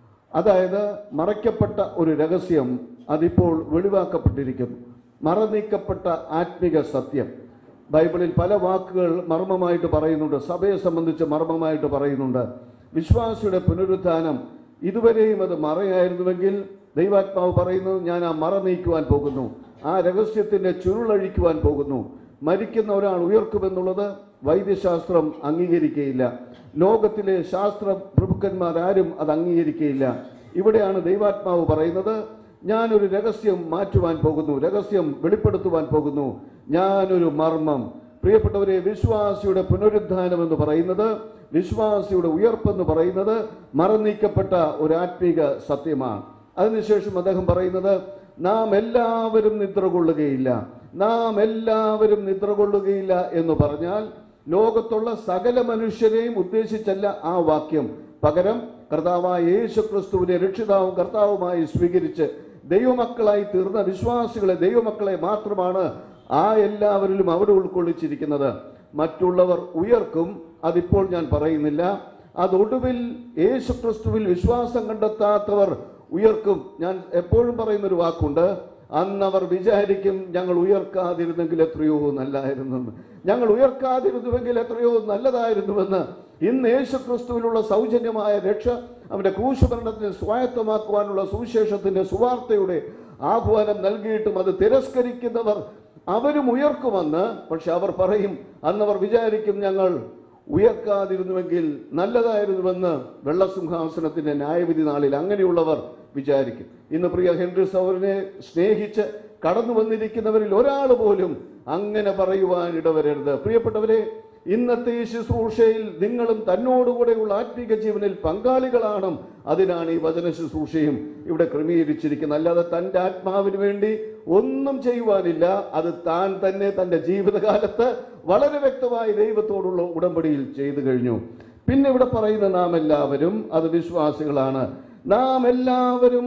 P: അതായത് മറയ്ക്കപ്പെട്ട ഒരു രഹസ്യം അതിപ്പോൾ വെളിവാക്കപ്പെട്ടിരിക്കുന്നു. മറനീക്കപ്പെട്ട ആത്മിക സത്യം. ബൈബിളിൽ പല വാക്കുകൾ മർമ്മമായിട്ട് പറയുന്നുണ്ട്. സഭയെ സംബന്ധിച്ച് മർമ്മമായിട്ട് പറയുന്നുണ്ട്. വിശ്വാസിയുടെ പുനരുത്ഥാനം ഇതുവരെയും അത് മറയായിരുന്നുവെങ്കിൽ ദൈവാത്മാവ് പറയുന്നു, ഞാൻ ആ മറ നീക്കുവാൻ പോകുന്നു, ആ രഹസ്യത്തിൻ്റെ ചുരുളഴിക്കുവാൻ പോകുന്നു. മരിക്കുന്ന ഒരാൾ ഉയർക്കുമെന്നുള്ളത് വൈദ്യശാസ്ത്രം അംഗീകരിക്കുകയില്ല. ലോകത്തിലെ ശാസ്ത്ര പ്രഭുക്കന്മാരാരും അത് അംഗീകരിക്കുകയില്ല. ഇവിടെയാണ് ദൈവാത്മാവ് പറയുന്നത്, ഞാനൊരു രഹസ്യം മാറ്റുവാൻ പോകുന്നു, രഹസ്യം വെളിപ്പെടുത്തുവാൻ പോകുന്നു, ഞാനൊരു മർമ്മം. പ്രിയപ്പെട്ടവരെ, വിശ്വാസിയുടെ പുനരുദ്ധാനം എന്ന് പറയുന്നത്, വിശ്വാസിയുടെ ഉയർപ്പെന്ന് പറയുന്നത് മറനീക്കപ്പെട്ട ഒരു ആത്മീക സത്യമാണ്. അതിനുശേഷം അദ്ദേഹം പറയുന്നത്, നാം എല്ലാവരും നിദ്ര കൊള്ളുകയില്ല, നാം എല്ലാവരും നിദ്ര കൊള്ളുകയില്ല എന്ന് പറഞ്ഞാൽ ലോകത്തുള്ള സകല മനുഷ്യരെയും ഉദ്ദേശിച്ചല്ല ആ വാക്യം. പകരം കർത്താവായ യേശുക്രിസ്തുവിനെ രക്ഷിതാവും കർത്താവുമായി സ്വീകരിച്ച് ദൈവമക്കളായി തീർന്ന വിശ്വാസികളെ, ദൈവമക്കളെ മാത്രമാണ് ആ എല്ലാവരിലും അവിടെ ഉൾക്കൊള്ളിച്ചിരിക്കുന്നത്. മറ്റുള്ളവർ ഉയർക്കും, അതിപ്പോൾ ഞാൻ പറയുന്നില്ല. അതൊടുവിൽ യേശുക്രിസ്തുവിൽ വിശ്വാസം കണ്ടെത്താത്തവർ ഉയർക്കും. ഞാൻ എപ്പോഴും പറയുന്നൊരു വാക്കുണ്ട്, അന്നവർ വിചാരിക്കും ഞങ്ങൾ ഉയർക്കാതിരുന്നെങ്കിൽ എത്രയോ നല്ലതായിരുന്നെന്ന്, ഞങ്ങൾ ഉയർക്കാതിരുന്നുവെങ്കിൽ എത്രയോ നല്ലതായിരുന്നുവെന്ന്. ഇന്ന് യേശുക്രിസ്തുവിലുള്ള സൗജന്യമായ രക്ഷ, അവന്റെ ക്രൂശുമരണത്തെ സ്വായത്തമാക്കുവാനുള്ള സുവിശേഷത്തിന്റെ സുവാർത്തയുടെ ആഹ്വാനം നൽകിയിട്ടും അത് തിരസ്കരിക്കുന്നവർ അവരും ഉയർക്കുമെന്ന്. പക്ഷെ അവർ പറയും, അന്നവർ വിചാരിക്കും ഞങ്ങൾ ഉയർക്കാതിരുന്നുവെങ്കിൽ നല്ലതായിരുന്നുവെന്ന് വെള്ളസിംഹാസനത്തിന്റെ ന്യായവിധി നാളിൽ അങ്ങനെയുള്ളവർ വിചാരിക്കും. ഇന്ന് പ്രിയ ഹെൻറി സൗറിനെ സ്നേഹിച്ച് കടന്നു വന്നിരിക്കുന്നവരിൽ ഒരാൾ പോലും അങ്ങനെ പറയുവാൻ ഇടവരരുത്. പ്രിയപ്പെട്ടവരെ, ഇന്നത്തെ ഈ ശുശ്രൂഷയിൽ നിങ്ങളും തന്നോടുകൂടെയുള്ള ആത്മീക ജീവനിൽ പങ്കാളികളാണ്. അതിനാണ് ഈ വചന ശുശ്രൂഷയും ഇവിടെ ക്രമീകരിച്ചിരിക്കുന്നത്. അല്ലാതെ തൻ്റെ ആത്മാവിന് വേണ്ടി ഒന്നും ചെയ്യുവാനില്ല. അത് താൻ തന്നെ തൻ്റെ ജീവിതകാലത്ത് വളരെ വ്യക്തമായി ദൈവത്തോടുള്ള ഉടമ്പടിയിൽ ചെയ്തു കഴിഞ്ഞു. പിന്നെ ഇവിടെ പറയുന്ന നാം എല്ലാവരും, അത് വിശ്വാസികളാണ്. നാം എല്ലാവരും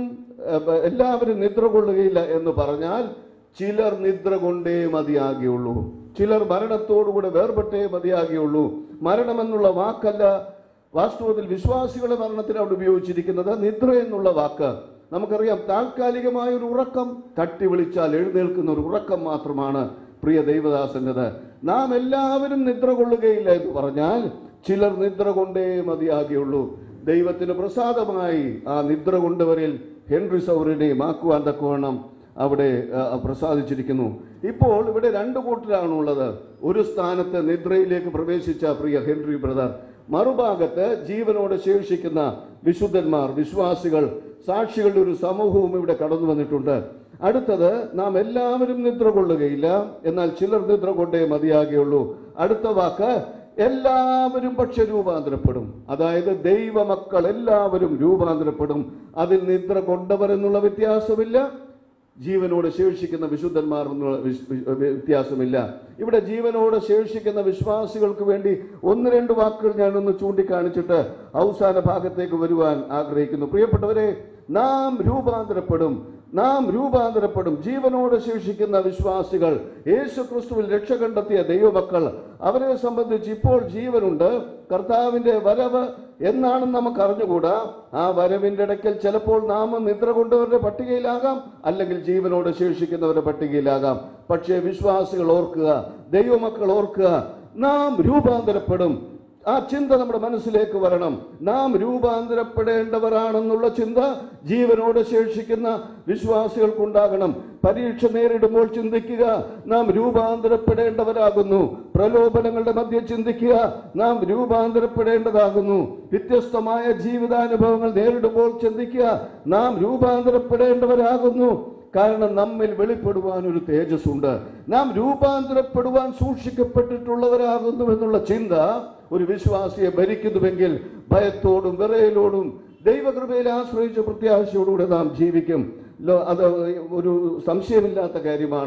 P: നിദ്ര കൊള്ളുകയില്ല എന്ന് പറഞ്ഞാൽ ചിലർ നിദ്ര കൊണ്ടേ മതിയാകുള്ളൂ, ചിലർ മരണത്തോടുകൂടെ വേർപെട്ടേ മതിയാകുള്ളൂ. മരണമെന്നുള്ള വാക്കല്ല വാസ്തവത്തിൽ വിശ്വാസികളുടെ മരണത്തിന് അവിടെ ഉപയോഗിച്ചിരിക്കുന്നത്. നിദ്ര എന്നുള്ള വാക്ക് നമുക്കറിയാം, താൽക്കാലികമായ ഒരു ഉറക്കം, തട്ടി വിളിച്ചാൽ എഴുന്നേൽക്കുന്ന ഒരു ഉറക്കം മാത്രമാണ് പ്രിയ ദൈവദാസൻ്റെത്. നാം എല്ലാവരും നിദ്ര കൊള്ളുകയില്ല എന്ന് പറഞ്ഞാൽ ചിലർ നിദ്ര കൊണ്ടേ മതിയാകുള്ളൂ. ദൈവത്തിന് പ്രസാദമായി ആ നിദ്ര കൊണ്ടവരിൽ ഹെൻറി സൗറിനെ ആക്കുവാൻ തക്കവണ്ണം അവിടെ പ്രസാദിച്ചിരിക്കുന്നു. ഇപ്പോൾ ഇവിടെ രണ്ടു കൂട്ടരാണുള്ളത്. ഒരു സ്ഥാനത്ത് നിദ്രയിലേക്ക് പ്രവേശിച്ച പ്രിയ ഹെൻറി ബ്രദർ, മറുഭാഗത്ത് ജീവനോടെ ശേഷിക്കുന്ന വിശുദ്ധന്മാർ, വിശ്വാസികൾ, സാക്ഷികളുടെ ഒരു സമൂഹവും ഇവിടെ കടന്നു വന്നിട്ടുണ്ട്. അടുത്തത്, നാം എല്ലാവരും നിദ്ര കൊള്ളുകയില്ല, എന്നാൽ ചിലർ നിദ്ര കൊണ്ടേ മതിയാകുള്ളൂ. അടുത്ത വാക്ക്, എല്ലാവരും പക്ഷെ രൂപാന്തരപ്പെടും. അതായത് ദൈവമക്കൾ എല്ലാവരും രൂപാന്തരപ്പെടും. അതിൽ നിദ്ര കൊണ്ടവർ എന്നുള്ള വ്യത്യാസമില്ല, ജീവനോട് ശേഷിക്കുന്ന വിശുദ്ധന്മാർ എന്നുള്ള വ്യത്യാസമില്ല. ഇവിടെ ജീവനോട് ശേഷിക്കുന്ന വിശ്വാസികൾക്ക് വേണ്ടി ഒന്ന് രണ്ട് വാക്കുകൾ ഞാനൊന്ന് ചൂണ്ടിക്കാണിച്ചിട്ട് അവസാന ഭാഗത്തേക്ക് വരുവാൻ ആഗ്രഹിക്കുന്നു. പ്രിയപ്പെട്ടവരെ, നാം രൂപാന്തരപ്പെടും. ജീവനോട് ശേഷിക്കുന്ന വിശ്വാസികൾ, യേശുക്രിസ്തുവിൽ രക്ഷ കണ്ടെത്തിയ ദൈവമക്കൾ, അവരെ സംബന്ധിച്ച് ഇപ്പോൾ ജീവനുണ്ട്. കർത്താവിന്റെ വരവ് എന്നാണെന്ന് നമുക്ക് അറിഞ്ഞുകൂടാ. ആ വരവിന്റെ ഇടയ്ക്കൽ ചിലപ്പോൾ നാം നിദ്ര കൊണ്ടവരുടെ പട്ടികയിലാകാം, അല്ലെങ്കിൽ ജീവനോട് ശേഷിക്കുന്നവരുടെ പട്ടികയിലാകാം. പക്ഷേ വിശ്വാസികൾ ഓർക്കുക, ദൈവമക്കൾ ഓർക്കുക, നാം രൂപാന്തരപ്പെടും. ആ ചിന്ത നമ്മുടെ മനസ്സിലേക്ക് വരണം. നാം രൂപാന്തരപ്പെടേണ്ടവരാണെന്നുള്ള ചിന്ത ജീവനോട് ശേഷിക്കുന്ന വിശ്വാസികൾക്കുണ്ടാകണം. പരീക്ഷ നേരിടുമ്പോൾ ചിന്തിക്കുക, നാം രൂപാന്തരപ്പെടേണ്ടവരാകുന്നു. പ്രലോഭനങ്ങളുടെ മധ്യ ചിന്തിക്കുക, നാം രൂപാന്തരപ്പെടേണ്ടതാകുന്നു. വ്യത്യസ്തമായ ജീവിതാനുഭവങ്ങൾ നേരിടുമ്പോൾ ചിന്തിക്കുക, നാം രൂപാന്തരപ്പെടേണ്ടവരാകുന്നു. കാരണം നമ്മിൽ വെളിപ്പെടുവാൻ ഒരു തേജസ്സുണ്ട്. നാം രൂപാന്തരപ്പെടുവാൻ സൂക്ഷിക്കപ്പെട്ടിട്ടുള്ളവരാകുന്നു എന്നുള്ള ചിന്ത ഒരു വിശ്വാസിയെ ഭരിക്കുന്നുവെങ്കിൽ ഭയത്തോടും വിറയലോടും ദൈവകൃപയിൽ ആശ്രയിച്ച പ്രത്യാശയോടുകൂടെ നാം ജീവിക്കും. അത് ഒരു സംശയമില്ലാത്ത കാര്യമാണ്.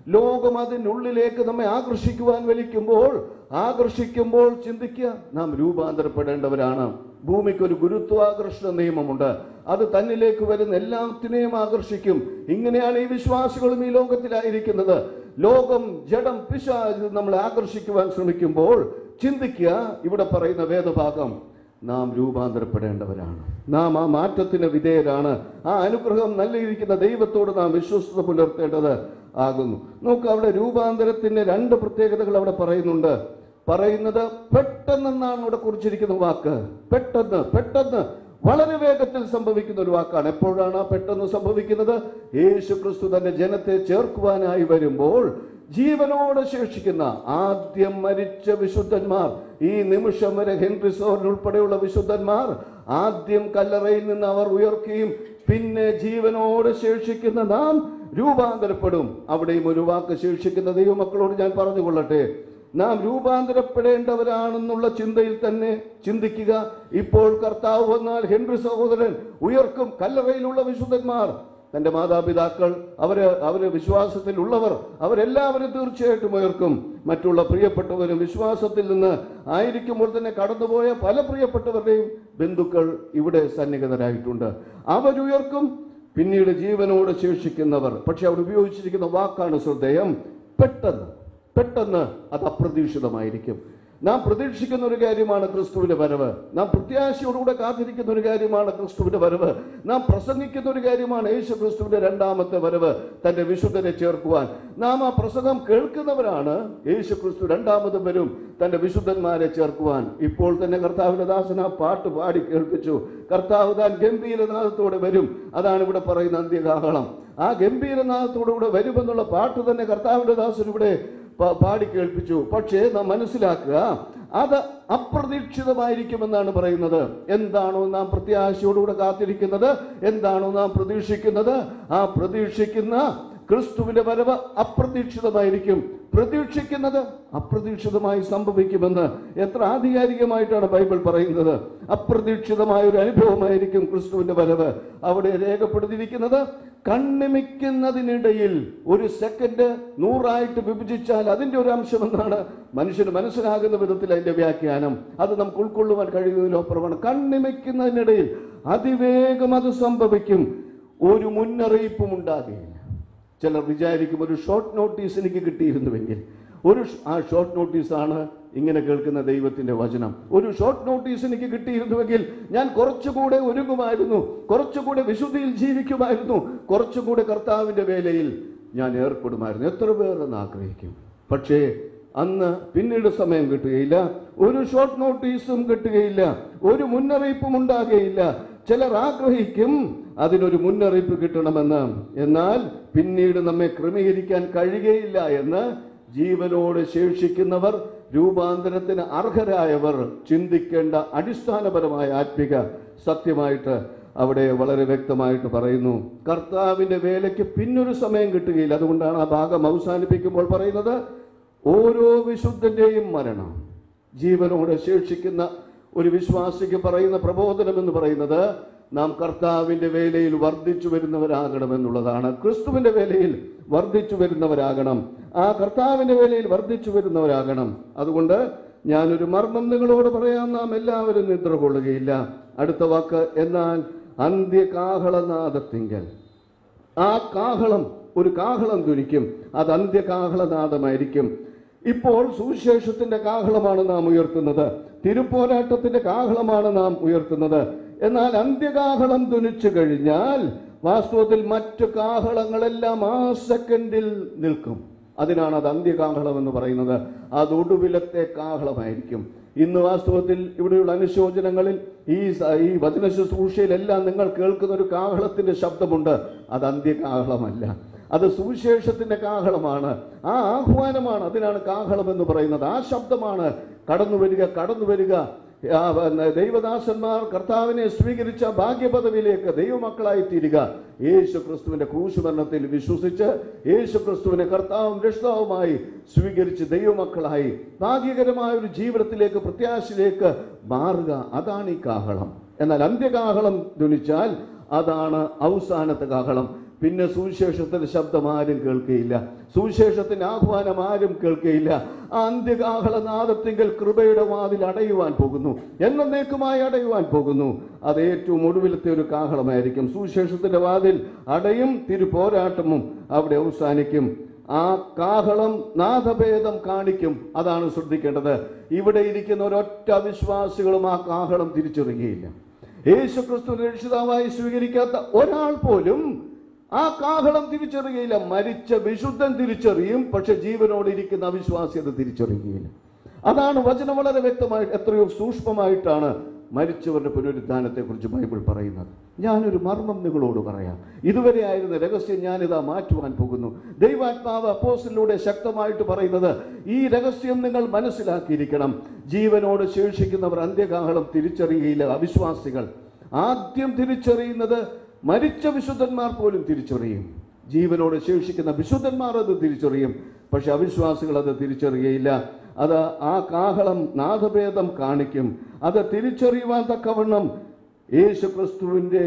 P: ലോകം അതിനുള്ളിലേക്ക് നമ്മെ ആകർഷിക്കുവാൻ ആകർഷിക്കുമ്പോൾ ചിന്തിക്കുക, നാം രൂപാന്തരപ്പെടേണ്ടവരാണ്. ഭൂമിക്കൊരു ഗുരുത്വാകർഷണ നിയമമുണ്ട്. അത് തന്നിലേക്ക് വരുന്ന എല്ലാത്തിനെയും ആകർഷിക്കും. ഇങ്ങനെയാണ് ഈ വിശ്വാസികളും ഈ ലോകത്തിലായിരിക്കുന്നത്. ലോകം, ജഡം, പിശാച് നമ്മളെ ആകർഷിക്കുവാൻ ശ്രമിക്കുമ്പോൾ ചിന്തിക്കുക, ഇവിടെ പറയുന്ന വേദഭാഗം, നാം രൂപാന്തരപ്പെടേണ്ടവരാണ്. നാം ആ മാറ്റത്തിന് വിധേയരാണ്. ആ അനുഗ്രഹം നൽകിയിരിക്കുന്ന ദൈവത്തോട് നാം വിശ്വസ്തത പുലർത്തേണ്ടത് ആകുന്നു. നോക്ക്, അവിടെ രൂപാന്തരത്തിന്റെ 2 പ്രത്യേകതകൾ അവിടെ പറയുന്നത് പെട്ടെന്നാണ് അവിടെ കുറിച്ചിരിക്കുന്ന വാക്ക്. പെട്ടെന്ന് വളരെ വേഗത്തിൽ സംഭവിക്കുന്ന ഒരു വാക്കാണ്. എപ്പോഴാണ് പെട്ടെന്ന് സംഭവിക്കുന്നത്? യേശു ക്രിസ്തു തന്റെ ജനത്തെ ചേർക്കുവാനായി വരുമ്പോൾ ജീവനോടെ ശേഷിക്കുന്ന ആദ്യം മരിച്ച വിശുദ്ധന്മാർ, ഈ നിമിഷം വരെ ഹെൻറി സോവർ ഉൾപ്പെടെയുള്ള വിശുദ്ധന്മാർ ആദ്യം കല്ലറയിൽ നിന്ന് അവർ ഉയർക്കുകയും പിന്നെ ജീവനോടെ ശേഷിക്കുന്ന നാം രൂപാന്തരപ്പെടും. അവിടെയും ഒരു വാക്ക് ശേഷിക്കുന്ന ദൈവമക്കളോട് ഞാൻ പറഞ്ഞുകൊള്ളട്ടെ, നാം രൂപാന്തരപ്പെടേണ്ടവരാണെന്നുള്ള ചിന്തയിൽ തന്നെ ചിന്തിക്കുക. ഇപ്പോൾ കർത്താവ് വന്നാൽ ഹെൻറി സഹോദരൻ ഉയർക്കും. കല്ലറയിലുള്ള വിശുദ്ധന്മാർ, തന്റെ മാതാപിതാക്കൾ, അവര് വിശ്വാസത്തിലുള്ളവർ, അവരെല്ലാവരും തീർച്ചയായിട്ടും ഉയർക്കും. മറ്റുള്ള പ്രിയപ്പെട്ടവരും വിശ്വാസത്തിൽ നിന്ന് ആയിരിക്കുമ്പോൾ തന്നെ കടന്നുപോയ പല പ്രിയപ്പെട്ടവരുടെയും ബന്ധുക്കൾ ഇവിടെ സന്നിഹിതരായിട്ടുണ്ട്. അവരുയർക്കും. പിന്നീട് ജീവനോട് ശേഷിക്കുന്നവർ. പക്ഷെ അവിടെ ഉപയോഗിച്ചിരിക്കുന്ന വാക്കാണ് ശ്രദ്ധേയം. പെട്ടെന്ന് അത് അപ്രതീക്ഷിതമായിരിക്കും. നാം പ്രതീക്ഷിക്കുന്ന ഒരു കാര്യമാണ് ക്രിസ്തുവിന്റെ വരവ്. നാം പ്രത്യാശയോടുകൂടെ കാത്തിരിക്കുന്ന ഒരു കാര്യമാണ് ക്രിസ്തുവിന്റെ വരവ്. നാം പ്രസംഗിക്കുന്ന ഒരു കാര്യമാണ് യേശു ക്രിസ്തുവിന്റെ 2ാമത്തെ വരവ്, തന്റെ വിശുദ്ധരെ ചേർക്കുവാൻ. നാം ആ പ്രസംഗം കേൾക്കുന്നവരാണ്. യേശു ക്രിസ്തു 2ാമതും വരും, തന്റെ വിശുദ്ധന്മാരെ ചേർക്കുവാൻ. ഇപ്പോൾ തന്നെ കർത്താവിന്റെ ദാസൻ ആ പാട്ട് പാടി കേൾപ്പിച്ചു. കർത്താവ് താൻ ഗംഭീരനാദത്തോടെ വരും. അതാണ് ഇവിടെ പറയുന്ന അന്ത്യകാഹളം. ആ ഗംഭീരനാദത്തോടുകൂടെ വരുമെന്നുള്ള പാട്ട് തന്നെ കർത്താവിന്റെ ദാസൻ ഇവിടെ പാടി കേൾപ്പിച്ചു. പക്ഷേ നാം മനസ്സിലാക്കുക, അത് അപ്രതീക്ഷിതമായിരിക്കുമെന്നാണ് പറയുന്നത്. എന്താണോ നാം പ്രത്യാശയോടുകൂടെ കാത്തിരിക്കുന്നത്, എന്താണോ നാം പ്രതീക്ഷിക്കുന്നത്, ആ പ്രതീക്ഷിക്കുന്ന ക്രിസ്തുവിന്റെ വരവ് അപ്രതീക്ഷിതമായിരിക്കും. പ്രതീക്ഷിക്കുന്നത് അപ്രതീക്ഷിതമായി സംഭവിക്കുമെന്ന് എത്ര ആധികാരികമായിട്ടാണ് ബൈബിൾ പറയുന്നത്. അപ്രതീക്ഷിതമായ ഒരു അനുഭവമായിരിക്കും ക്രിസ്തുവിന്റെ വരവ്. അവിടെ രേഖപ്പെടുത്തിയിരിക്കുന്നത്, കണ്ണിമിക്കുന്നതിനിടയിൽ ഒരു സെക്കൻഡ് 100 വിഭജിച്ചാൽ അതിന്റെ ഒരു അംശമെന്നാണ് മനുഷ്യന് മനസ്സിലാകുന്ന വിധത്തിൽ അതിന്റെ വ്യാഖ്യാനം. അത് നമുക്ക് ഉൾക്കൊള്ളുവാൻ കഴിയുന്നതിനപ്പുറമാണ്. കണ്ണിമിക്കുന്നതിനിടയിൽ അതിവേഗം അത് സംഭവിക്കും. ഒരു മുന്നറിയിപ്പും ഉണ്ടാകുകയില്ല. ചിലർ വിചാരിക്കും, ഒരു ഷോർട്ട് നോട്ടീസ് എനിക്ക് കിട്ടിയിരുന്നുവെങ്കിൽ. ആ ഷോർട്ട് നോട്ടീസാണ് ഇങ്ങനെ കേൾക്കുന്ന ദൈവത്തിന്റെ വചനം. ഒരു ഷോർട്ട് നോട്ടീസ് എനിക്ക് കിട്ടിയിരുന്നുവെങ്കിൽ ഞാൻ കുറച്ചുകൂടെ ഒരുങ്ങുമായിരുന്നു, കുറച്ചുകൂടെ വിശുദ്ധിയിൽ ജീവിക്കുമായിരുന്നു, കുറച്ചുകൂടെ കർത്താവിന്റെ വേലയിൽ ഞാൻ ഏർപ്പെടുമായിരുന്നു. എത്ര പേർ എന്ന് ആഗ്രഹിക്കും. പക്ഷേ അന്ന് പിന്നീട് സമയം കിട്ടുകയില്ല, ഒരു ഷോർട്ട് നോട്ടീസും കിട്ടുകയില്ല, ഒരു മുന്നറിയിപ്പും ഉണ്ടാകുകയില്ല. ചിലർ ആഗ്രഹിക്കും അതിനൊരു മുന്നറിയിപ്പ് കിട്ടണമെന്ന്. എന്നാൽ പിന്നീട് നമ്മെ ക്രമീകരിക്കാൻ കഴിയുകയില്ല എന്ന് ജീവനോട് ശേഷിക്കുന്നവർ, രൂപാന്തരത്തിന് അർഹരായവർ ചിന്തിക്കേണ്ട അടിസ്ഥാനപരമായ ആത്മിക സത്യമായിട്ട് അവിടെ വളരെ വ്യക്തമായിട്ട് പറയുന്നു. കർത്താവിന്റെ വേലയ്ക്ക് പിന്നൊരു സമയം കിട്ടുകയില്ല. അതുകൊണ്ടാണ് ആ ഭാഗം അവസാനിപ്പിക്കുമ്പോൾ പറയുന്നത്, ഓരോ വിശുദ്ധന്റെയും മരണം, ജീവനോടെ ശേഷിക്കുന്ന ഒരു വിശ്വാസിക്ക് പറയുന്ന പ്രബോധനം എന്ന് പറയുന്നത്, നാം കർത്താവിന്റെ വേലയിൽ വർദ്ധിച്ചു വരുന്നവരാകണമെന്നുള്ളതാണ്. ക്രിസ്തുവിന്റെ വേലയിൽ വർദ്ധിച്ചു വരുന്നവരാകണം. ആ കർത്താവിന്റെ വേലയിൽ വർദ്ധിച്ചു വരുന്നവരാകണം. അതുകൊണ്ട് ഞാനൊരു മർമ്മം നിങ്ങളോട് പറയാം, നാം എല്ലാവരും നിദ്ര കൊള്ളുകയില്ല. അടുത്ത വാക്ക്, എന്നാൽ അന്ത്യകാഹളനാദത്തിങ്കൽ. ആ കാഹളം, ഒരു കാഹളം ധ്വനിക്കും. അത് അന്ത്യകാഹളനാദമായിരിക്കും. ഇപ്പോൾ സുവിശേഷത്തിന്റെ കാഹളമാണ് നാം ഉയർത്തുന്നത്, തിരുപ്പോരാട്ടത്തിന്റെ കാഹളമാണ് നാം ഉയർത്തുന്നത്. എന്നാൽ അന്ത്യകാഹളം ധ്വനിച്ചു കഴിഞ്ഞാൽ വാസ്തവത്തിൽ മറ്റു കാഹളങ്ങളെല്ലാം ആ സെക്കൻഡിൽ നിൽക്കും. അതിനാണ് അത് അന്ത്യകാഹളം എന്ന് പറയുന്നത്. അത് ഒടുവിലത്തെ കാഹളമായിരിക്കും. ഇന്ന് വാസ്തവത്തിൽ ഇവിടെയുള്ള അനുശോചനങ്ങളിൽ, ഈ വചന ശുശ്രൂഷയിലെല്ലാം നിങ്ങൾ കേൾക്കുന്ന ഒരു കാഹളത്തിന്റെ ശബ്ദമുണ്ട്. അത് അന്ത്യകാഹളമല്ല, അത് സുവിശേഷത്തിന്റെ കാഹളമാണ്. ആ ആഹ്വാനമാണ്, അതിനാണ് കാഹളം എന്ന് പറയുന്നത്. ആ ശബ്ദമാണ് കടന്നു വരിക. ദൈവദാസന്മാർ കർത്താവിനെ സ്വീകരിച്ച ഭാഗ്യപദവിയിലേക്ക് ദൈവമക്കളായി തീരുക. യേശു ക്രിസ്തുവിന്റെ ക്രൂശുമരണത്തിൽ വിശ്വസിച്ച് യേശു ക്രിസ്തുവിനെ കർത്താവും രക്ഷിതാവുമായി സ്വീകരിച്ച് ദൈവമക്കളായി ഭാഗ്യകരമായ ഒരു ജീവിതത്തിലേക്ക്, പ്രത്യാശയിലേക്ക് മാറുക. അതാണ് ഈ കാഹളം. എന്നാൽ അന്ത്യകാഹളം ധ്വനിച്ചാൽ അതാണ് അവസാനത്തെ കാഹളം. പിന്നെ സുവിശേഷത്തിന്റെ ശബ്ദം ആരും കേൾക്കുകയില്ല, സുവിശേഷത്തിന്റെ ആഹ്വാനം ആരും കേൾക്കുകയില്ല. ആ അന്ത്യകാഹളനാദത്തിങ്കൽ കൃപയുടെ വാതിൽ അടയുവാൻ പോകുന്നു, എന്നേക്കുമായി അടയുവാൻ പോകുന്നു. അത് ഏറ്റവും ഒടുവിലത്തെ ഒരു കാഹളമായിരിക്കും. സുവിശേഷത്തിന്റെ വാതിൽ അടയും, തിരുപോരാട്ടമും അവിടെ അവസാനിക്കും. ആ കാഹളം നാദഭേദം കാണിക്കും. അതാണ് ശ്രദ്ധിക്കേണ്ടത്. ഇവിടെ ഇരിക്കുന്ന ഒരൊറ്റ വിശ്വാസികളും ആ കാഹളം തിരിച്ചറിയുകയില്ല. യേശുക്രിസ്തു രക്ഷിതാവായി സ്വീകരിക്കാത്ത ഒരാൾ പോലും ആ കാഹളം തിരിച്ചറിയുകയില്ല. മരിച്ച വിശുദ്ധൻ തിരിച്ചറിയും, പക്ഷെ ജീവനോടിരിക്കുന്ന അവിശ്വാസി അത് തിരിച്ചറിയുകയില്ല. അതാണ് വചനം വളരെ വ്യക്തമായിട്ട്, എത്രയോ സൂക്ഷ്മമായിട്ടാണ് മരിച്ചവരുടെ പുനരുദ്ധാനത്തെക്കുറിച്ച് ബൈബിൾ പറയുന്നത്. ഞാനൊരു മർമ്മം നിങ്ങളോട് പറയാം. ഇതുവരെ ആയിരുന്ന രഹസ്യം ഞാനിതാ മാറ്റുവാൻ പോകുന്നു. ദൈവാത്മാവ് അപ്പോസ്തലനിലൂടെ ശക്തമായിട്ട് പറയുന്നത്, ഈ രഹസ്യം നിങ്ങൾ മനസ്സിലാക്കിയിരിക്കണം. ജീവനോട് ശേഷിക്കുന്നവർ അന്ത്യകാഹളം തിരിച്ചറിയുകയില്ല. അവിശ്വാസികൾ ആദ്യം തിരിച്ചറിയുന്നത് മരിച്ച വിശുദ്ധന്മാർ പോലും തിരിച്ചറിയും. ജീവനോട് ശേഷിക്കുന്ന വിശുദ്ധന്മാർ അത് തിരിച്ചറിയും, പക്ഷെ അവിശ്വാസികൾ അത് തിരിച്ചറിയുകയില്ല. അത് ആ കാഹളം നാദഭേദം കാണിക്കും. അത് തിരിച്ചറിയുവാൻ തക്കവണ്ണം യേശുക്രിസ്തുവിന്റെ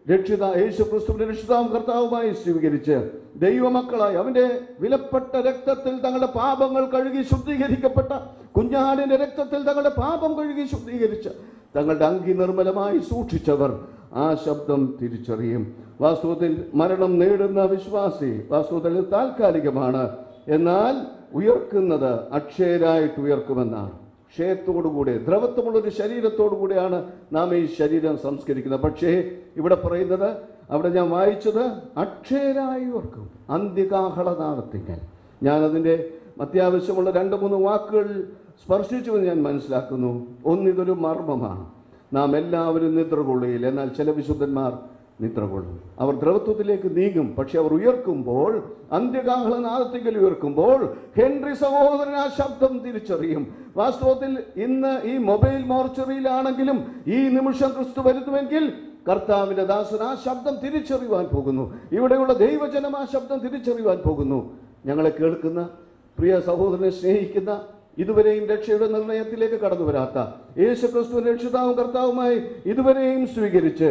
P: രക്ഷിതാവും കർത്താവുമായി സ്വീകരിച്ച് ദൈവമക്കളായി അവന്റെ വിലപ്പെട്ട രക്തത്തിൽ തങ്ങളുടെ പാപങ്ങൾ കഴുകി ശുദ്ധീകരിക്കപ്പെട്ട കുഞ്ഞാടിന്റെ രക്തത്തിൽ തങ്ങളുടെ പാപം കഴുകി ശുദ്ധീകരിച്ച് തങ്ങളുടെ അങ്കി നിർമ്മലമായി സൂക്ഷിച്ചവർ ആ ശബ്ദം തിരിച്ചറിയും. വാസ്തവത്തിൽ മരണം നേടുന്ന വിശ്വാസി വാസ്തവത്തിൽ താൽക്കാലികമാണ്, എന്നാൽ ഉയർക്കുന്നത് അക്ഷയരായിട്ട് ഉയർക്കുമെന്നാണ്. ക്ഷയത്തോടുകൂടെ ദ്രവത്വമുള്ളൊരു ശരീരത്തോടുകൂടെയാണ് നാം ഈ ശരീരം സംസ്കരിക്കുന്നത്. പക്ഷേ ഇവിടെ പറയുന്നത്, അവിടെ ഞാൻ വായിച്ചത് അക്ഷയരായി ഉയർക്കും അന്ത്യകാഹളനാദത്തിങ്കൽ. ഞാനതിൻ്റെ അത്യാവശ്യമുള്ള 2-3 വാക്കുകൾ സ്പർശിച്ചുവെന്ന് ഞാൻ മനസ്സിലാക്കുന്നു. ഒന്നിതൊരു മർമ്മമാണ്. നാം എല്ലാവരും നിദ്ര കൊള്ളുകയില്ല, എന്നാൽ ചില വിശുദ്ധന്മാർ നിദ്ര കൊള്ളും. അവർ ദ്രവത്വത്തിലേക്ക് നീങ്ങും, പക്ഷെ അവർ ഉയർക്കുമ്പോൾ, അന്ത്യകാഹളനാദത്തിങ്കൽ ഉയർക്കുമ്പോൾ ഹെൻറി സഹോദരൻ ആ ശബ്ദം തിരിച്ചറിയും. വാസ്തവത്തിൽ ഇന്ന് ഈ മൊബൈൽ മോർച്ചറിയിലാണെങ്കിലും ഈ നിമിഷം ക്രിസ്തു വരുന്നുവെങ്കിൽ കർത്താവിന്റെ ദാസൻ ആ ശബ്ദം തിരിച്ചറിയുവാൻ പോകുന്നു. ഇവിടെയുള്ള ദൈവജനം ആ ശബ്ദം തിരിച്ചറിയുവാൻ പോകുന്നു. ഞങ്ങളെ കേൾക്കുന്ന പ്രിയ സഹോദരനെ സ്നേഹിക്കുന്ന, ഇതുവരെയും രക്ഷയുടെ നിർണയത്തിലേക്ക് കടന്നു വരാത്ത, യേശുക്രിസ്തു രക്ഷിതാവും കർത്താവുമായി ഇതുവരെയും സ്വീകരിച്ച്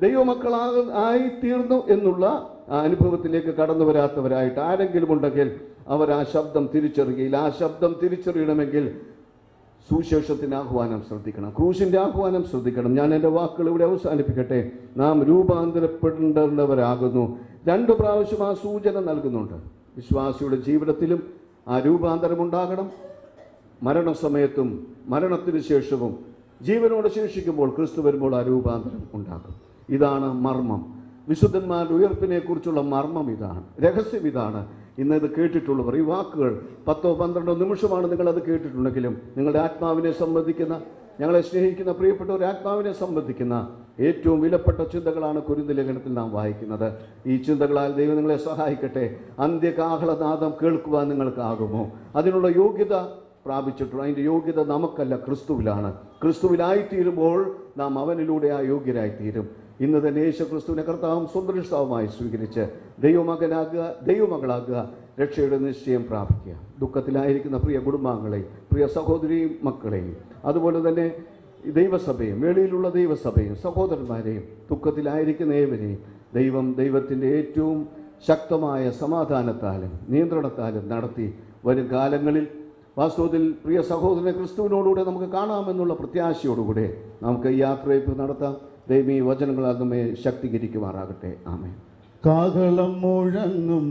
P: ദൈവമക്കളായി തീർന്നു എന്നുള്ള ആ അനുഭവത്തിലേക്ക് കടന്നു വരാത്തവരായിട്ട് ആരെങ്കിലും ഉണ്ടെങ്കിൽ അവർ ആ ശബ്ദം തിരിച്ചറിയുകയില്ല. ആ ശബ്ദം തിരിച്ചറിയണമെങ്കിൽ സുവിശേഷത്തിന്റെ ആഹ്വാനം ശ്രദ്ധിക്കണം, ക്രൂശിന്റെ ആഹ്വാനം ശ്രദ്ധിക്കണം. ഞാൻ എൻ്റെ വാക്കുകൾ ഇവിടെ അവസാനിപ്പിക്കട്ടെ. നാം രൂപാന്തരപ്പെടേണ്ടവരാകുന്നു. 2 പ്രാവശ്യം ആ സൂചന നൽകുന്നുണ്ട്. വിശ്വാസിയുടെ ജീവിതത്തിലും ആ രൂപാന്തരം ഉണ്ടാകണം. മരണസമയത്തും മരണത്തിന് ശേഷവും ജീവനോട് ശേഷിക്കുമ്പോൾ ക്രിസ്തു വരുമ്പോൾ ആ രൂപാന്തരം ഉണ്ടാകും. ഇതാണ് മർമ്മം. വിശുദ്ധന്മാരുടെ ഉയർപ്പിനെ കുറിച്ചുള്ള മർമ്മം ഇതാണ്, രഹസ്യം ഇതാണ്. ഇന്നത് കേട്ടിട്ടുള്ളവർ, ഈ വാക്കുകൾ 10-12 നിമിഷമാണ് നിങ്ങളത് കേട്ടിട്ടുണ്ടെങ്കിലും നിങ്ങളുടെ ആത്മാവിനെ സംബന്ധിക്കുന്ന, ഞങ്ങളെ സ്നേഹിക്കുന്ന പ്രിയപ്പെട്ടവർ ആത്മാവിനെ സംബന്ധിക്കുന്ന ഏറ്റവും വിലപ്പെട്ട ചിന്തകളാണ് കൊരിന്ത്യർ ലേഖനത്തിൽ നാം വായിക്കുന്നത്. ഈ ചിന്തകളാൽ ദൈവം നിങ്ങളെ സഹായിക്കട്ടെ. അന്ത്യകാഹളനാദം കേൾക്കുവാൻ നിങ്ങൾക്കാകുമോ? അതിനുള്ള യോഗ്യത പ്രാപിച്ചിട്ടുള്ള, അതിൻ്റെ യോഗ്യത നമുക്കല്ല, ക്രിസ്തുവിലാണ്. ക്രിസ്തുവിലായിത്തീരുമ്പോൾ നാം അവനിലൂടെ ആ യോഗ്യരായിത്തീരും. ഇന്ന് തന്നെ യേശുക്രിസ്തുവിനെ കർത്താവും സ്വന്തരക്ഷാവുമായി സ്വീകരിച്ച് ദൈവമകനാകുക, ദൈവമകളാകുക, രക്ഷയുടെ നിശ്ചയം പ്രാപിക്കുക. ദുഃഖത്തിലായിരിക്കുന്ന പ്രിയ കുടുംബാംഗങ്ങളെയും പ്രിയ സഹോദരിയും മക്കളെയും അതുപോലെ തന്നെ ദൈവസഭയും വേളിയിലുള്ള ദൈവസഭയും സഹോദരന്മാരെയും ദുഃഖത്തിലായിരിക്കുന്ന ഏവരെയും ദൈവത്തിൻ്റെ ഏറ്റവും ശക്തമായ സമാധാനത്താലും നിയന്ത്രണത്താലും നടത്തി വരും കാലങ്ങളിൽ വാസ്തവത്തിൽ പ്രിയ സഹോദരനെ ക്രിസ്തുവിനോടുകൂടെ നമുക്ക് കാണാമെന്നുള്ള പ്രത്യാശയോടുകൂടെ നമുക്ക് ഈ യാത്രയപ്പ് നടത്താം. ദൈവം ഈ വചനങ്ങളാൽ നമ്മെ ശക്തീകരിക്കുമാറാകട്ടെ. ആമേൻ.
B: കാഹളം മുഴങ്ങും,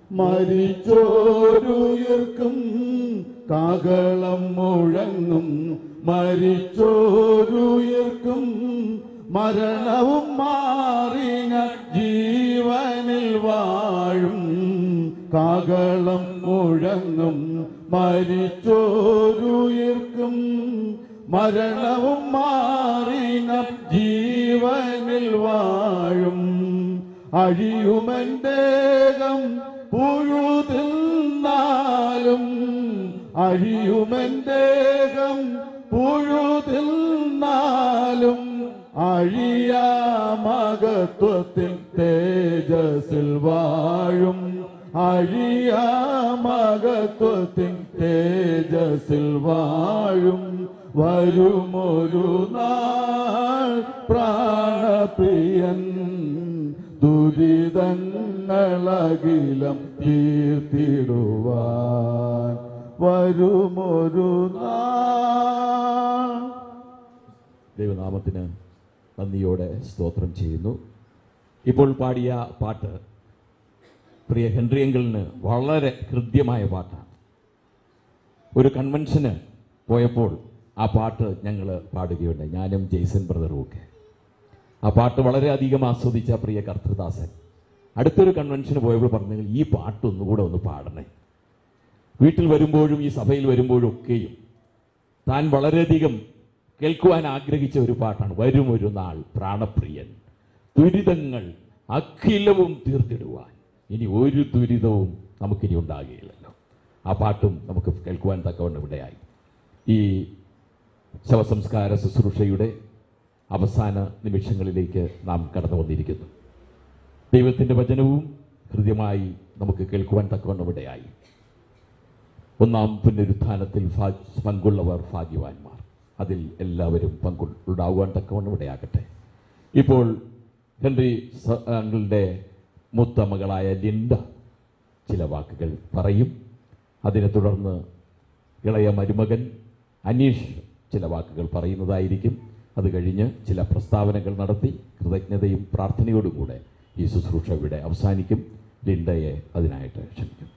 B: മരിച്ചോരുയർക്കും. കാഹളം മുഴങ്ങും, മരിച്ചോരുയർക്കും. മരണവും മാറിന ജീവനിൽ വാഴും. കാഹളം മുഴങ്ങും, മരിച്ചോരുയർക്കും. മരണവും മാറിന ജീവനിൽ വാഴും. അഴിയുമെന്തേകം പുഴുതിന്നാലും, അഴിയുമെന്തേകം പുഴുതിന്നാലും, അഴിയാമകത്വത്തിൽ തേജസ്സിൽ വാഴും. അഴിയാമകത്വത്തിൽ തേജസ്സിൽ വാഴും. വരുമൊരു നാൾ പ്രാണപ്രിയൻ ദുരിതങ്ങളെല്ലാം ദുരിതങ്ങളകിലം തീർത്തിടുവാൻ വരുമൊരു നാൾ.
A: ദൈവനാമത്തിന് നന്ദിയോടെ സ്തോത്രം ചെയ്യുന്നു. ഇപ്പോൾ പാടിയ പാട്ട് പ്രിയ ഹെൻറി അങ്കിളിന് വളരെ ഹൃദ്യമായ പാട്ടാണ്. ഒരു കൺവെൻഷന് പോയപ്പോൾ ആ പാട്ട് ഞങ്ങൾ പാടുകയുണ്ടായി, ഞാനും ജെയ്സൺ ബ്രദറും ഒക്കെ. ആ പാട്ട് വളരെയധികം ആസ്വദിച്ച പ്രിയ കർത്തൃദാസൻ അടുത്തൊരു കൺവെൻഷന് പോയപ്പോൾ പറഞ്ഞു, ഈ പാട്ട് ഒന്നുകൂടെ ഒന്ന് പാടണേ. വീട്ടിൽ വരുമ്പോഴും ഈ സഭയിൽ വരുമ്പോഴും ഒക്കെയും താൻ വളരെയധികം കേൾക്കുവാൻ ആഗ്രഹിച്ച ഒരു പാട്ടാണ്. വരും ഒരു നാൾ പ്രാണപ്രിയൻ ദുരിതങ്ങൾ അഖിലവും തീർത്തിടുവാൻ, ഇനി ഒരു ദുരിതവും നമുക്കിനി ഉണ്ടാകുകയില്ലല്ലോ. ആ പാട്ടും നമുക്ക് കേൾക്കുവാൻ തക്കവണ്ണം ഇവിടെയായി. ഈ ശവസംസ്കാര ശുശ്രൂഷയുടെ അവസാന നിമിഷങ്ങളിലേക്ക് നാം കടന്നു വന്നിരിക്കുന്നു. ദൈവത്തിൻ്റെ വചനവും ഹൃദ്യമായി നമുക്ക് കേൾക്കുവാൻ തക്കവണ്ണം ഇവിടെയായി. ഒന്നാം പുനരുത്ഥാനത്തിൽ പങ്കുള്ളവർ ഭാഗ്യവാന്മാർ, അതിൽ എല്ലാവരും പങ്കുണ്ടാകുവാൻ തക്കവണ്ണം ഇടയാകട്ടെ. ഇപ്പോൾ ഹെൻറി അങ്കിളുടെ മൂത്ത മകളായ ലിൻഡ ചില വാക്കുകൾ പറയും. അതിനെ തുടർന്ന് ഇളയ മരുമകൻ അനീഷ് ചില വാക്കുകൾ പറയുന്നതായിരിക്കും. അത് കഴിഞ്ഞ് ചില പ്രസ്താവനകൾ നടത്തി കൃതജ്ഞതയും പ്രാർത്ഥനയോടും കൂടെ ഈ ശുശ്രൂഷ ഇവിടെ അവസാനിക്കും. ലിൻഡയെ അതിനായിട്ട് ക്ഷണിക്കും.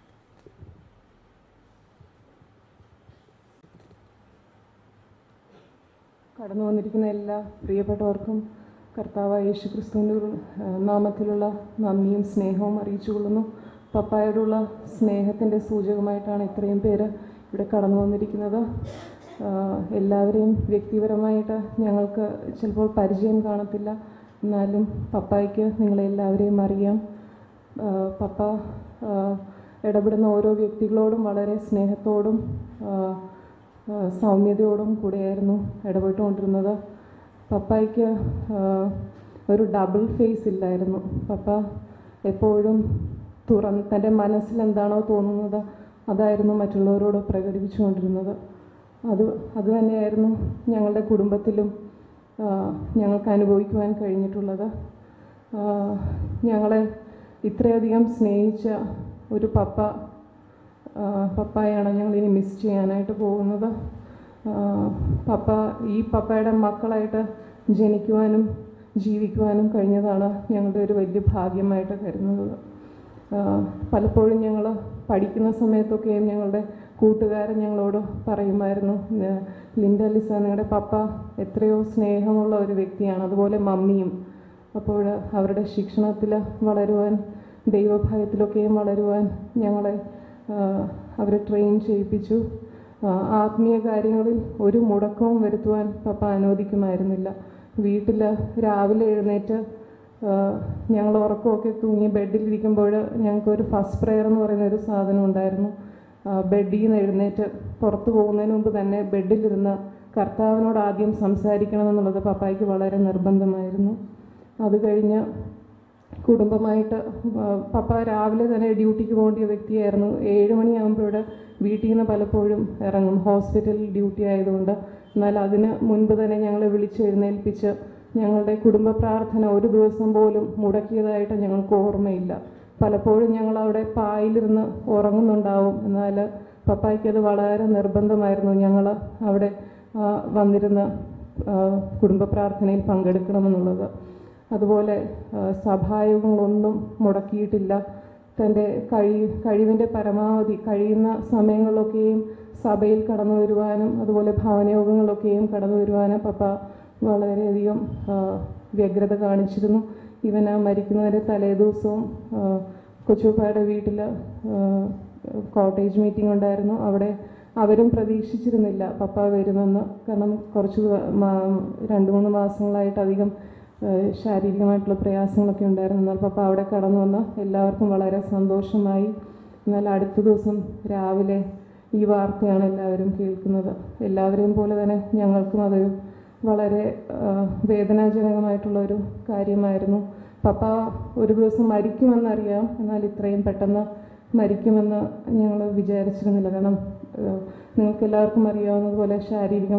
Q: കടന്നു വന്നിരിക്കുന്ന എല്ലാ പ്രിയപ്പെട്ടവർക്കും കർത്താവായ യേശു ക്രിസ്തുവിൻ്റെ നാമത്തിലുള്ള നന്ദിയും സ്നേഹവും അറിയിച്ചുകൊള്ളുന്നു. പപ്പായോടുള്ള സ്നേഹത്തിൻ്റെ സൂചകമായിട്ടാണ് ഇത്രയും പേര് ഇവിടെ കടന്നു വന്നിരിക്കുന്നത്. എല്ലാവരെയും വ്യക്തിപരമായിട്ട് ഞങ്ങൾക്ക് ചിലപ്പോൾ പരിചയം കാണത്തില്ല, എന്നാലും പപ്പായ്ക്ക് നിങ്ങളെല്ലാവരെയും അറിയാം. പപ്പ ഇടപെടുന്ന ഓരോ വ്യക്തികളോടും വളരെ സ്നേഹത്തോടും സൗമ്യതയോടും കൂടെയായിരുന്നു ഇടപെട്ടുകൊണ്ടിരുന്നത്. പപ്പായ്ക്ക് ഒരു ഡബിൾ ഫേസ് ഇല്ലായിരുന്നു. പപ്പ എപ്പോഴും തൻ്റെ മനസ്സിലെന്താണോ തോന്നുന്നത് അതായിരുന്നു മറ്റുള്ളവരോട് പ്രകടിപ്പിച്ചുകൊണ്ടിരുന്നത്. അത് തന്നെയായിരുന്നു ഞങ്ങളുടെ കുടുംബത്തിലും ഞങ്ങൾക്ക് അനുഭവിക്കുവാൻ കഴിഞ്ഞിട്ടുള്ളത്. ഞങ്ങളെ ഇത്രയധികം സ്നേഹിച്ച ഒരു പപ്പായാണ് ഞങ്ങളിനി മിസ് ചെയ്യാനായിട്ട് പോകുന്നത്. ഈ പപ്പയുടെ മക്കളായിട്ട് ജനിക്കുവാനും ജീവിക്കുവാനും കഴിഞ്ഞതാണ് ഞങ്ങളുടെ ഒരു വലിയ ഭാഗ്യമായിട്ട് കരുതുന്നത്. പലപ്പോഴും ഞങ്ങൾ പഠിക്കുന്ന സമയത്തൊക്കെയും ഞങ്ങളുടെ കൂട്ടുകാരൻ ഞങ്ങളോട് പറയുമായിരുന്നു, ലിൻഡ ലിസ നിങ്ങളുടെ പപ്പ എത്രയോ സ്നേഹമുള്ള ഒരു വ്യക്തിയാണ്, അതുപോലെ മമ്മിയും. അപ്പോൾ അവരുടെ ശിക്ഷണത്തിൽ വളരുവാൻ, ദൈവഭയത്തിലൊക്കെയും വളരുവാൻ ഞങ്ങളെ അവരെ ട്രെയിൻ ചെയ്യിപ്പിച്ചു. ആത്മീയ കാര്യങ്ങളിൽ ഒരു മുടക്കവും വരുത്തുവാൻ പപ്പ അനുവദിക്കുമായിരുന്നില്ല. വീട്ടിൽ രാവിലെ എഴുന്നേറ്റ് ഞങ്ങൾ ഉറക്കമൊക്കെ തൂങ്ങി ബെഡിലിരിക്കുമ്പോൾ ഞങ്ങൾക്കൊരു ഫസ്റ്റ് പ്രെയർ എന്ന് പറയുന്ന ഒരു സാധനം ഉണ്ടായിരുന്നു. ബെഡിൽ നിന്ന് എഴുന്നേറ്റ് പുറത്തു പോകുന്നതിന് മുമ്പ് തന്നെ ബെഡിലിരുന്ന് കർത്താവിനോട് ആദ്യം സംസാരിക്കണമെന്നുള്ളത് പപ്പായ്ക്ക് വളരെ നിർബന്ധമായിരുന്നു. അത് കഴിഞ്ഞ് കുടുംബമായിട്ട് പപ്പ രാവിലെ തന്നെ ഡ്യൂട്ടിക്ക് പോകേണ്ട വ്യക്തിയായിരുന്നു. 7 മണിയാകുമ്പോഴൂടെ വീട്ടിൽ നിന്ന് പലപ്പോഴും ഇറങ്ങും, ഹോസ്പിറ്റലിൽ ഡ്യൂട്ടി ആയതുകൊണ്ട്. എന്നാൽ അതിന് മുൻപ് തന്നെ ഞങ്ങളെ വിളിച്ചെഴുന്നേൽപ്പിച്ച് ഞങ്ങളുടെ കുടുംബ പ്രാർത്ഥന ഒരു ദിവസം പോലും മുടക്കിയതായിട്ട് ഞങ്ങൾക്ക് ഓർമ്മയില്ല. പലപ്പോഴും ഞങ്ങളവിടെ പായിലിരുന്ന് ഉറങ്ങുന്നുണ്ടാവും, എന്നാൽ പപ്പായ്ക്കത് വളരെ നിർബന്ധമായിരുന്നു ഞങ്ങൾ അവിടെ വന്നിരുന്ന് കുടുംബ പ്രാർത്ഥനയിൽ പങ്കെടുക്കണമെന്നുള്ളത്. അതുപോലെ സഭായോഗങ്ങളൊന്നും മുടക്കിയിട്ടില്ല. തൻ്റെ കഴിവിൻ്റെ പരമാവധി കഴിയുന്ന സമയങ്ങളിലൊക്കെയും സഭയിൽ കടന്നു വരുവാനും അതുപോലെ ഭവനയോഗങ്ങളിലൊക്കെയും കടന്നു വരുവാനും പപ്പ വളരെയധികം വ്യഗ്രത കാണിച്ചിരുന്നു. ഇവൻ മരിക്കുന്നതിൻ്റെ തലേദിവസവും കൊച്ചുപ്പയുടെ വീട്ടിൽ കോട്ടേജ് മീറ്റിംഗ് ഉണ്ടായിരുന്നു. അവിടെ അവരും പ്രതീക്ഷിച്ചിരുന്നില്ല പപ്പ വരുമെന്ന്. കാരണം കുറച്ച് 2-3 മാസങ്ങളായിട്ട് അധികം ശാരീരികമായിട്ടുള്ള പ്രയാസങ്ങളൊക്കെ ഉണ്ടായിരുന്നു. എന്നാൽ പപ്പ അവിടെ കടന്നു വന്ന് എല്ലാവർക്കും വളരെ സന്തോഷമായി. എന്നാൽ അടുത്ത ദിവസം രാവിലെ ഈ വാർത്തയാണ് എല്ലാവരും കേൾക്കുന്നത്. എല്ലാവരെയും പോലെ തന്നെ ഞങ്ങൾക്കും അതൊരു വളരെ വേദനാജനകമായിട്ടുള്ളൊരു കാര്യമായിരുന്നു. പപ്പ ഒരു ദിവസം മരിക്കുമെന്നറിയാം, എന്നാൽ ഇത്രയും പെട്ടെന്ന് മരിക്കുമെന്ന് ഞങ്ങൾ വിചാരിച്ചിരുന്നില്ല. കാരണം നിങ്ങൾക്കെല്ലാവർക്കും അറിയാവുന്നതുപോലെ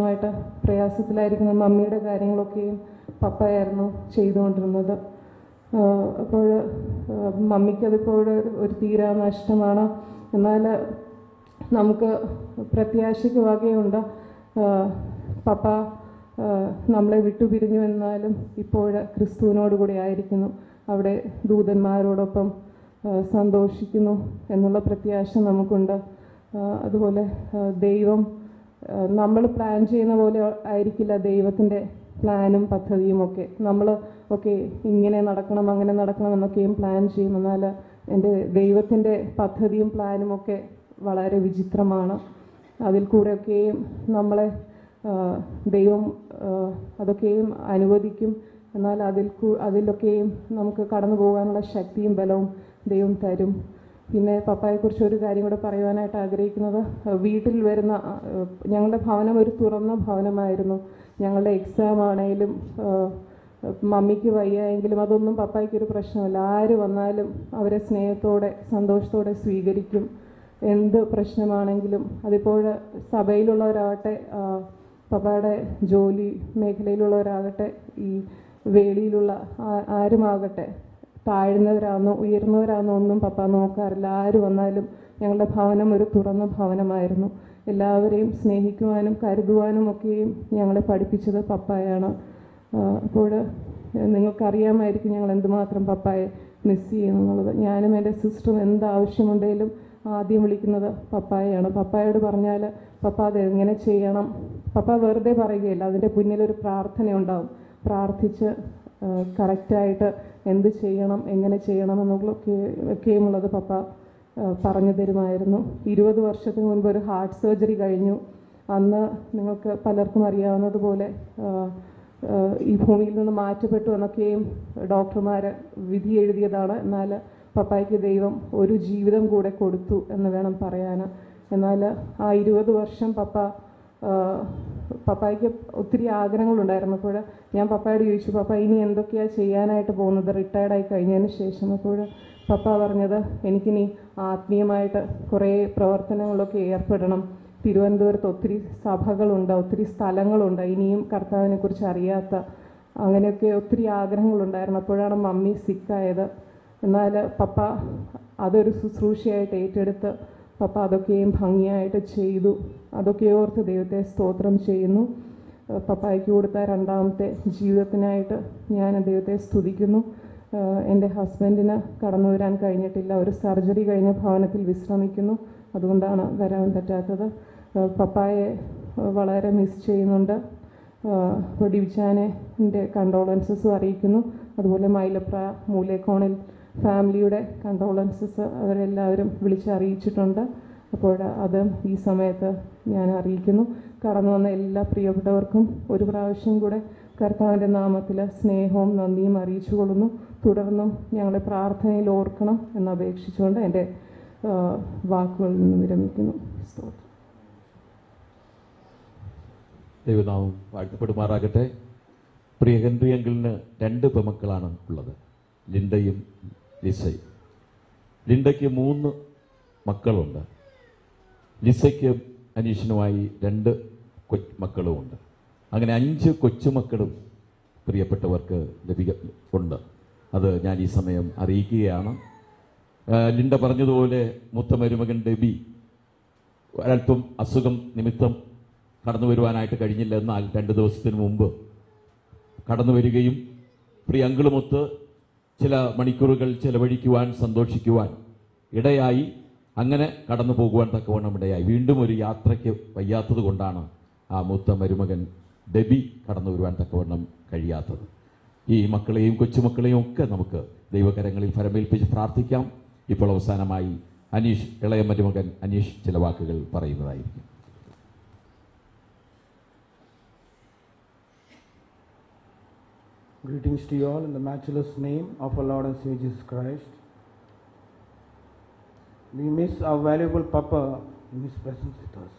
Q: ശാരീരികമായിട്ട് പ്രയാസത്തിലായിരിക്കുന്ന മമ്മിയുടെ കാര്യങ്ങളൊക്കെയും പപ്പയായിരുന്നു ചെയ്തുകൊണ്ടിരുന്നത്. അപ്പോൾ മമ്മിക്കതിപ്പോൾ ഒരു തീരാ നഷ്ടമാണ്. എന്നാൽ നമുക്ക് പ്രത്യാശയ്ക്ക് വകയുണ്ട്. പപ്പ നമ്മളെ വിട്ടുപിരിഞ്ഞു എന്നാലും ഇപ്പോൾ ക്രിസ്തുവിനോട് കൂടി ആയിരിക്കുന്നു, അവിടെ ദൂതന്മാരോടൊപ്പം സന്തോഷിക്കുന്നു എന്നുള്ള പ്രത്യാശ നമുക്കുണ്ട്. അതുപോലെ ദൈവം നമ്മൾ പ്ലാൻ ചെയ്യുന്ന പോലെ ആയിരിക്കില്ല ദൈവത്തിൻ്റെ പ്ലാനും പദ്ധതിയും ഒക്കെ. നമ്മൾ ഇങ്ങനെ നടക്കണം അങ്ങനെ നടക്കണം എന്നൊക്കെയും പ്ലാൻ ചെയ്യും. എന്നാൽ എൻ്റെ ദൈവത്തിൻ്റെ പദ്ധതിയും പ്ലാനും ഒക്കെ വളരെ വിചിത്രമാണ്. അതിൽ കൂടെയൊക്കെയും നമ്മളെ ദൈവം അതൊക്കെയും അനുവദിക്കും. എന്നാൽ അതിലൊക്കെയും നമുക്ക് കടന്നു പോകാനുള്ള ശക്തിയും ബലവും ദൈവം തരും. പിന്നെ പപ്പായെക്കുറിച്ച് ഒരു കാര്യം കൂടെ പറയുവാനായിട്ട് ആഗ്രഹിക്കുന്നത്, വീട്ടിൽ വരുന്ന ഞങ്ങളുടെ ഭവനം ഒരു തുറന്ന ഭവനമായിരുന്നു. ഞങ്ങളുടെ എക്സാം ആണെങ്കിലും മമ്മിക്ക് വയ്യായെങ്കിലും അതൊന്നും പപ്പായ്ക്കൊരു പ്രശ്നമല്ല. ആര് വന്നാലും അവരെ സ്നേഹത്തോടെ സന്തോഷത്തോടെ സ്വീകരിക്കും. എന്ത് പ്രശ്നമാണെങ്കിലും അതിപ്പോൾ സഭയിലുള്ളവരാകട്ടെ, പപ്പയുടെ ജോലി മേഖലയിലുള്ളവരാകട്ടെ, ഈ വേളിയിലുള്ള ആരുമാകട്ടെ, താഴ്ന്നവരാണെന്നോ ഉയർന്നവരാണെന്നോ ഒന്നും പപ്പ നോക്കാറില്ല. ആര് വന്നാലും ഞങ്ങളുടെ ഭവനം ഒരു തുറന്ന ഭവനമായിരുന്നു. എല്ലാവരെയും സ്നേഹിക്കുവാനും കരുതുവാനും ഒക്കെയും ഞങ്ങളെ പഠിപ്പിച്ചത് പപ്പായാണ്. അപ്പോൾ നിങ്ങൾക്കറിയാമായിരിക്കും ഞങ്ങൾ എന്തുമാത്രം പപ്പായെ മിസ് ചെയ്യുന്നു എന്നുള്ളത്. ഞാനും എൻ്റെ സിസ്റ്ററും എന്താവശ്യമുണ്ടെങ്കിലും ആദ്യം വിളിക്കുന്നത് പപ്പായെയാണ്. പപ്പായോട് പറഞ്ഞാൽ പപ്പ അതെങ്ങനെ ചെയ്യണം, പപ്പ വെറുതെ പറയുകയില്ല, അതിൻ്റെ പിന്നിലൊരു പ്രാർത്ഥന പ്രാർത്ഥിച്ച് കറക്റ്റായിട്ട് എന്ത് ചെയ്യണം എങ്ങനെ ചെയ്യണം എന്നൊക്കെയുമുള്ളത് പപ്പ പറഞ്ഞു തരുമായിരുന്നു. 20 വർഷത്തിന് മുൻപ് ഒരു ഹാർട്ട് സർജറി കഴിഞ്ഞു. അന്ന് നിങ്ങൾക്ക് പലർക്കും അറിയാവുന്നതുപോലെ ഈ ഭൂമിയിൽ നിന്ന് മാറ്റപ്പെട്ടു എന്നൊക്കെയും ഡോക്ടർമാർ വിധി എഴുതിയതാണ്. എന്നാൽ പപ്പായ്ക്ക് ദൈവം ഒരു ജീവിതം കൂടെ കൊടുത്തു എന്ന് വേണം പറയാൻ. എന്നാൽ ആ 20 വർഷം പപ്പായ്ക്ക് ഒത്തിരി ആഗ്രഹങ്ങളുണ്ടായിരുന്നു. അപ്പോൾ ഞാൻ പപ്പായോട് ചോദിച്ചു, പപ്പ ഇനി എന്തൊക്കെയാണ് ചെയ്യാനായിട്ട് പോകുന്നത് റിട്ടയർഡായി കഴിഞ്ഞതിന് ശേഷം? അപ്പോൾ പപ്പ പറഞ്ഞത്, എനിക്കിനി ആത്മീയമായിട്ട് കുറേ പ്രവർത്തനങ്ങളൊക്കെ ഏർപ്പെടണം. തിരുവനന്തപുരത്ത് ഒത്തിരി സഭകളുണ്ട്, ഒത്തിരി സ്ഥലങ്ങളുണ്ട്, ഇനിയും കർത്താവിനെക്കുറിച്ച് അറിയാത്ത അങ്ങനെയൊക്കെ ഒത്തിരി ആഗ്രഹങ്ങളുണ്ടായിരുന്നു. അപ്പോഴാണ് മമ്മി സിക്കായത്. എന്നാൽ പപ്പ അതൊരു ശുശ്രൂഷയായിട്ട് ഏറ്റെടുത്ത് പപ്പ അതൊക്കെയും ഭംഗിയായിട്ട് ചെയ്തു. അതൊക്കെ ഓർത്ത് ദൈവത്തെ സ്തോത്രം ചെയ്യുന്നു. പപ്പായ്ക്ക് കൊടുത്ത രണ്ടാമത്തെ ജീവിതത്തിനായിട്ട് ഞാൻ ദൈവത്തെ സ്തുതിക്കുന്നു. എൻ്റെ ഹസ്ബൻഡിന് കടന്നു വരാൻ കഴിഞ്ഞിട്ടില്ല. ഒരു സർജറി കഴിഞ്ഞ ഭവനത്തിൽ വിശ്രമിക്കുന്നു, അതുകൊണ്ടാണ് വരാൻ പറ്റാത്തത്. പപ്പായെ വളരെ മിസ് ചെയ്യുന്നുണ്ട്. ഡിവിച്ചാനെ എൻ്റെ കണ്ടോളൻസസും അറിയിക്കുന്നു. അതുപോലെ മൈലപ്ര മൂലേക്കോണിൽ ഫാമിലിയുടെ കണ്ടോളൻസസ് അവരെല്ലാവരും വിളിച്ചറിയിച്ചിട്ടുണ്ട്. അപ്പോൾ അത് ഈ സമയത്ത് ഞാൻ അറിയിക്കുന്നു. കടന്നു വന്ന എല്ലാ പ്രിയപ്പെട്ടവർക്കും ഒരു പ്രാവശ്യം കൂടെ കർത്താവിൻ്റെ നാമത്തിൽ സ്നേഹവും നന്ദിയും അറിയിച്ചു കൊള്ളുന്നു. തുടർന്നും ഞങ്ങളെ പ്രാർത്ഥനയിൽ ഓർക്കണം എന്നപേക്ഷിച്ചുകൊണ്ട് എൻ്റെ വാക്കുകളിൽ നിന്ന് വിരമിക്കുന്നു. സ്തോത്രം.
A: ദൈവനാമം വാഴ്ത്തപ്പെടുമാറാകട്ടെ. പ്രിയ ഹെൻറി അങ്കിളിന് 2 പെമക്കളാണ് ഉള്ളത്, ലിൻഡയും ലിസയും. ലിൻഡയ്ക്ക് 3 മക്കളുണ്ട്. ലിസയ്ക്ക് അനീഷിനുമായി 2 മക്കളുമുണ്ട്. അങ്ങനെ 5 കൊച്ചുമക്കളും പ്രിയപ്പെട്ടവർക്ക് ഉണ്ട്. അത് ഞാൻ ഈ സമയം അറിയിക്കുകയാണ്. ലിൻഡ പറഞ്ഞതുപോലെ മൂത്ത മരുമകൻ ഡെബി ഒരൽപ്പം അസുഖം നിമിത്തം കടന്നു വരുവാനായിട്ട് കഴിഞ്ഞില്ല. എന്നാൽ 2 ദിവസത്തിന് മുമ്പ് കടന്നു വരികയും പ്രിയ അങ്കിളുമൊത്ത് ചില മണിക്കൂറുകൾ ചെലവഴിക്കുവാൻ സന്തോഷിക്കുവാൻ ഇടയായി. അങ്ങനെ കടന്നു പോകുവാൻ തക്കവണ്ണം ഇടയായി. വീണ്ടും ഒരു യാത്രയ്ക്ക് വയ്യാത്തത് കൊണ്ടാണ് ആ മൂത്ത മരുമകൻ ഡെബി കടന്നു വരുവാൻ തക്കവണ്ണം കഴിയാത്തത്. ഈ മക്കളെയും കൊച്ചുമക്കളെയും ഒക്കെ നമുക്ക് ദൈവകരങ്ങളിൽ ഫലമേൽപ്പിച്ച് പ്രാർത്ഥിക്കാം. ഇപ്പോൾ അവസാനമായി അനീഷ്, ഇളയ മരുമകൻ അനീഷ് ചില വാക്കുകൾ പറയുന്നതായിരിക്കും.
R: Greetings to you all in the matchless name of our Lord and Savior Jesus Christ. We miss our valuable Papa in His presence with us.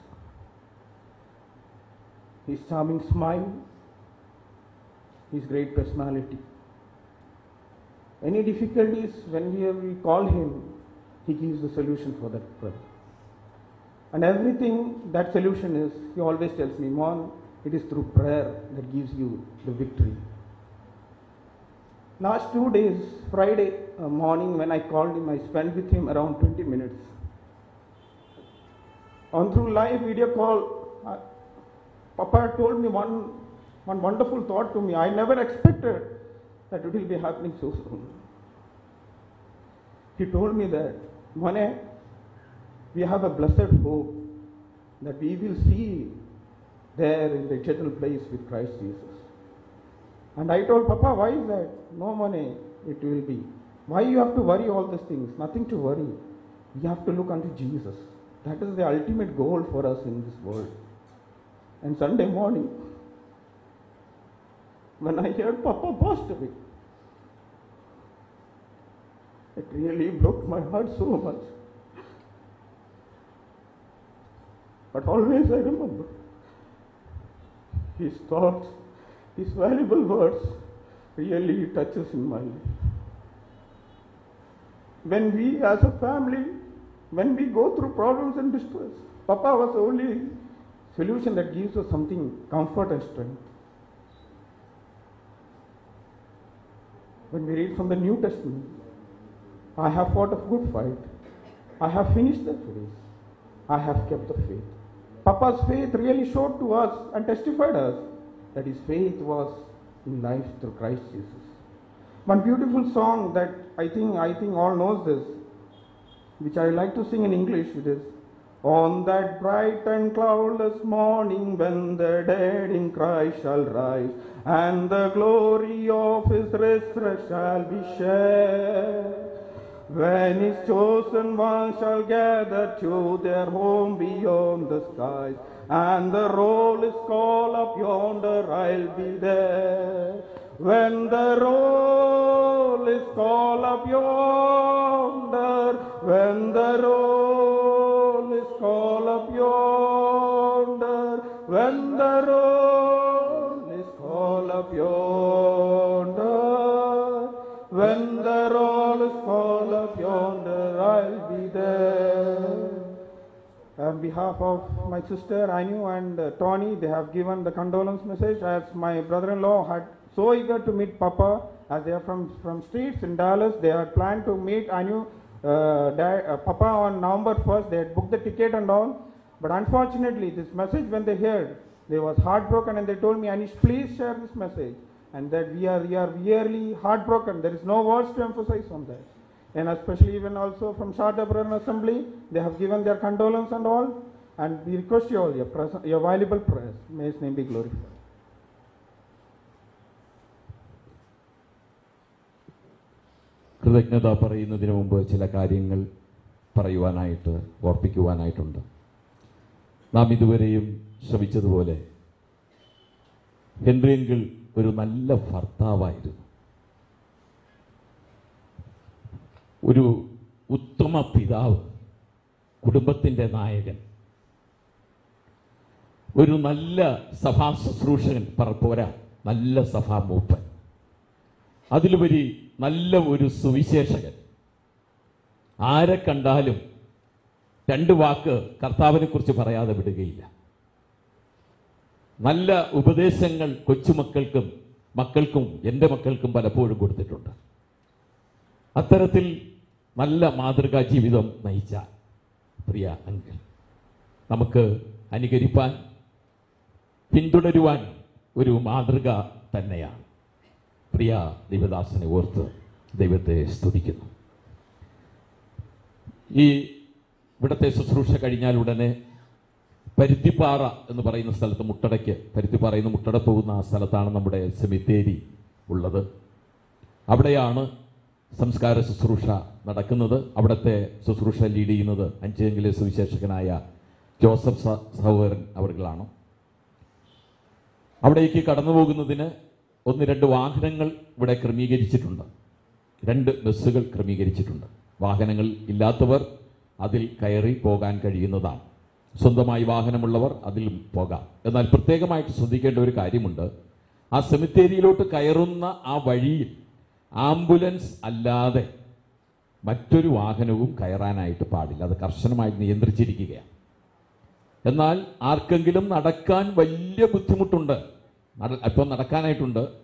R: His charming smile, His great personality. Any difficulties, when we call Him, He gives the solution for that problem. And everything that solution is, He always tells me, Mon, it is through prayer that gives you the victory. Last 2 days, Friday morning when I called him, I spent with him around 20 minutes. On through live video call, Papa told me one wonderful thought to me. I never expected that it will be happening so soon. He told me that, Mane, we have a blessed hope that we will see there in the eternal place with Christ Jesus. And I told Papa, why is that? No money, it will be. Why you have to worry all these things? Nothing to worry. We have to look unto Jesus. That is the ultimate goal for us in this world. And Sunday morning, when I heard Papa passed away, it really broke my heart so much. But always I remember his thoughts, his valuable words really touches in my life. When we as a family, when we go through problems and distress, Papa was the only solution that gives us something, comfort and strength. When we read from the New Testament, I have fought a good fight. I have finished the race. I have kept the faith. Papa's faith really showed to us and testified us that his faith was in life through Christ Jesus. One beautiful song that I think all knows this, which I like to sing in English, it is, on that bright and cloudless morning when the dead in Christ shall rise, and the glory of his resurrection shall be shared, when his chosen ones shall gather to their home beyond the skies, and the roll is called up yonder, I'll be there. When the roll is called up yonder, when the roll is called up yonder, when the roll is called up yonder, when the roll is called up yonder, I'll be there. On behalf of my sister Anu and Tony, they have given the condolence message, as my brother-in-law had so eager to meet Papa, as they are from streets in Dallas. They had planned to meet Anu, Papa on November 1st. They had booked the ticket and all. But unfortunately, this message, when they heard, they was heartbroken, and they told me, Anish, please share this message. And that we are really heartbroken. There is no words to emphasize on that. And especially even also from Sharda Brethren Assembly, they have given their condolence and all. And we request you all your valuable prayers. May his name be glorified.
A: കൃതജ്ഞത പറയുന്നതിന് മുമ്പ് ചില കാര്യങ്ങൾ പറയുവാനായിട്ട് ഓർപ്പിക്കുവാനായിട്ടുണ്ട്. നാം ഇതുവരെയും ശ്രമിച്ചതുപോലെ Henry uncle ഒരു നല്ല ഭർത്താവായിരുന്നു, ഒരു ഉത്തമ പിതാവ്, കുടുംബത്തിൻ്റെ നായകൻ, ഒരു നല്ല സഭാ ശുശ്രൂഷകൻ, പോരാ നല്ല സഭാ മൂപ്പൻ, അതിലുപരി നല്ല ഒരു സുവിശേഷകൻ. ആരെ കണ്ടാലും രണ്ട് വാക്ക് കർത്താവിനെ കുറിച്ച് പറയാതെ വിടുകയില്ല. നല്ല ഉപദേശങ്ങൾ കൊച്ചുമക്കൾക്കും മക്കൾക്കും എൻ്റെ മക്കൾക്കും പലപ്പോഴും കൊടുത്തിട്ടുണ്ട്. അത്തരത്തിൽ നല്ല മാതൃകാ ജീവിതം നയിച്ച പ്രിയ അങ്കിൾ നമുക്ക് അനുകരിപ്പാൻ, പിന്തുടരുവാൻ ഒരു മാതൃക തന്നെയാണ്. പ്രിയ ദൈവദാസനെ ഓർത്ത് ദൈവത്തെ സ്തുതിക്കുന്നു. ഈ ഇവിടുത്തെ ശുശ്രൂഷ കഴിഞ്ഞാൽ ഉടനെ പരുത്തിപ്പാറ എന്ന് പറയുന്ന സ്ഥലത്ത്, മുട്ടടയ്ക്ക്, പരുത്തിപ്പാറയിൽ നിന്ന് മുട്ടട പോകുന്ന ആ സ്ഥലത്താണ് നമ്മുടെ സെമിത്തേരി ഉള്ളത്. അവിടെയാണ് സംസ്കാര ശുശ്രൂഷ നടക്കുന്നത്. അവിടുത്തെ ശുശ്രൂഷ ലീഡ് ചെയ്യുന്നത് അഞ്ചെങ്കിലെ സുവിശേഷകനായ ജോസഫ് സഹോദരൻ അവർകളാണ്. അവിടേക്ക് കടന്നു പോകുന്നതിന് 1-2 വാഹനങ്ങൾ ഇവിടെ ക്രമീകരിച്ചിട്ടുണ്ട്. 2 ബസ്സുകൾ ക്രമീകരിച്ചിട്ടുണ്ട്. വാഹനങ്ങൾ ഇല്ലാത്തവർ അതിൽ കയറി പോകാൻ കഴിയുന്നതാണ്. സ്വന്തമായി വാഹനമുള്ളവർ അതിൽ പോകാം. എന്നാൽ പ്രത്യേകമായിട്ട് ശ്രദ്ധിക്കേണ്ട ഒരു കാര്യമുണ്ട്. ആ സെമിത്തേരിയിലോട്ട് കയറുന്ന ആ വഴിയിൽ ആംബുലൻസ് അല്ലാതെ മറ്റൊരു വാഹനവും കയറാനായിട്ട് പാടില്ല. അത് കർശനമായി നിയന്ത്രിച്ചിരിക്കുകയാണ്. എന്നാൽ ആർക്കെങ്കിലും നടക്കാൻ വലിയ ബുദ്ധിമുട്ടുണ്ട്, അല്പം നടക്കാനായിട്ടുണ്ട്,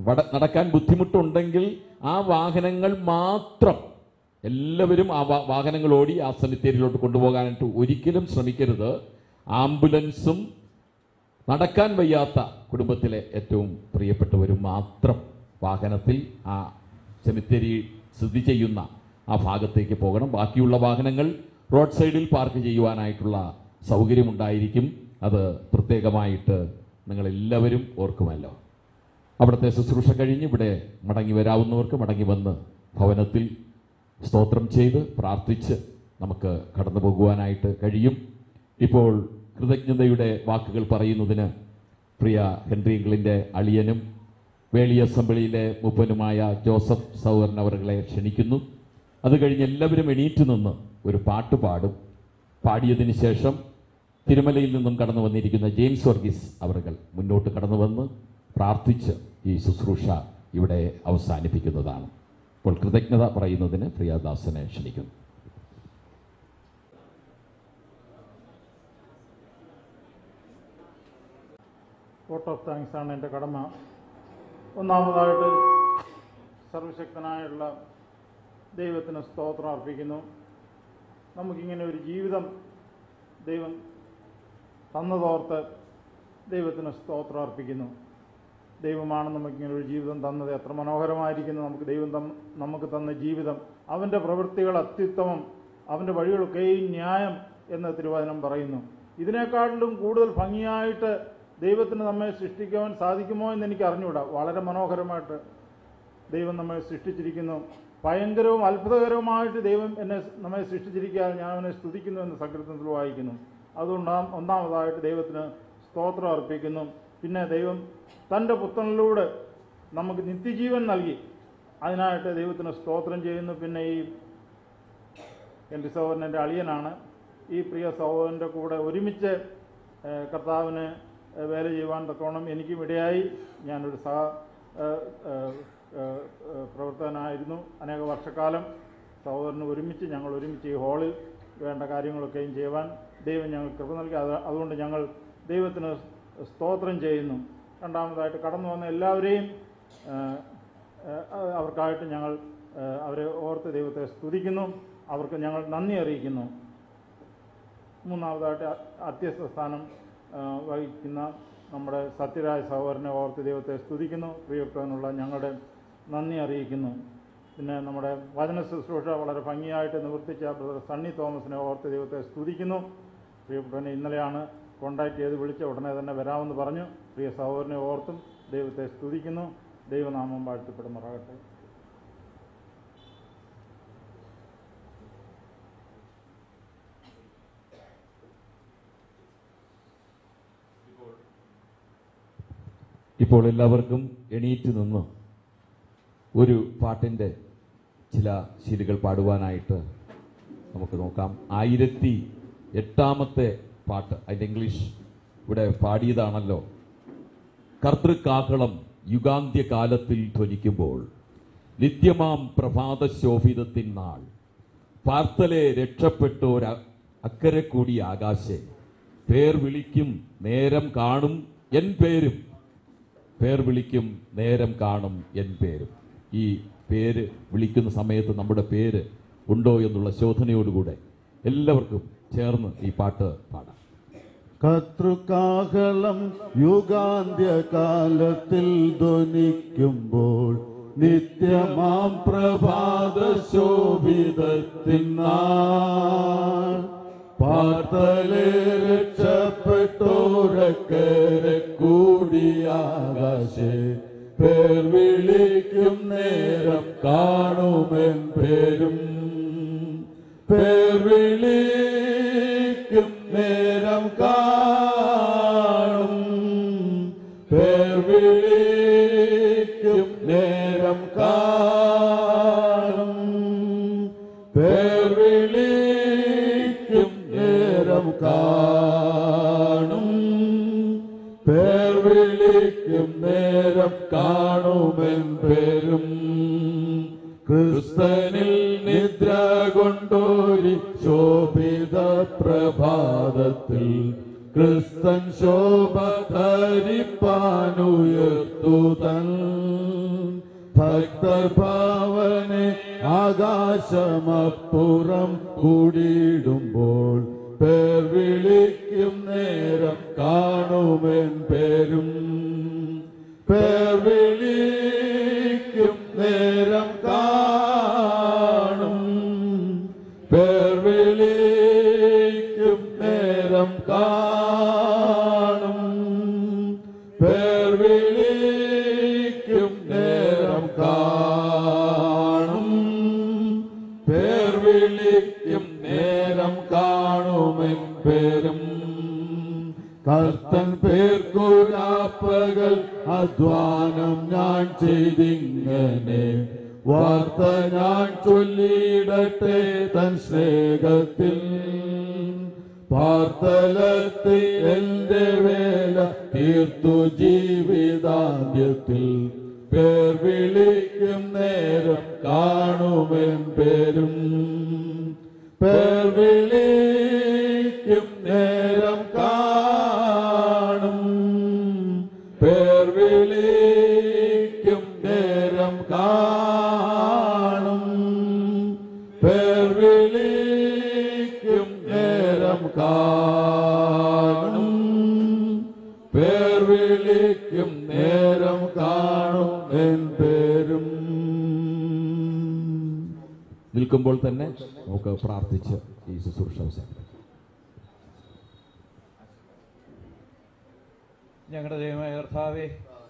A: നടക്കാൻ ബുദ്ധിമുട്ടുണ്ടെങ്കിൽ ആ വാഹനങ്ങൾ മാത്രം എല്ലാവരും ആ വാഹനങ്ങൾ ഓടി ആ സെമിത്തേരിയിലോട്ട് കൊണ്ടുപോകാനായിട്ട് ഒരിക്കലും ശ്രമിക്കരുത്. ആംബുലൻസും നടക്കാൻ വയ്യാത്ത കുടുംബത്തിലെ ഏറ്റവും പ്രിയപ്പെട്ടവരും മാത്രം വാഹനത്തിൽ ആ സെമിത്തേരി സ്ഥിതി ചെയ്യുന്ന ആ ഭാഗത്തേക്ക് പോകണം. ബാക്കിയുള്ള വാഹനങ്ങൾ റോഡ് സൈഡിൽ പാർക്ക് ചെയ്യുവാനായിട്ടുള്ള സൗകര്യമുണ്ടായിരിക്കും. അത് പ്രത്യേകമായിട്ട് നിങ്ങളെല്ലാവരും ഓർക്കുമല്ലോ. അവിടുത്തെ ശുശ്രൂഷ കഴിഞ്ഞ് ഇവിടെ മടങ്ങി വരാവുന്നവർക്ക് മടങ്ങി വന്ന് ഭവനത്തിൽ സ്തോത്രം ചെയ്ത് പ്രാർത്ഥിച്ച് നമുക്ക് കടന്നു പോകുവാനായിട്ട് കഴിയും. ഇപ്പോൾ കൃതജ്ഞതയുടെ വാക്കുകൾ പറയുന്നതിന് പ്രിയ ഹെൻറി ഇംഗ്ലിൻ്റെ അളിയനും വേളി അസംബ്ലിയിലെ മൂപ്പനുമായ ജോസഫ് സൗവരൻ അവരെ ക്ഷണിക്കുന്നു. അത് കഴിഞ്ഞ് എല്ലാവരും എണീറ്റ് നിന്ന് ഒരു പാട്ട് പാടും. പാടിയതിന് ശേഷം തിരുമലയിൽ നിന്നും കടന്നു വന്നിരിക്കുന്ന ജെയിംസ് വർഗീസ് അവர்கள் മുന്നോട്ട് കടന്നു വന്ന് പ്രാർത്ഥിച്ച് ഈ ശുശ്രൂഷ ഇവിടെ അവസാനിപ്പിക്കുന്നതാണ്. ഇപ്പോൾ കൃതജ്ഞത പറയുന്നതിന് പ്രിയദാസനെ ക്ഷണിക്കുന്നു.
S: വോട്ട് ഓഫ് താങ്ക്സ് ആണ് എൻ്റെ കടമ. ഒന്നാമതായിട്ട് സർവശക്തനായുള്ള ദൈവത്തിന് സ്തോത്രം അർപ്പിക്കുന്നു. നമുക്കിങ്ങനെ ഒരു ജീവിതം ദൈവം തന്നതോർത്ത് ദൈവത്തിന് സ്തോത്രം അർപ്പിക്കുന്നു. ദൈവമാണ് നമുക്കിങ്ങനെ ഒരു ജീവിതം തന്നത്. എത്ര മനോഹരമായിരിക്കുന്നു നമുക്ക് ദൈവം നമുക്ക് തന്ന ജീവിതം. അവൻ്റെ പ്രവൃത്തികൾ അത്യുത്തമം, അവൻ്റെ വഴികളൊക്കെയും ന്യായം എന്ന് തിരുവചനം പറയുന്നു. ഇതിനേക്കാട്ടിലും കൂടുതൽ ഭംഗിയായിട്ട് ദൈവത്തിന് നമ്മെ സൃഷ്ടിക്കുവാൻ സാധിക്കുമോ എന്ന് എനിക്ക് അറിഞ്ഞുകൂടാ. വളരെ മനോഹരമായിട്ട് ദൈവം നമ്മെ സൃഷ്ടിച്ചിരിക്കുന്നു. ഭയങ്കരവും അത്ഭുതകരവുമായിട്ട് ദൈവം നമ്മെ സൃഷ്ടിച്ചിരിക്കാൻ ഞാൻ അവനെ സ്തുതിക്കുന്നു എന്ന് സങ്കീർത്തനത്തിൽ വായിക്കുന്നു. അതുകൊണ്ട് ഒന്നാമതായിട്ട് ദൈവത്തിന് സ്തോത്രം അർപ്പിക്കുന്നു. പിന്നെ ദൈവം തൻ്റെ പുത്രനിലൂടെ നമുക്ക് നിത്യജീവൻ നൽകി, അതിനായിട്ട് ദൈവത്തിന് സ്തോത്രം ചെയ്യുന്നു. പിന്നെ ഈ എൻ്റെ സഹോദരൻ എൻ്റെ അളിയനാണ്. ഈ പ്രിയ സഹോദരൻ്റെ കൂടെ ഒരുമിച്ച് കർത്താവിന് വേല ചെയ്യുവാൻ തക്കോണം എനിക്കും ഇടയായി. ഞാനൊരു പ്രവർത്തകനായിരുന്നു അനേക വർഷക്കാലം. സഹോദരന് ഒരുമിച്ച് ഞങ്ങൾ ഒരുമിച്ച് ഈ ഹാളിൽ വേണ്ട കാര്യങ്ങളൊക്കെയും ചെയ്യുവാൻ ദൈവം ഞങ്ങൾ കൃപ നൽകി. അതുകൊണ്ട് ഞങ്ങൾ ദൈവത്തിന് സ്തോത്രം ചെയ്യുന്നു. രണ്ടാമതായിട്ട് കടന്നു വന്ന എല്ലാവരെയും അവർക്കായിട്ട് ഞങ്ങൾ അവരെ ഓർത്ത് ദൈവത്തെ സ്തുതിക്കുന്നു. അവർക്ക് ഞങ്ങൾ നന്ദി അറിയിക്കുന്നു. മൂന്നാമതായിട്ട് അധ്യക്ഷ സ്ഥാനം വഹിക്കുന്ന നമ്മുടെ സത്യരാജ് സഹോദരനെ ഓർത്ത് ദൈവത്തെ സ്തുതിക്കുന്നു. പ്രിയപ്പെട്ടവനുള്ള ഞങ്ങളുടെ നന്ദി അറിയിക്കുന്നു. പിന്നെ നമ്മുടെ വചന ശുശ്രൂഷ വളരെ ഭംഗിയായിട്ട് നിവർത്തിച്ച ബ്രദർ സണ്ണി തോമസിനെ ഓർത്ത് ദൈവത്തെ സ്തുതിക്കുന്നു. പ്രിയപ്പെട്ടവനെ ഇന്നലെയാണ് കോൺടാക്ട് ചെയ്ത് വിളിച്ച ഉടനെ തന്നെ വരാമെന്ന് പറഞ്ഞു. പ്രിയ സഹോദരനെ ഓർത്തും ദൈവത്തെ സ്തുതിക്കുന്നു. ദൈവനാമം വാഴ്ത്തപ്പെടുമാറാകട്ടെ.
A: ഇപ്പോൾ എല്ലാവർക്കും എണീറ്റ് നിന്ന് ഒരു പാട്ടിൻ്റെ ചില ശീലുകൾ പാടുവാനായിട്ട് നമുക്ക് നോക്കാം. 1008 പാട്ട്, അതിൻ്റെ ഇംഗ്ലീഷ് ഇവിടെ പാടിയതാണല്ലോ. കർത്തൃകാഹളം യുഗാന്ത്യകാലത്തിൽ ധ്വനിക്കുമ്പോൾ നിത്യമാം പ്രഭാത ശോഭിതത്തിൻ നാൾ പാർത്തലെ രക്ഷപ്പെട്ടോര അക്കരെ കൂടി ആകാശെ പേർ വിളിക്കും നേരം കാണും എൻ പേരും, പേർ വിളിക്കും നേരം കാണും എൻ പേരും. ഈ പേര് വിളിക്കുന്ന സമയത്ത് നമ്മുടെ പേര് ഉണ്ടോ എന്നുള്ള ശോധനയോടുകൂടെ എല്ലാവർക്കും ചേർന്ന് ഈ പാട്ട് പാടാം.
B: കർത്തൃകാഹളം യുഗാന്ത്യകാലത്തിൽ ധ്വനിക്കുമ്പോൾ നിത്യമാം പ്രഭാത ശോഭിതത്തിൻ നാൾ പാർത്തലെ രക്ഷപ്പെട്ടോരക്കരെ കൂടിയാകാശേ പേർ വിളിക്കും നേരം കാണുമെൻ പേരും, പേർ വിളിക്കും നേരം കാണും, പേർ വിളിക്കും നേരം കാണും, പേർ വിളിക്കും നേരം കാണും, പേർ വിളിക്കും നേരം കാണുമെൻ പേരും. ക്രിസ്തനിൽ നിദ്ര കൊണ്ടോരി ശോഭിത പ്രഭാതത്തിൽ ക്രിസ്തൻ ശോഭ ധരിപ്പാനുയർത്തുതൻ ഭക്തർ ഭാവനെ ആകാശമപ്പുറം കൂടിയിടുമ്പോൾ പേർ വിളിക്കും നേരം കാണുമെൻ പേരും പേർ വിളിക്കും നേരം കാണും പേർ വിളിക്കും നേരം കാണും പേർ വിളിക്കും നേരം കാണും പേർ വിളിക്കും നേരം കാണുമെൻ പേരും കർത്തൻ പേർക്കുരാപ്പകൽ അധ്വാനം ഞാൻ ചെയ്തിങ്ങനെ വാർത്ത ഞാൻ ചൊല്ലിയിടട്ടെ തൻ സ്നേഹത്തിൽ പാർത്തലത്തിൽ എന്റെ വേല തീർത്തു ജീവിതാന്ത്യത്തിൽ പേർ വിളിക്കും നേരം കാണുമെൻ പേരും പേർ വിളിക്കും നേരം കാണും പേർ വിളിക്കും നേരം കാണും പേർ വിളിക്കും നേരം കാണും പേർ വിളിക്കും നേരം കാണും എൻ പേരും.
A: നിൽക്കുമ്പോൾ തന്നെ നമുക്ക് പ്രാർത്ഥിച്ച് ഈ ശുശ്രൂഷ അവസാനിപ്പിക്കാം.
T: ഞങ്ങളുടെ ദൈവമായ കർത്താവേ,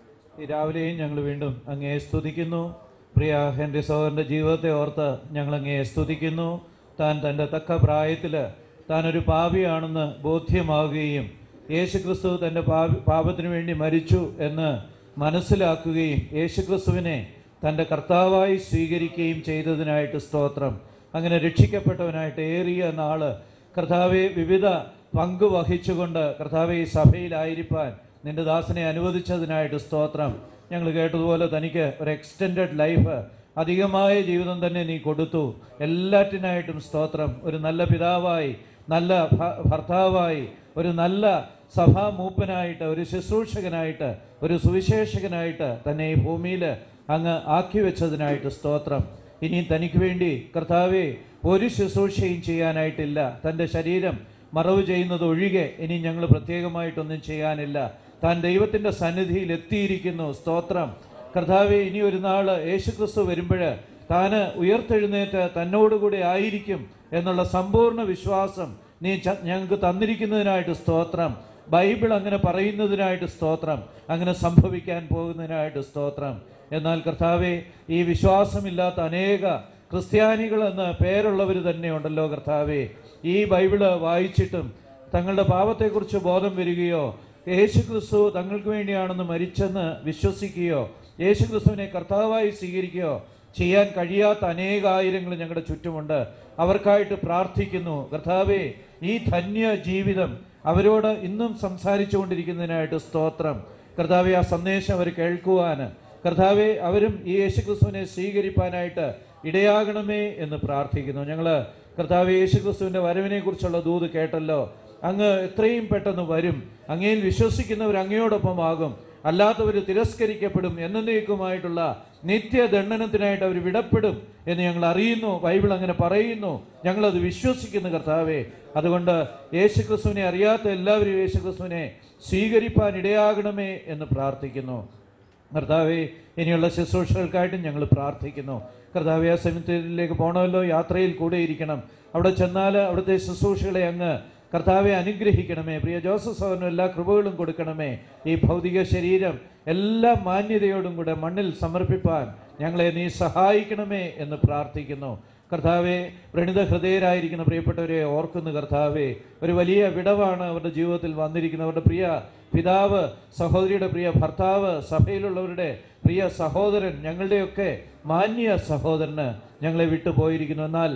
T: ഈ രാവിലെയും ഞങ്ങൾ വീണ്ടും അങ്ങയെ സ്തുതിക്കുന്നു. പ്രിയ ഹെൻറി സഹോദരൻ്റെ ജീവിതത്തെ ഓർത്ത് ഞങ്ങൾ അങ്ങയെ സ്തുതിക്കുന്നു. താൻ തൻ്റെ തക്ക പ്രായത്തിൽ താനൊരു പാപിയാണെന്ന് ബോധ്യമാവുകയും യേശുക്രിസ്തു തൻ്റെ പാപത്തിനു വേണ്ടി മരിച്ചു എന്ന് മനസ്സിലാക്കുകയും യേശുക്രിസ്തുവിനെ തൻ്റെ കർത്താവായി സ്വീകരിക്കുകയും ചെയ്തതിനായിട്ട് സ്തോത്രം. അങ്ങനെ രക്ഷിക്കപ്പെട്ടവനായിട്ട് ഏറിയ നാള് കർത്താവെ വിവിധ പങ്ക് വഹിച്ചുകൊണ്ട് കർത്താവെ ഈ സഭയിലായിരിക്കാൻ നിന്റെ ദാസനെ അനുവദിച്ചതിനായിട്ട് സ്തോത്രം. ഞങ്ങൾ കേട്ടതുപോലെ തനിക്ക് ഒരു എക്സ്റ്റെൻഡഡ് ലൈഫ്, അധികമായ ജീവിതം തന്നെ നീ കൊടുത്തു. എല്ലാറ്റിനായിട്ടും സ്തോത്രം. ഒരു നല്ല പിതാവായി, നല്ല ഭർത്താവായി, ഒരു നല്ല സഭാമൂപ്പനായിട്ട്, ഒരു ശുശ്രൂഷകനായിട്ട്, ഒരു സുവിശേഷകനായിട്ട് തന്നെ ഈ ഭൂമിയിൽ അങ്ങ് ആക്കി വെച്ചതിനായിട്ട് സ്തോത്രം. ഇനി തനിക്ക് വേണ്ടി കർത്താവെ ഒരു ശുശ്രൂഷയും ചെയ്യാനായിട്ടില്ല. തൻ്റെ ശരീരം മറവ് ചെയ്യുന്നത് ഒഴികെ ഇനി ഞങ്ങൾ പ്രത്യേകമായിട്ടൊന്നും ചെയ്യാനില്ല. താൻ ദൈവത്തിൻ്റെ സന്നിധിയിൽ എത്തിയിരിക്കുന്നു. സ്തോത്രം. കർത്താവെ, ഇനി ഒരു നാൾ യേശുക്രിസ്തു വരുമ്പോൾ താൻ ഉയർത്തെഴുന്നേറ്റ് തന്നോടുകൂടെ ആയിരിക്കും എന്നുള്ള സമ്പൂർണ്ണ വിശ്വാസം നീ ഞങ്ങൾക്ക് തന്നിരിക്കുന്നതിനായിട്ട് സ്തോത്രം. ബൈബിൾ അങ്ങനെ പറയുന്നതിനായിട്ട് സ്തോത്രം. അങ്ങനെ സംഭവിക്കാൻ പോകുന്നതിനായിട്ട് സ്തോത്രം. എന്നാൽ കർത്താവെ, ഈ വിശ്വാസമില്ലാത്ത അനേക ക്രിസ്ത്യാനികളെന്ന് പേരുള്ളവർ തന്നെയുണ്ടല്ലോ കർത്താവെ. ഈ ബൈബിള് വായിച്ചിട്ടും തങ്ങളുടെ പാപത്തെക്കുറിച്ച് ബോധം വരികയോ യേശുക്രിസ്തു തങ്ങൾക്ക് വേണ്ടിയാണെന്ന് മരിച്ചെന്ന് വിശ്വസിക്കുകയോ യേശുക്രിസ്തുവിനെ കർത്താവായി സ്വീകരിക്കുകയോ ചെയ്യാൻ കഴിയാത്ത അനേകായിരങ്ങൾ ഞങ്ങളുടെ ചുറ്റുമുണ്ട്. അവർക്കായിട്ട് പ്രാർത്ഥിക്കുന്നു കർത്താവെ. ഈ ധന്യ ജീവിതം അവരോട് ഇന്നും സംസാരിച്ചു കൊണ്ടിരിക്കുന്നതിനായിട്ട് സ്തോത്രം. കർത്താവെ, ആ സന്ദേശം അവർ കേൾക്കുവാൻ കർത്താവെ അവരും ഈ യേശുക്രിസ്തുവിനെ സ്വീകരിപ്പാനായിട്ട് ഇടയാകണമേ എന്ന് പ്രാർത്ഥിക്കുന്നു. ഞങ്ങൾ കർത്താവെ യേശുക്രിസ്തുവിൻ്റെ വരവിനെ കുറിച്ചുള്ള ദൂത് കേട്ടല്ലോ. അങ്ങ് എത്രയും പെട്ടെന്ന് വരും. അങ്ങയിൽ വിശ്വസിക്കുന്നവർ അങ്ങയോടൊപ്പമാകും, അല്ലാത്തവർ തിരസ്കരിക്കപ്പെടും. എന്നേക്കുമായിട്ടുള്ള നിത്യദണ്ഡനത്തിനായിട്ട് അവർ വിടപ്പെടും എന്ന് ഞങ്ങൾ അറിയുന്നു. ബൈബിൾ അങ്ങനെ പറയുന്നു. ഞങ്ങളത് വിശ്വസിക്കുന്നു കർത്താവെ. അതുകൊണ്ട് യേശുക്രിസ്തുവിനെ അറിയാത്ത എല്ലാവരും യേശുക്രിസ്തുവിനെ സ്വീകരിപ്പാൻ ഇടയാകണമേ എന്ന് പ്രാർത്ഥിക്കുന്നു. കർത്താവെ, ഇനിയുള്ള ശുശ്രൂഷകൾക്കായിട്ടും ഞങ്ങൾ പ്രാർത്ഥിക്കുന്നു. കർത്താവെ, ആ സെമിത്തേരിയിലേക്ക് പോകണമല്ലോ, യാത്രയിൽ കൂടെ ഇരിക്കണം. അവിടെ ചെന്നാൽ അവിടുത്തെ ശുശ്രൂഷകളെ അങ്ങ് കർത്താവെ അനുഗ്രഹിക്കണമേ. പ്രിയ ജോസഫ് സഹോദരനും എല്ലാ കൃപകളും കൊടുക്കണമേ. ഈ ഭൗതിക ശരീരം എല്ലാ മാന്യതയോടും കൂടെ മണ്ണിൽ സമർപ്പിപ്പാൻ ഞങ്ങളെ നീ സഹായിക്കണമേ എന്ന് പ്രാർത്ഥിക്കുന്നു. കർത്താവെ, വ്രണിത ഹൃദയരായിരിക്കുന്ന പ്രിയപ്പെട്ടവരെ ഓർക്കുന്നു കർത്താവെ. ഒരു വലിയ വിടവാണ് അവരുടെ ജീവിതത്തിൽ വന്നിരിക്കുന്നത്. അവരുടെ പ്രിയ പിതാവ്, സഹോദരിയുടെ പ്രിയ ഭർത്താവ്, സഭയിലുള്ളവരുടെ പ്രിയ സഹോദരൻ, ഞങ്ങളുടെയൊക്കെ മാന്യ സഹോദരന് ഞങ്ങളെ വിട്ടുപോയിരിക്കുന്നു. എന്നാൽ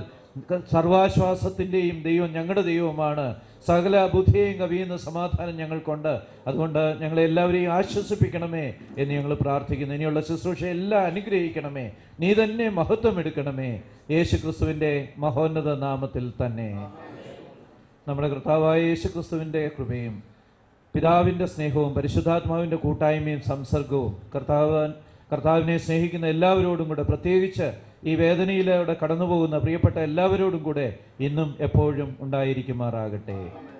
T: സർവാശ്വാസത്തിൻ്റെയും ദൈവം ഞങ്ങളുടെ ദൈവമാണ്. സകല ബുദ്ധിയെയും കവിയുന്ന സമാധാനം ഞങ്ങൾക്കുണ്ട്. അതുകൊണ്ട് ഞങ്ങളെ എല്ലാവരെയും ആശ്വസിപ്പിക്കണമേ എന്ന് ഞങ്ങൾ പ്രാർത്ഥിക്കുന്നു. ഇനിയുള്ള ശുശ്രൂഷ എല്ലാം അനുഗ്രഹിക്കണമേ. നീ തന്നെ മഹത്വം എടുക്കണമേ. യേശുക്രിസ്തുവിൻ്റെ മഹോന്നത നാമത്തിൽ തന്നെ. നമ്മുടെ കർത്താവായ യേശുക്രിസ്തുവിൻ്റെ കൃപയും പിതാവിൻ്റെ സ്നേഹവും പരിശുദ്ധാത്മാവിൻ്റെ കൂട്ടായ്മയും സംസർഗവും കർത്താവിനെ സ്നേഹിക്കുന്ന എല്ലാവരോടും കൂടെ, പ്രത്യേകിച്ച് ഈ വേദനയിലൂടെ കടന്നുപോകുന്ന പ്രിയപ്പെട്ട എല്ലാവരോടും കൂടെ ഇന്നും എപ്പോഴും ഉണ്ടായിരിക്കുമാറാകട്ടെ.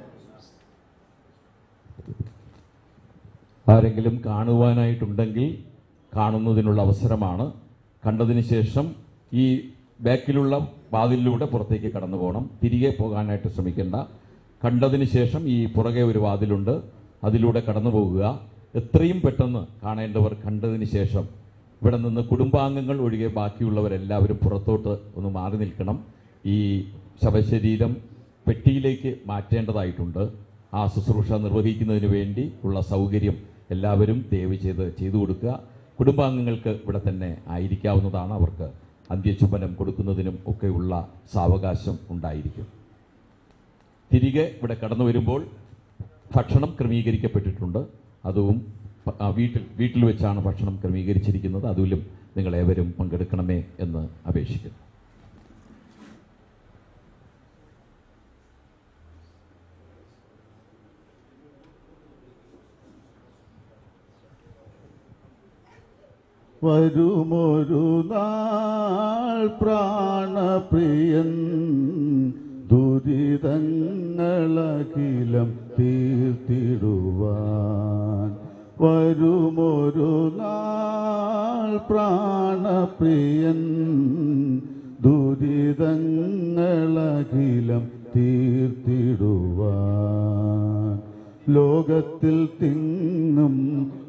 A: ആരെങ്കിലും കാണുവാനായിട്ടുണ്ടെങ്കിൽ കാണുന്നതിനുള്ള അവസരമാണ്. കണ്ടതിന് ശേഷം ഈ ബാക്കിലുള്ള വാതിലിലൂടെ പുറത്തേക്ക് കടന്നു പോകണം. തിരികെ പോകാനായിട്ട് ശ്രമിക്കേണ്ട. കണ്ടതിന് ശേഷം ഈ പുറകെ ഒരു വാതിലുണ്ട്, അതിലൂടെ കടന്നു പോകുക. എത്രയും പെട്ടെന്ന് കാണേണ്ടവർ കണ്ടതിന് ശേഷം ഇവിടെ നിന്ന് കുടുംബാംഗങ്ങൾ ഒഴികെ ബാക്കിയുള്ളവരെല്ലാവരും പുറത്തോട്ട് ഒന്ന് മാറി നിൽക്കണം. ഈ ശവശരീരം പെട്ടിയിലേക്ക് മാറ്റേണ്ടതായിട്ടുണ്ട്. ആ ശുശ്രൂഷ നിർവഹിക്കുന്നതിന് വേണ്ടി ഉള്ള സൗകര്യം എല്ലാവരും ദയവ് ചെയ്തു കൊടുക്കുക. കുടുംബാംഗങ്ങൾക്ക് ഇവിടെ തന്നെ ആയിരിക്കാവുന്നതാണ്. അവർക്ക് അന്ത്യചുംബനം കൊടുക്കുന്നതിനും ഒക്കെയുള്ള സാവകാശം ഉണ്ടായിരിക്കും. തിരികെ ഇവിടെ കടന്നു വരുമ്പോൾ ഭക്ഷണം ക്രമീകരിക്കപ്പെട്ടിട്ടുണ്ട്. അതും വീട്ടിൽ വെച്ചാണ് ഭക്ഷണം ക്രമീകരിച്ചിരിക്കുന്നത്. അതിലും നിങ്ങളേവരും പങ്കെടുക്കണമേ എന്ന് അപേക്ഷിക്കുന്നു.
B: വരുമൊരു നാൾ പ്രാണപ്രിയൻ ദുരിതങ്ങളഖിലം തീർത്തിടുവാൻ. വരുമൊരു നാൾ പ്രാണപ്രിയൻ ദുരിതങ്ങളഖിലം തീർത്തിടുവാൻ. ലോകത്തിൽ തിങ്ങും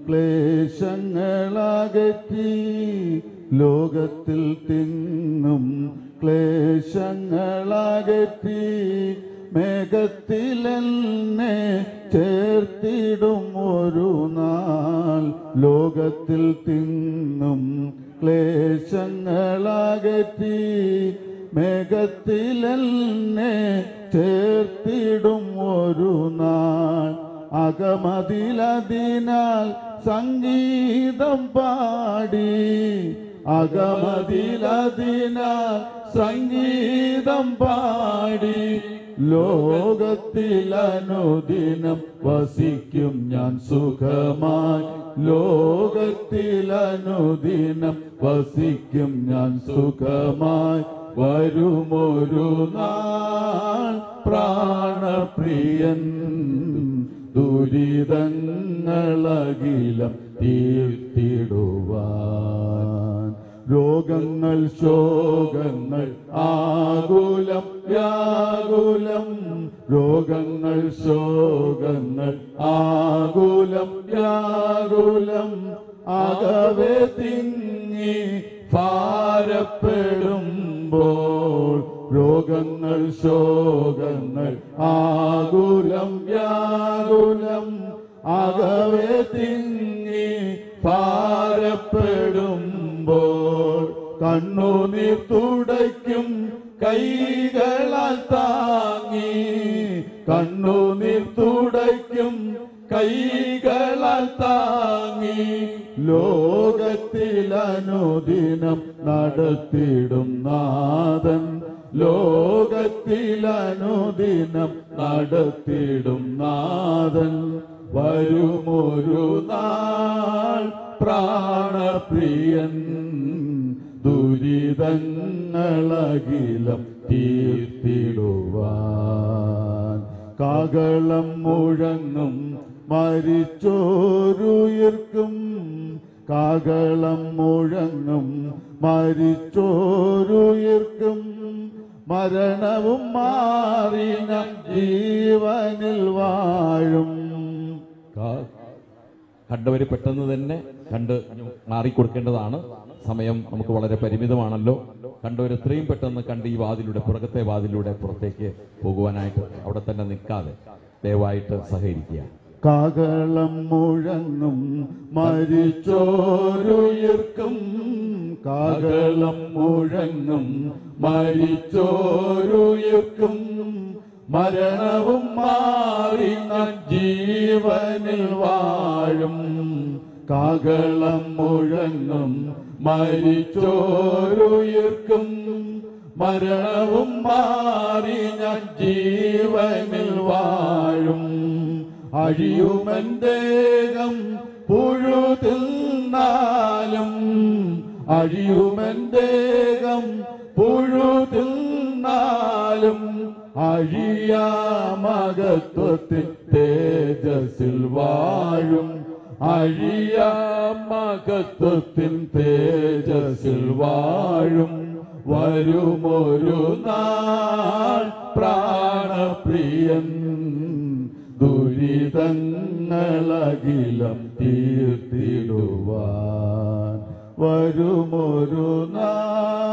B: ക്ലേശങ്ങളകറ്റി, ലോകത്തിൽ തിങ്ങും ക്ലേശങ്ങളകറ്റി, മേഘത്തിലെന്നെ ചേർത്തിടും ഒരു നാൾ. ലോകത്തിൽ തിങ്ങും ക്ലേശങ്ങളകറ്റി, മേഘത്തിലെന്നെ ചേർത്തിടും ഒരു നാൾ. അകമതിലതിനാൽ സംഗീതം പാടി, അകമതിലതിനാൽ സംഗീതം പാടി, ലോകത്തിലനുദിനം വസിക്കും ഞാൻ സുഖമായി. ലോകത്തിലനുദിനം വസിക്കും ഞാൻ സുഖമായി. വരുമൊരു നാൾ പ്രാണപ്രിയൻ ദുരിതങ്ങളഖിലം തീർത്തിടുവാൻ. രോഗങ്ങൾ ശോകങ്ങൾ ആകുലം വ്യാകുലം, രോഗങ്ങൾ ശോകങ്ങൾ ആകുലം വ്യാകുലം, ആകവേ തിങ്ങി ഭാരപ്പെടുമ്പോൾ. രോഗങ്ങൾ ശോകങ്ങൾ ആകുലം വ്യാകുലം, ആകവേ തിങ്ങി ഭാരപ്പെടുമ്പോൾ. കണ്ണുനീർ തുടയ്ക്കും കൈകളാൽ താങ്ങി, കണ്ണുനീർ തുടയ്ക്കും കൈകളാൽ താങ്ങി, ലോകത്തിലനുദിനം നടത്തിടും നാഥൻ. ലോകത്തിലനുദിനം നടത്തിടും നാഥൻ. വരുമൊരു നാൾ പ്രാണപ്രിയൻ ദുരിതങ്ങളഖിലം തീർത്തിടുവാൻ. കാഹളം മുഴങ്ങും മരിച്ചോരുയിർക്കും, കാഹളം മുഴങ്ങും മരിച്ചോരുയിർക്കും, മരണവും മാറിന ജീവനിൽ വാഴും.
A: കണ്ടവർ പെട്ടെന്ന് തന്നെ കണ്ട് മാറിക്കൊടുക്കേണ്ടതാണ്. സമയം നമുക്ക് വളരെ പരിമിതമാണല്ലോ. കണ്ടവർ എത്രയും പെട്ടെന്ന് കണ്ട് ഈ വാതിലൂടെ, പുറകത്തെ വാതിലൂടെ പുറത്തേക്ക് പോകുവാനായിട്ട് അവിടെ തന്നെ നിൽക്കാതെ ദയവായിട്ട് സഹകരിക്കുക.
B: കാഹളം മുഴങ്ങും മരിച്ചോരുയിർക്കും, കാഹളം മുഴങ്ങും മരിച്ചോരുയിർക്കും, മരണവും മാറി ജീവനിൽ വാഴും. കാഹളം മുഴങ്ങും മരിച്ചോരുയിർക്കും, മരണവും മാറി ജീവനിൽ വാഴും. അഴിയുമെന്തേകം പുഴുതിന്നാലും അഴിയുമെന്തേകം പുഴുതിന്നാലും അഴിയാമകത്വത്തിൽ തേജസ്സിൽ വാഴും അഴിയാമകത്വത്തിൽ തേജസ്സിൽ വാഴും വരുമൊരു നാൾ പ്രാണപ്രിയൻ ദുരിതങ്ങളകിലം തീർത്തിടുവാൻ വരുമൊരു നാൾ